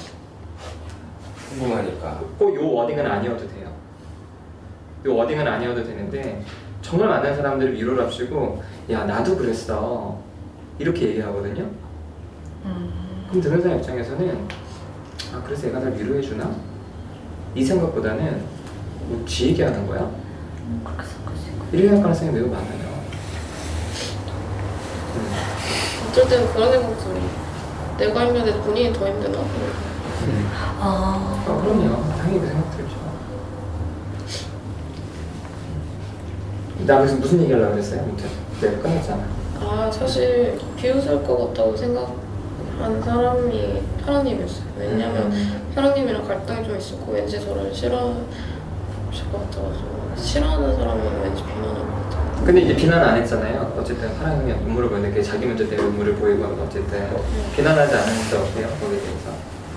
Speaker 2: 궁금하니까.
Speaker 1: 꼭 요 워딩은 아니어도 돼요. 요 워딩은 아니어도 되는데 정말 많은 사람들이 위로를 합치고 야 나도 그랬어 이렇게 얘기하거든요.
Speaker 8: 음.
Speaker 1: 그럼 듣는 사람 입장에서는 아 그래서 얘가 날 위로해주나? 이 생각보다는 뭐 지 얘기하는 거야?
Speaker 8: 음, 그렇게 생각할 수 있고.
Speaker 1: 이렇게 생각하는 사람이 매우 많아요. 음.
Speaker 10: 어쩔 때는 그런 생각도 들어요. 내가 힘든데 본인이 더 힘드나?
Speaker 1: 음.
Speaker 8: 아.
Speaker 1: 아 그럼요. 당연히 그 생각 들죠. 나 그래서 무슨 얘기 하려고 그랬어요? 아무튼 내가 끝났잖아.
Speaker 10: 아 사실 비웃을 것 같다고 생각한 사람이 파랑님이었어요. 왜냐면
Speaker 1: 음.
Speaker 10: 파랑님이랑 갈등이 좀 있었고 왠지 저를 싫어하실 것 같아가지고 싫어하는 사람은 왠지 비난할 것 같아요.
Speaker 1: 근데 이제 비난 안 했잖아요. 어쨌든 파랑님이 눈물을 보이는데 그게 자기 문제 때문에 눈물을 보이고 하는 거 어쨌든 비난하지 않은 적 없어요. 거기에 대해서.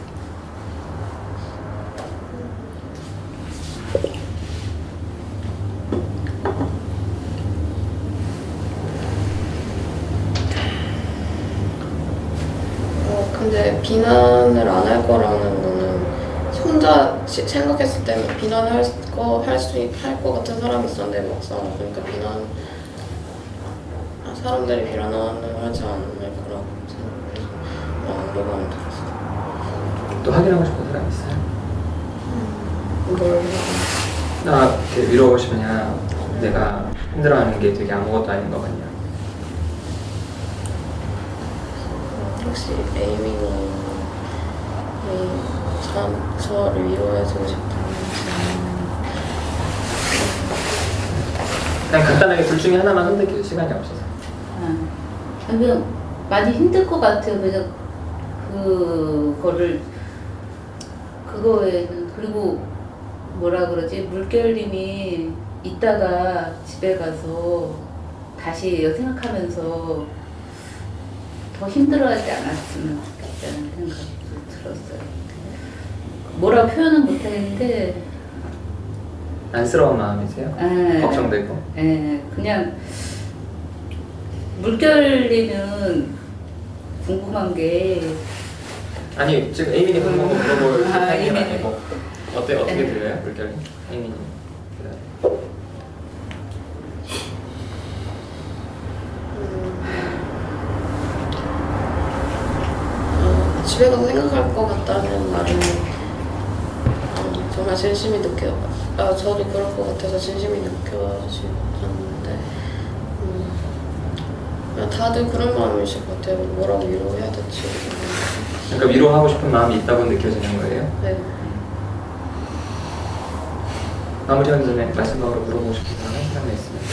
Speaker 10: 어, 근데 비난을 안 할 거라는 거는 혼자 시- 생각했을 때는 비난할 거 할 수 할 것 같은 사람이 있었는데 막상 그러니까 비난 아, 사람들이 비난을 하지 않을 거라고 생각해서 마음이 들었어요.
Speaker 1: 또 확인하고 싶은 사람 있어요?
Speaker 10: 뭘
Speaker 1: 나 이렇게 위로하고 싶으냐? 내가 힘들어하는 게 되게 아무것도 아닌 것 같냐?
Speaker 10: 혹시 에이미는 참 저를 위로해주고 싶다는
Speaker 1: 그냥 간단하게 둘 중에 하나만 선택해도 시간이 없어서.
Speaker 5: 아, 그냥 많이 힘들 것 같아요. 그래서 그거를 그거에는 그리고 뭐라 그러지 물결님이 이따가 집에 가서 다시 생각하면서 더 힘들어하지 않았으면 좋겠다는 생각이 들었어요. 뭐라 표현은 못하겠는데
Speaker 1: 안쓰러운 마음이세요?
Speaker 5: 에,
Speaker 1: 걱정되고.
Speaker 5: 에, 그냥 물결님은 궁금한 게
Speaker 1: 아니 지금 에이미님 그런 거 물어볼
Speaker 5: 아,
Speaker 1: 타이밍이
Speaker 5: 에이미님.
Speaker 1: 아니고 어때 어떻게
Speaker 5: 네.
Speaker 1: 들려요 물결님? 에이미님.
Speaker 10: 어, 집에 가서 생각할 것 같다는 말은 어, 정말 진심이 느껴. 아 저도 그럴 것 같아서 진심이 느껴지는데 음, 그냥 다들 그런 마음이실 것 같아요. 뭐라고 위로해야 될지.
Speaker 1: 그러니까 위로하고 싶은 마음이 있다고 느껴지는 거예요?
Speaker 10: 네.
Speaker 1: 마무리하기 전에 마지막으로 물어보고 싶은 사람 한 사람 있으면.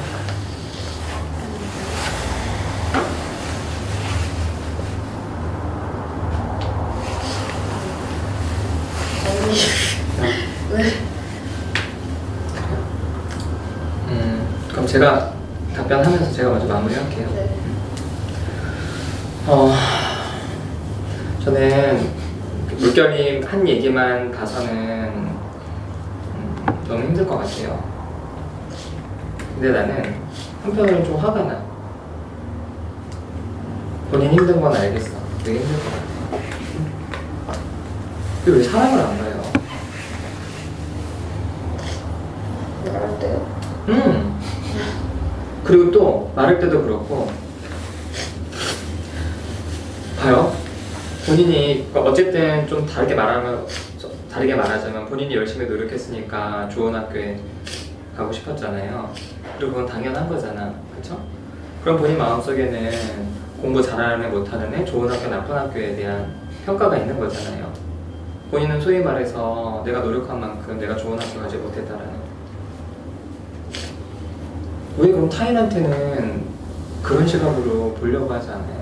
Speaker 10: 언니. 네.
Speaker 1: 음, 그럼 제가 답변하면서 제가 먼저 마무리할게요.
Speaker 10: 네.
Speaker 1: 어, 저는 물결님 한 얘기만 봐서는 음, 너무 힘들 것 같아요. 근데 나는 한편으로는 좀 화가 나. 본인 힘든 건 알겠어. 되게 힘들 것 같아. 근데 왜 사람을 안 봐요?
Speaker 10: 말할 때요?
Speaker 1: 음. 그리고 또 말할 때도 그렇고 봐요. 본인이 그러니까 어쨌든 좀 다르게 말하면 다르게 말하자면 본인이 열심히 노력했으니까 좋은 학교에 가고 싶었잖아요. 그리고 그건 당연한 거잖아. 그쵸? 그럼 본인 마음속에는 공부 잘하는 애 못하는 애, 좋은 학교 나쁜 학교에 대한 평가가 있는 거잖아요. 본인은 소위 말해서 내가 노력한 만큼 내가 좋은 학교 가지 못했다라는. 왜 그럼 타인한테는 그런 시각으로 보려고 하지 않아요?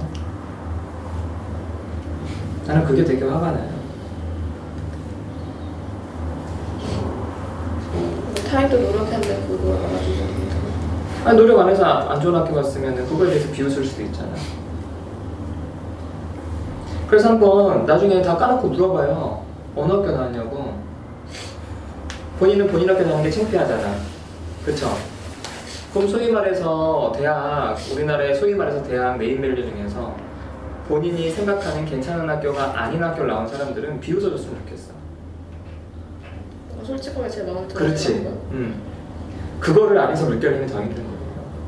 Speaker 1: 나는 그게 되게 화가 나요.
Speaker 10: 타인도 노력했는데 그걸 알아주지.
Speaker 1: 아니, 노력 안 해서 안 좋은 학교 갔으면 그거에 대해서 비웃을 수도 있잖아. 그래서 한번 나중에 다 까놓고 물어봐요. 어느 학교 나왔냐고. 본인은 본인 학교 나오는 게 창피하잖아. 그쵸? 그럼 소위 말해서 대학, 우리나라의 소위 말해서 대학 메인밸류 중에서 본인이 생각하는 괜찮은 학교가 아닌 학교를 나온 사람들은 비웃어줬으면 좋겠어.
Speaker 10: 솔직하게 제 마음을 들어주는
Speaker 1: 그렇지.
Speaker 10: 거야.
Speaker 1: 음. 그거를 안 해서 물결림이 더 힘든 거예요.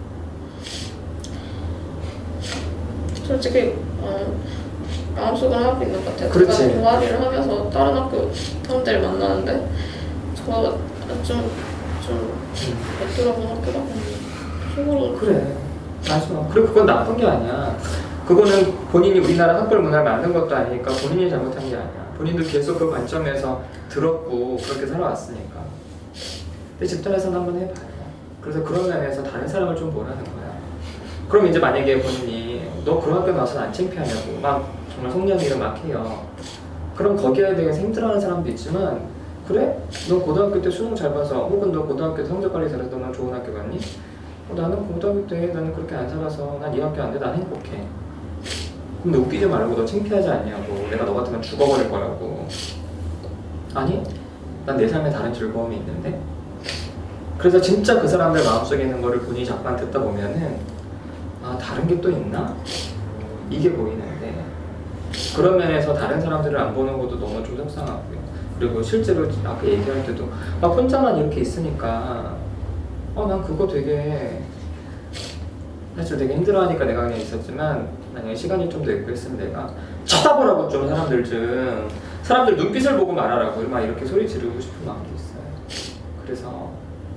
Speaker 10: 솔직히 어, 마음속은 하고 있는 것 같아요.
Speaker 1: 그렇지.
Speaker 10: 제가 동아리를 하면서 다른 학교 사람들을 만나는데 저가 좀, 좀 어쩌라고 학교라고 속으로
Speaker 1: 그래. 맞아. 그리고 그건 나쁜 게 아니야. 그거는 본인이 우리나라 학벌 문화를 만든 것도 아니니까 본인이 잘못한 게 아니야. 본인도 계속 그 관점에서 들었고 그렇게 살아왔으니까. 근데 집단에서는 한번 해봐요. 그래서 그런 면에서 다른 사람을 좀 보라는 거야. 그럼 이제 만약에 본인이 너 그런 학교 나와서 안 창피하냐고 막 정말 속량이를 막 해요. 그럼 거기에 대해서 힘들어하는 사람도 있지만 그래? 너 고등학교 때 수능 잘 봐서 혹은 너 고등학교 때 성적 관리 잘해서 넌 좋은 학교 갔니? 어, 나는 고등학교 때 나는 그렇게 안 살아서 난 이 학교 안 돼. 난 행복해. 그럼 너 웃기지 말고 너 창피하지 않냐고. 내가 너 같으면 죽어버릴 거라고. 아니? 난 내 삶에 다른 즐거움이 있는데? 그래서 진짜 그 사람들 마음속에 있는 거를 본인이 잠깐 듣다 보면은 아 다른 게 또 있나? 이게 보이는데 그런 면에서 다른 사람들을 안 보는 것도 너무 좀 속상하고요. 그리고 실제로 아까 얘기할 때도 아 혼자만 이렇게 있으니까 어 난 그거 되게 사실 되게 힘들어하니까 내가 그냥 있었지만 만약에 시간이 좀 더 있고 했으면 내가 쳐다보라고 좀 사람들 좀 사람들 눈빛을 보고 말하라고 막 이렇게 소리 지르고 싶은 마음도 있어요. 그래서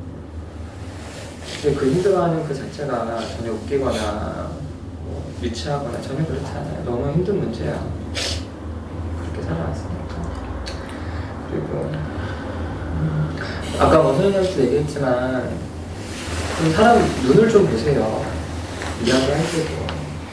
Speaker 1: 그 힘들어하는 그 자체가 전혀 웃기거나 뭐 유치하거나 전혀 그렇지 않아요. 너무 힘든 문제야. 그렇게 살아왔으니까. 그리고 음, 아까 뭐 소연이한테 얘기했지만 좀 사람 눈을 좀 보세요. 이야기할 때도.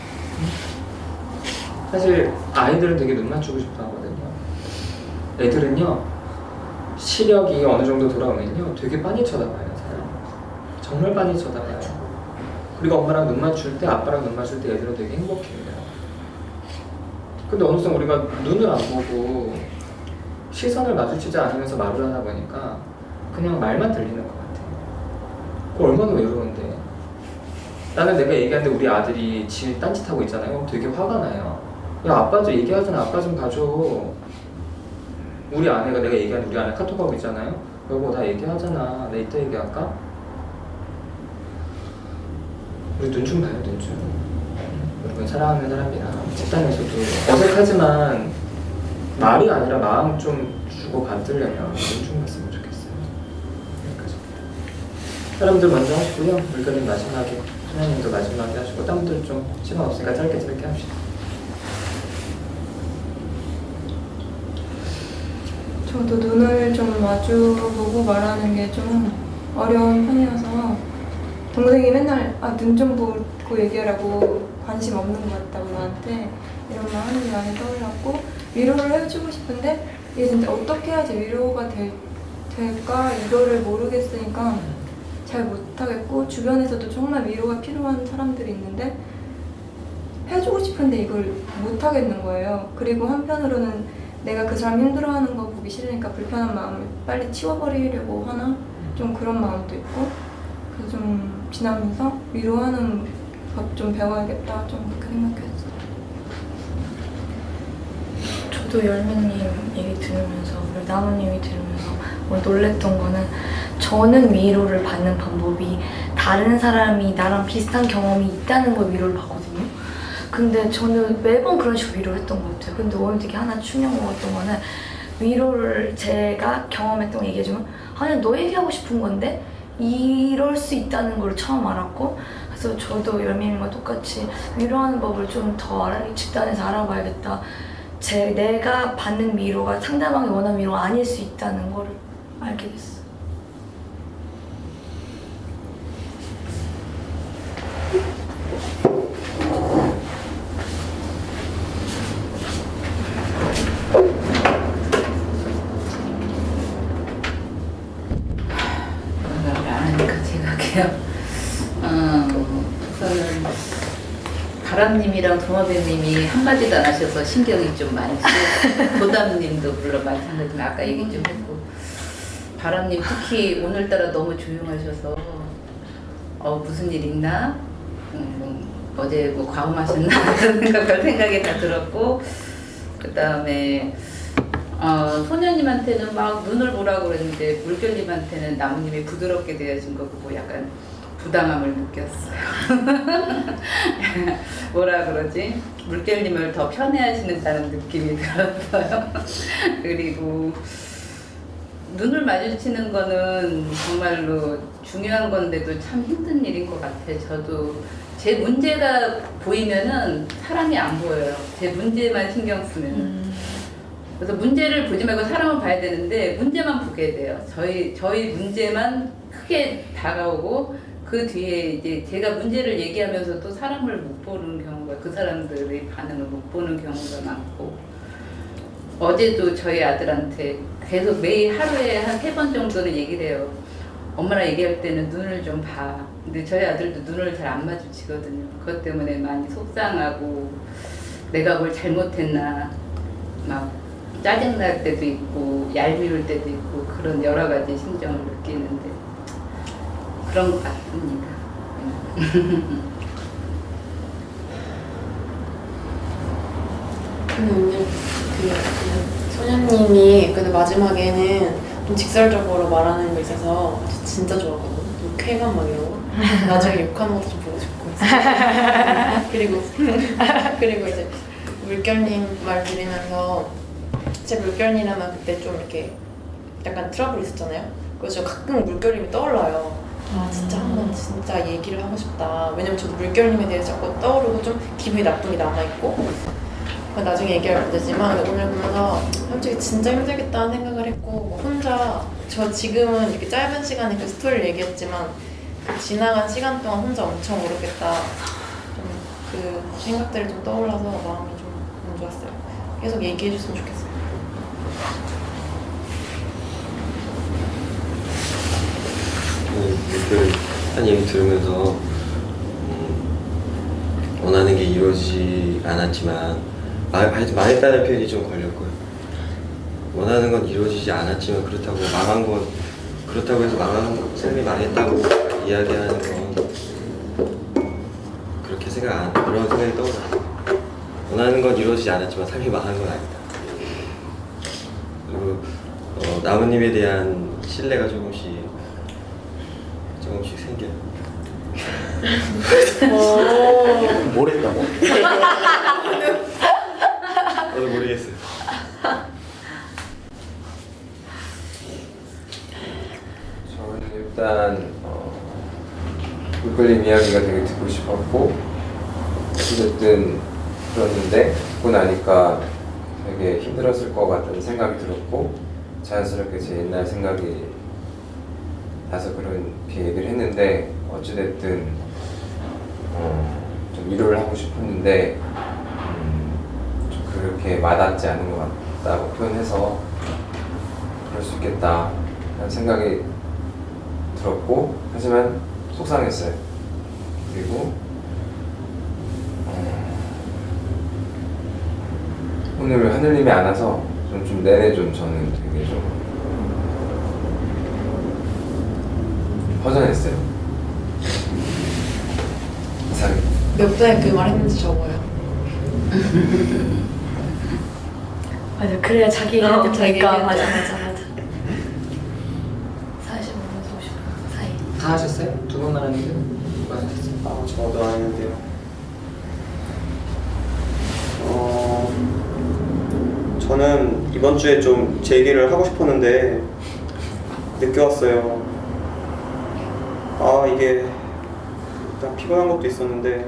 Speaker 1: 사실 아이들은 되게 눈 맞추고 싶어 하거든요. 애들은요 시력이 어느 정도 돌아오면요 되게 빤히 쳐다봐요. 정말 많이 쳐다봐요. 그리고 엄마랑 눈 맞출 때, 아빠랑 눈 맞출 때 애들은 되게 행복해요. 근데 어느 순간 우리가 눈을 안 보고 시선을 마주치지 않으면서 말을 하다 보니까 그냥 말만 들리는 것 같아요. 그거 얼마나 외로운데. 나는 내가 얘기하는데 우리 아들이 지 딴짓하고 있잖아요. 그럼 되게 화가 나요. 야 아빠 좀 얘기하잖아. 아빠 좀 봐줘. 우리 아내가 내가 얘기하는 우리 아내 카톡하고 있잖아요. 여보 나 얘기하잖아. 내 이따 얘기할까? 우리 눈 좀 봐요, 눈 좀. 여러분 사랑하는 사람이랑 집단에서도 어색하지만 말이 아니라 마음 좀 주고 받으려면 눈 좀 봤으면 좋겠어요. 여기까지. 사람들 먼저 하시고요. 물결님 마지막에, 소녀님도 마지막에 하시고 딴 분들 좀 시간 없으니까 짧게 짧게 합시다.
Speaker 3: 저도 눈을 좀 마주보고 말하는 게 좀 어려운 편이어서 동생이 맨날 아, 눈 좀 보고 얘기하라고 관심 없는 것 같다고 나한테 이런 말 하는 게 많이 떠올랐고 위로를 해주고 싶은데 이게 진짜 어떻게 해야지 위로가 될, 될까 이거를 모르겠으니까 잘 못하겠고 주변에서도 정말 위로가 필요한 사람들이 있는데 해주고 싶은데 이걸 못하겠는 거예요. 그리고 한편으로는 내가 그 사람 힘들어하는 거 보기 싫으니까 불편한 마음을 빨리 치워버리려고 하나 좀 그런 마음도 있고 그래서 좀 지나면서 위로하는 법 좀 배워야겠다 좀 그렇게 생각했어요.
Speaker 8: 저도 열매님 얘기 들으면서 그리고 나무님 얘기 들으면서 뭐 놀랬던 거는 저는 위로를 받는 방법이 다른 사람이 나랑 비슷한 경험이 있다는 걸 위로를 받거든요. 근데 저는 매번 그런 식으로 위로를 했던 것 같아요. 근데 오늘 되게 하나 충격 먹었던 거는 위로를 제가 경험했던 거 얘기해주면 아니 너 얘기하고 싶은 건데 이럴 수 있다는 걸 처음 알았고, 그래서 저도 열매님과 똑같이 위로하는 법을 좀 더 알아, 집단에서 알아봐야겠다. 제 내가 받는 위로가 상대방이 원하는 위로가 아닐 수 있다는 걸 알게 됐어.
Speaker 5: 어, 우선은 바람님이랑 동화배님이 한마디도 안 하셔서 신경이 좀 많이 쓰고 도담님도 물론 마찬가지지만 아까 얘기 좀 했고 바람님 특히 오늘따라 너무 조용하셔서 어, 무슨 일 있나? 음, 어제 뭐 과음하셨나? 그런 생각할 생각이 다 들었고 그 다음에 어, 소녀님한테는 막 눈을 보라고 그랬는데 물결님한테는 나무님이 부드럽게 대하신 거 보고 약간 부당함을 느꼈어요. 뭐라 그러지? 물결님을 더 편애하시는다는 느낌이 들었어요. 그리고 눈을 마주치는 거는 정말로 중요한 건데도 참 힘든 일인 것 같아요. 저도 제 문제가 보이면은 사람이 안 보여요. 제 문제만 신경 쓰면. 음. 그래서 문제를 보지 말고 사람을 봐야 되는데 문제만 보게 돼요. 저희 저희 문제만 크게 다가오고 그 뒤에 이제 제가 문제를 얘기하면서도 사람을 못 보는 경우가 그 사람들의 반응을 못 보는 경우가 많고 어제도 저희 아들한테 계속 매일 하루에 한 세 번 정도는 얘기를 해요. 엄마랑 얘기할 때는 눈을 좀 봐. 근데 저희 아들도 눈을 잘 안 마주치거든요. 그것 때문에 많이 속상하고 내가 뭘 잘못했나 막 짜증날 때도 있고 얄미울 때도 있고 그런 여러 가지 심정을 느끼는데 그런 것 같습니다.
Speaker 9: 근데 오늘 그, 그 소녀님이 근데 마지막에는 좀 직설적으로 말하는 거 있어서 진짜 좋았거든요. 좀 쾌감 막 이런 거. 나중에 욕하는 것도 좀 보고 싶고. 그리고 그리고 이제 물결님 말 들으면서 제 물결님이라면 그때 좀 이렇게 약간 트러블 있었잖아요. 그래서 가끔 물결님이 떠올라요. 아 진짜 한번 진짜 얘기를 하고 싶다. 왜냐면 저도 물결님에 대해서 자꾸 떠오르고 좀 기분이 나쁜 게 남아있고 나중에 얘기할 문제지만 오늘 보면서 솔직히 진짜 힘들겠다는 생각을 했고 뭐 혼자 저 지금은 이렇게 짧은 시간에 그 스토리를 얘기했지만 그 지나간 시간 동안 혼자 엄청 오르겠다 좀 그 생각들이 좀 떠올라서 마음이 좀 안 좋았어요. 계속 얘기해 줬으면 좋겠어요.
Speaker 11: 그 한 얘기 들으면서 음, 원하는 게 이루어지지 않았지만 망했다는 표현이 좀 걸렸고요. 원하는 건 이루어지지 않았지만 그렇다고 망한 건 그렇다고 해서 망한 삶이 망했다고 이야기하는 건 그렇게 생각 안 그런 생각이 떠올라요. 원하는 건 이루어지지 않았지만 삶이 망한 건 아니다. 그리고 어, 나무님에 대한 신뢰가 조금씩 조금씩 생겨요.
Speaker 7: 뭘 했다고?
Speaker 11: 저도 모르겠어요.
Speaker 2: 저는 일단 어, 물걸림 이야기가 되게 듣고 싶었고 어쨌든 들었는데 듣고 나니까 되게 힘들었을 것 같다는 생각이 들었고 자연스럽게 제 옛날 생각이 나서 그렇게 얘기를 했는데 어찌됐든 어, 좀 위로를 하고 싶었는데 음, 좀 그렇게 와닿지 않은 것 같다고 표현해서 그럴 수 있겠다 라는 생각이 들었고 하지만 속상했어요. 그리고 어, 오늘 하늘님이 안 와서 좀, 좀 내내 좀 저는 되게 좀 허전했어요. 이상해.
Speaker 9: 몇 번에 그 말 했는지 적어요.
Speaker 8: 맞아, 그래야 자기 얘기할 때
Speaker 9: 어, 자기
Speaker 8: 보니까
Speaker 9: 얘기할
Speaker 8: 맞아
Speaker 9: 때.
Speaker 8: 맞아 맞아. 사십 분에서 오십 분 사이.
Speaker 1: 다 하셨어요? 두 분만 하는데 누가 하셨어요?
Speaker 7: 아, 저도 아는데요. 어, 저는 이번 주에 좀 제 얘기를 하고 싶었는데 늦게 왔어요.
Speaker 12: 아 이게 일단 피곤한 것도 있었는데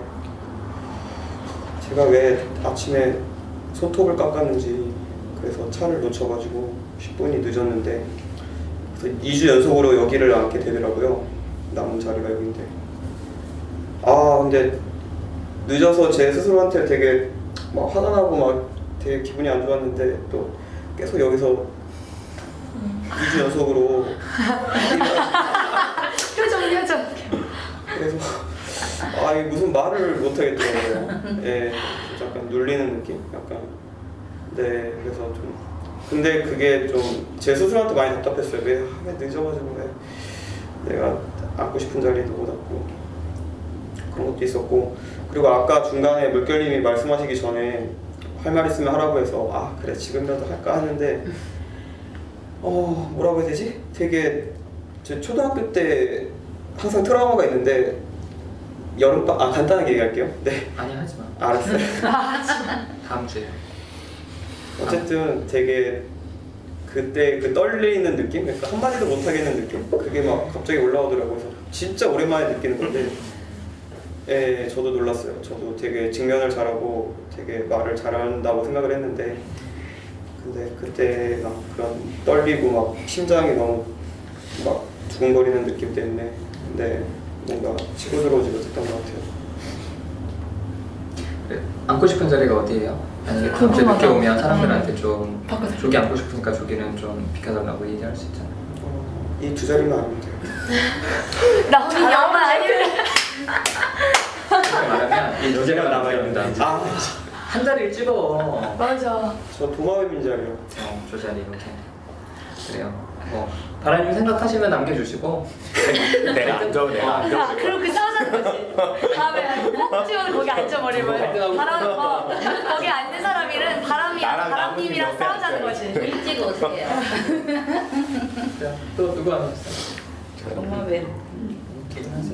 Speaker 12: 제가 왜 아침에 손톱을 깎았는지 그래서 차를 놓쳐가지고 십 분이 늦었는데 그래서 이 주 연속으로 여기를 앉게 되더라고요. 남은 자리가 여기인데 아 근데 늦어서 제 스스로한테 되게 막 화가 나고 막 되게 기분이 안 좋았는데 또 계속 여기서 이 주 연속으로
Speaker 8: 표정 표정.
Speaker 12: 그래서 아 이게 무슨 말을 못 하겠더라고요. 예, 좀 약간 눌리는 느낌, 약간. 네, 그래서 좀 근데 그게 좀 제 스스로한테 많이 답답했어요. 왜, 왜 늦어가지고 왜 내가 앉고 싶은 자리도 못 앉고 그런 것도 있었고 그리고 아까 중간에 물결님이 말씀하시기 전에 할 말 있으면 하라고 해서 아 그래 지금이라도 할까 하는데 어 뭐라고 해야 되지? 되게 제 초등학교 때 항상 트라우마가 있는데 여름방 아 간단하게 얘기할게요. 네.
Speaker 1: 아니 하지마.
Speaker 12: 알았어요.
Speaker 1: 다음 주에.
Speaker 12: 어쨌든 되게 그때 그 떨리는 느낌? 그러니까 한마디도 못 하겠는 느낌? 그게 막 갑자기 올라오더라고요. 그래서 진짜 오랜만에 느끼는 건데 예, 저도 놀랐어요. 저도 되게 직면을 잘하고 되게 말을 잘한다고 생각을 했는데 근데 그때 막 그런 떨리고 막 심장이 너무 막 두근거리는 느낌 때문에 근데 뭔가 치고 들어오지 못했던 것 같아요.
Speaker 1: 그래, 앉고 싶은 자리가 어디예요? 아니 밤새 늦게 오면 사람들한테 좀 저기 앉고 싶으니까 저기는 좀 비켜달라고 얘기할 수 있잖아.
Speaker 12: 어, 이 두 자리만 아니면 돼요.
Speaker 8: 나훈이 영화 아니래.
Speaker 1: 그렇게 말하면 이 주제가 남아있는다.
Speaker 12: 아,
Speaker 1: 한 자리를 찍어.
Speaker 8: 맞아.
Speaker 12: 저 도마뱀 민자리요.
Speaker 1: 어, 저 자리 이렇게. 그래요. 뭐 바라님 생각하시면 남겨주시고.
Speaker 7: 내가 앉아, 내가 앉아.
Speaker 8: 아, 그럼 그 싸우자는 거지. 다음에 꼭 찍어서 거기 앉아버리면 바람, 어, 거기 앉는 사람이랑 바람이 바람님이랑 싸우자는 거지.
Speaker 5: 일찍 오세요.
Speaker 1: 또 누구 안 오셨어요?
Speaker 5: 도마뱀.
Speaker 1: 기분하세요.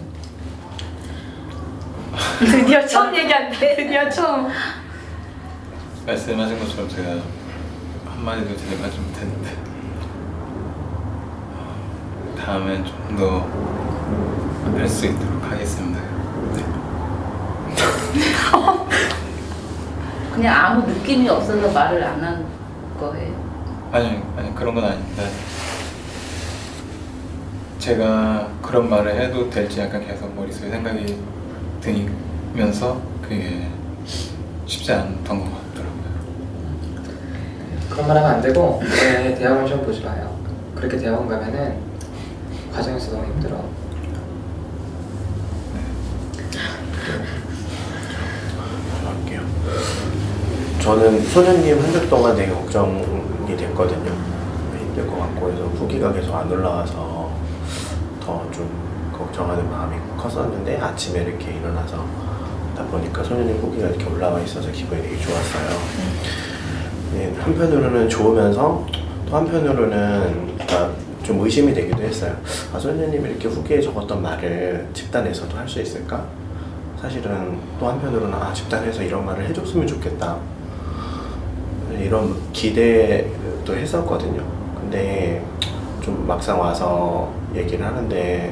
Speaker 8: 드디어 처음 얘기한대. 드디어 처음.
Speaker 13: 말씀하신 것처럼 제가 한마디도 제대로 하지 못했는데 다음엔 좀 더 할 수 있도록 하겠습니다. 네.
Speaker 5: 그냥 아무 느낌이 없어서 말을 안 한 거예요.
Speaker 13: 아니, 아니 그런 건 아닌데 제가 그런 말을 해도 될지 약간 계속 머릿속에 생각이 드면서 그게 쉽지 않던 것 같더라고요.
Speaker 1: 그런 말 하면 안 되고 내 대학원 시험 보지 마요. 그렇게 대학원 가면은 과정에서 너무 힘들어.
Speaker 7: 할게요. 저는 소녀님 한 주 동안 되게 걱정이 됐거든요. 힘들 것 같고 해서 후기가 계속 안 올라와서 더 좀 걱정하는 마음이 컸었는데 아침에 이렇게 일어나서 다 보니까 소녀님 후기가 이렇게 올라와 있어서 기분이 되게 좋았어요. 네, 한편으로는 좋으면서 또 한편으로는 그러니까 좀 의심이 되기도 했어요. 아, 소녀님이 이렇게 후기에 적었던 말을 집단에서도 할 수 있을까? 사실은 또 한편으로는 아, 집단에서 이런 말을 해줬으면 좋겠다 이런 기대도 했었거든요. 근데 좀 막상 와서 얘기를 하는데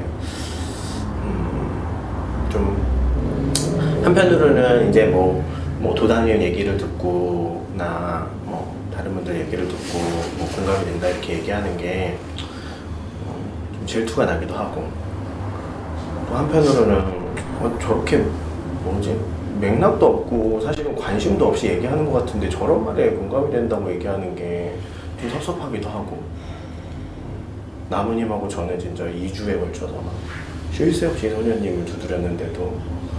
Speaker 7: 음, 좀 한편으로는 이제 뭐, 뭐 도담님 얘기를 듣고 나 뭐 다른 분들 얘기를 듣고 뭐 공감이 된다 이렇게 얘기하는 게 좀 질투가 나기도 하고 또 한편으로는 어, 저렇게 뭐지 맥락도 없고 사실은 관심도 없이 얘기하는 것 같은데 저런 말에 공감이 된다고 얘기하는 게 좀 섭섭하기도 하고 나무님하고 저는 진짜 이 주에 걸쳐서 막 쉴 새 없이 소녀님을 두드렸는데도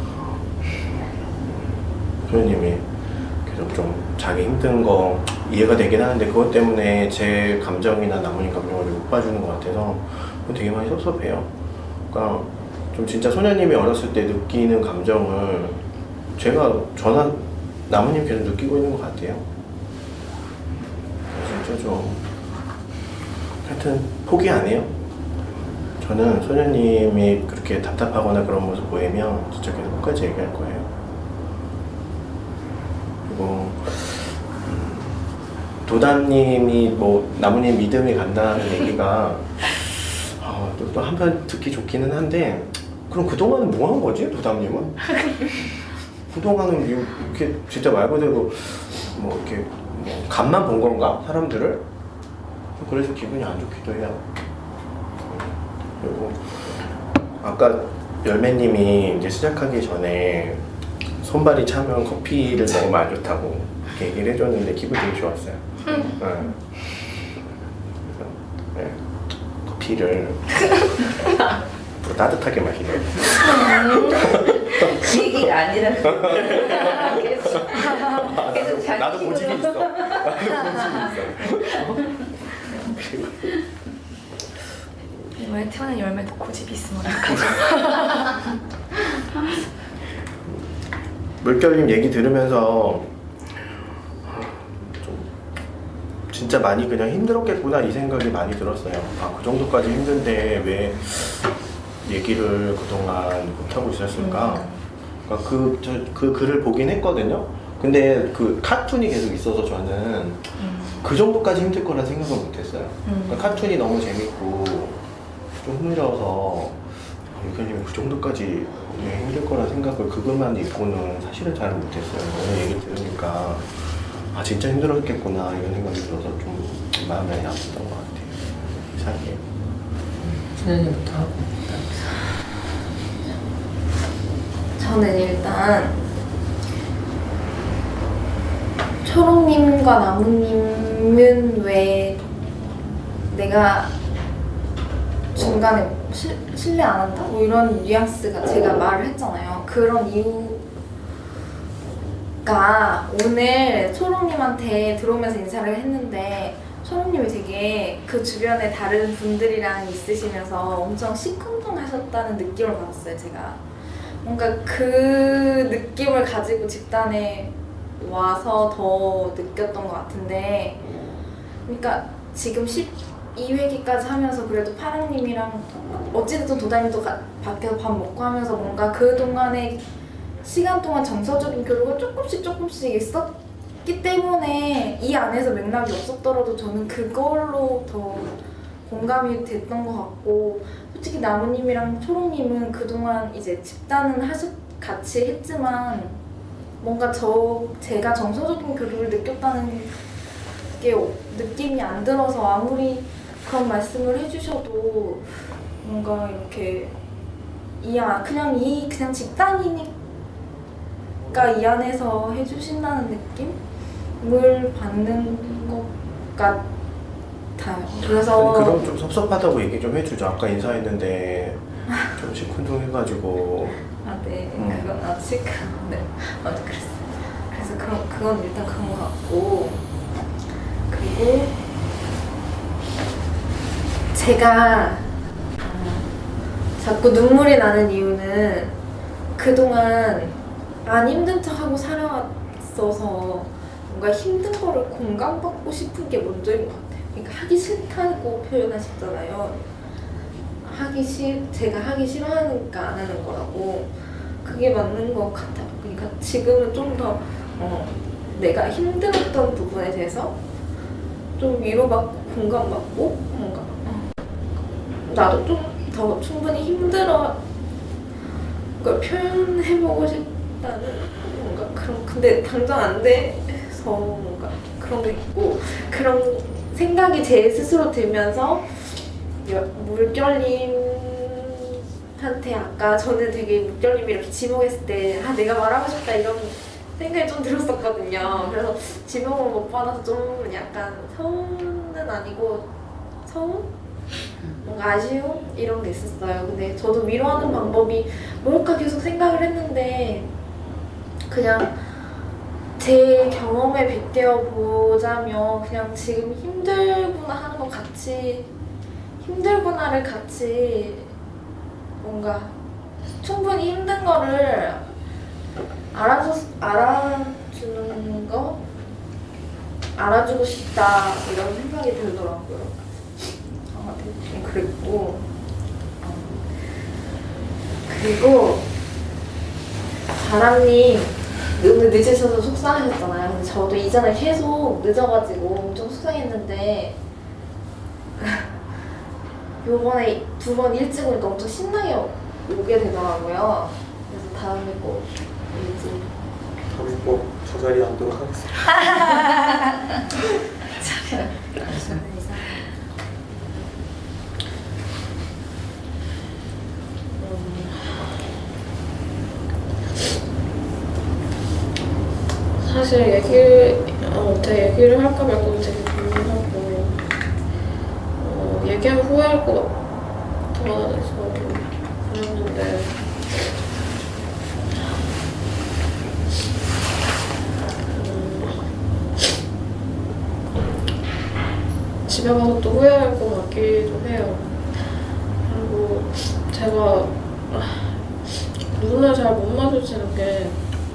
Speaker 7: 소녀님이 계속 좀 자기 힘든 거 이해가 되긴 하는데 그것 때문에 제 감정이나 나무님 감정을 못 봐주는 것 같아서 되게 많이 섭섭해요. 그러니까 좀 진짜 소녀님이 어렸을 때 느끼는 감정을 제가 저나 나무님 계속 느끼고 있는 것 같아요. 진짜 좀 하여튼 포기 안 해요. 저는 소녀님이 그렇게 답답하거나 그런 모습 보이면 진짜 계속 끝까지 얘기할 거예요. 그리고 음, 도담님이 뭐 나무님 믿음이 간다는 얘기가 어, 또, 또 한편 듣기 좋기는 한데 그럼 그동안은 뭐 한 거지, 도담님은? 그동안은 이렇게 진짜 말 그대로 뭐 이렇게 뭐 간만 본 건가, 사람들을? 그래서 기분이 안 좋기도 해요. 그리고 아까 열매님이 이제 시작하기 전에 손발이 차면 커피를 먹으면 안 좋다고 이렇게 얘기를 해줬는데 기분이 되게 좋았어요. 네. 그래서 네. 커피를 더 따뜻하게 마시네요.
Speaker 5: 그 얘기가 아니라 계속, 계속 자기
Speaker 7: 나도 고집이 있어. 나도 고집이 있어.
Speaker 8: 왜 태어난 열매도 고집이 있으면 어떡하죠?
Speaker 7: 물결님 얘기 들으면서 좀 진짜 많이 그냥 힘들었겠구나 이 생각이 많이 들었어요. 아, 그 정도까지 힘든데 왜 얘기를 그동안 못하고 있었을까? 그러니까 그, 저, 그 글을 보긴 했거든요. 근데 그 카툰이 계속 있어서 저는
Speaker 8: 음.
Speaker 7: 그 정도까지 힘들 거라 생각을 못했어요.
Speaker 8: 음.
Speaker 7: 그러니까 카툰이 너무 재밌고 좀 흥미로워서 물결님이 그 정도까지 힘들 거라 생각을 그것만 읽고는 사실은 잘 못했어요. 오늘 얘기 들으니까 아 진짜 힘들었겠구나 이런 생각이 들어서 좀 마음이 많이 아팠던 것 같아요. 이상해요.
Speaker 1: 신현이부터 하고.
Speaker 4: 저는 일단 초롱님과 나무님은 왜 내가 중간에 시, 신뢰 안 한다? 뭐 이런 뉘앙스가 제가 말을 했잖아요. 그런 이유가 오늘 초롱님한테 들어오면서 인사를 했는데 초롱님이 되게 그 주변에 다른 분들이랑 있으시면서 엄청 시큰둥하셨다는 느낌을 받았어요. 제가 뭔가 그 느낌을 가지고 집단에 와서 더 느꼈던 것 같은데, 그러니까 지금 십이 회기까지 하면서 그래도 파랑님이랑 어찌됐든 도다님도 가, 밖에서 밥 먹고 하면서 뭔가 그동안의 시간 동안 정서적인 교류가 조금씩 조금씩 있었기 때문에 이 안에서 맥락이 없었더라도 저는 그걸로 더 공감이 됐던 것 같고, 솔직히 나무님이랑 초롱님은 그동안 이제 집단은 하셨, 같이 했지만 뭔가 저 제가 정서적인 교류를 느꼈다는 게 느낌이 안 들어서 아무리 그런 말씀을 해주셔도 뭔가 이렇게 이 안, 그냥 이 그냥 집단이니까 이 안에서 해주신다는 느낌을 받는 것 같아요. 그래서
Speaker 7: 그럼 좀 섭섭하다고 얘기 좀 해주죠. 아까 인사했는데 좀 시큰둥해가지고.
Speaker 4: 아, 네.
Speaker 7: 음.
Speaker 4: 그건 아직 네. 맞아, 그랬어요. 그래서 그런 그건 일단 그런 것 같고, 그리고 제가 어, 자꾸 눈물이 나는 이유는 그동안 안 힘든 척하고 살아왔어서 뭔가 힘든 거를 공감받고 싶은 게 먼저인 것 같아요. 그러니까 하기 싫다고 표현하셨잖아요. 하기 싫, 제가 하기 싫어하니까 안 하는 거라고. 그게 맞는 것 같아요. 그러니까 지금은 좀 더 어, 내가 힘들었던 부분에 대해서 좀 위로받고 공감받고 뭔가 어, 나도 좀 더 충분히 힘들어 걸 표현해보고 싶다는 뭔가 그런, 근데 당장 안 돼서 뭔가 그런 게 있고, 그런 생각이 제 스스로 들면서 물결님한테 아까 저는 되게 물결님이 이렇게 지목했을 때 아 내가 말하고 싶다 이런 생각이 좀 들었었거든요. 그래서 지목을 못 받아서 좀 약간 서운은 아니고 서운? 뭔가 아쉬움? 이런 게 있었어요. 근데 저도 위로하는 방법이 뭘까 계속 생각을 했는데 그냥 제 경험에 빗대어 보자면 그냥 지금 힘들구나 하는 거 같이 힘들구나를 같이 뭔가 충분히 힘든 거를 알아줘, 알아주는 거? 알아주고 싶다 이런 생각이 들더라고요. 저한테 좀 그랬고, 그리고 바람님 오늘 늦으셔서 속상하셨잖아요. 근데 저도 이전에 계속 늦어가지고 엄청 속상했는데 요번에 두 번 일찍 오니까 엄청 신나게 오게 되더라고요. 그래서 다음에 꼭 얘기.
Speaker 12: 다음에 꼭 저 자리에 앉도록 하겠습니다.
Speaker 10: 사실 얘기를 어, 되게 얘기를 할까 말까 되게 고민하고 어, 얘기하면 후회할 것 같아서 그랬는데 음, 집에 가서 또 후회할 것 같기도 해요. 그리고 제가 눈을 잘 못 마주치는 게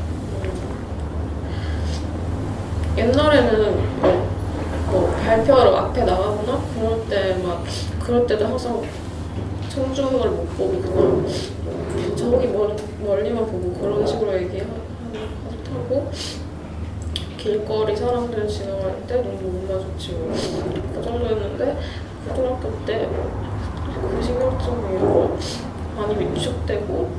Speaker 10: 옛날에는 뭐, 뭐 발표하러 앞에 나가거나 그럴 때 막 그럴 때도 항상 청중을 못 보고 그냥 저기 멀, 멀리만 보고 그런 식으로 얘기하고 길거리 사람들 지나갈 때 눈도 못 마주치고 그 정도였는데 고등학교 때 그 신경증이 많이 위축되고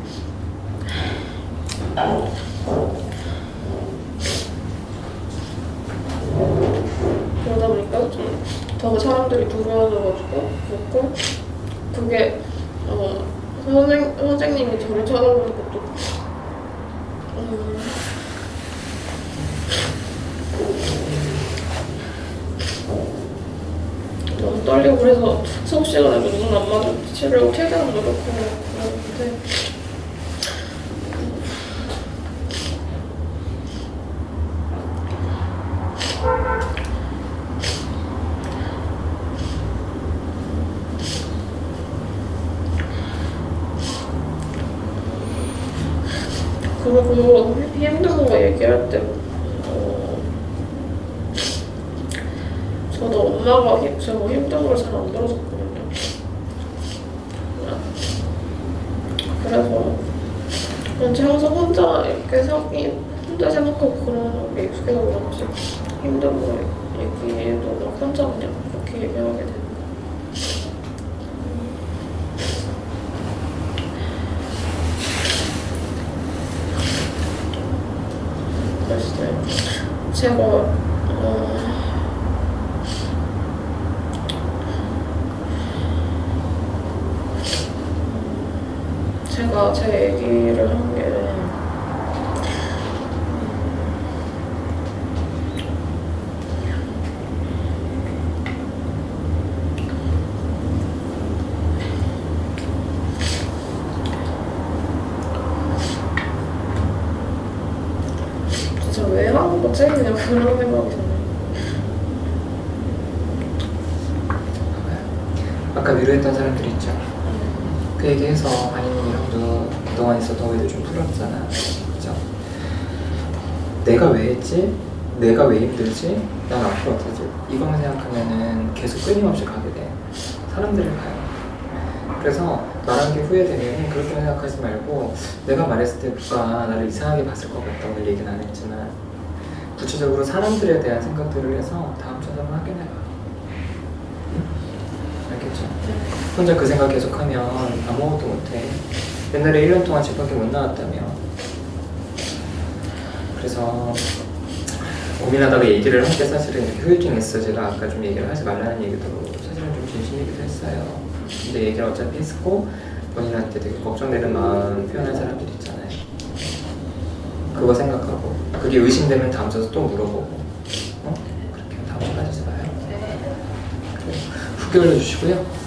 Speaker 10: 그러다 보니까 좀 더 사람들이 두려워져가지고 그렇고 그게 어 선생 선생님이 저를 쳐다보는 것도 음, 너무 떨리고 그래서 수업 시간에도 눈 안 마주치려고 최대한 노력하고 그러는데. 그리고 힘든 거 얘기할 때 어, 저도 엄마가 힘, 제가 힘든 걸 잘 안 들어줬거든요. 그래서 왠지 항상 혼자 이렇게 생각이 혼자 생각하고 그러는 게 익숙해서 그런지 힘든 거 얘기해도 막 혼자 그냥 그렇게 얘기하게 돼요. 제가 어, 제가 제 얘기를 한 게 진짜 왜 하는 거지? 그냥 그런 생각이 드네요.
Speaker 1: 아까 위로했던 사람들 있죠? 그 얘기해서 아니님이랑도 그동안 있었던 오해들 좀 풀었잖아. 그죠? 내가 왜 했지? 내가 왜 힘들지? 난 앞으로 어떡하지? 이것만 생각하면은 계속 끊임없이 가게 돼. 사람들을 가요. 그래서 말한 게 후회되면 그렇게 생각하지 말고 내가 말했을 때 누가 나를 이상하게 봤을 것 같다. 오늘 얘기는 안 했지만 구체적으로 사람들에 대한 생각들을 해서 다음 차점을 확인해봐. 응? 알겠죠? 혼자 그 생각 계속하면 아무것도 못해. 옛날에 일 년 동안 집 밖에 못 나왔다며. 그래서 고민하다가 얘기를 한 게 사실은 이렇게 후유증했어. 제가 아까 좀 얘기를 하지 말라는 얘기도 사실은 좀 진심이기도 했어요. 근데 얘기를 어차피 했고 본인한테 되게 걱정되는 마음 표현한 사람들 있잖아요. 그거 생각하고 그게 의심되면 다음 주에 또 물어보고 어? 그렇게 다음 주 빠지지 마요. 후기 올려주시고요.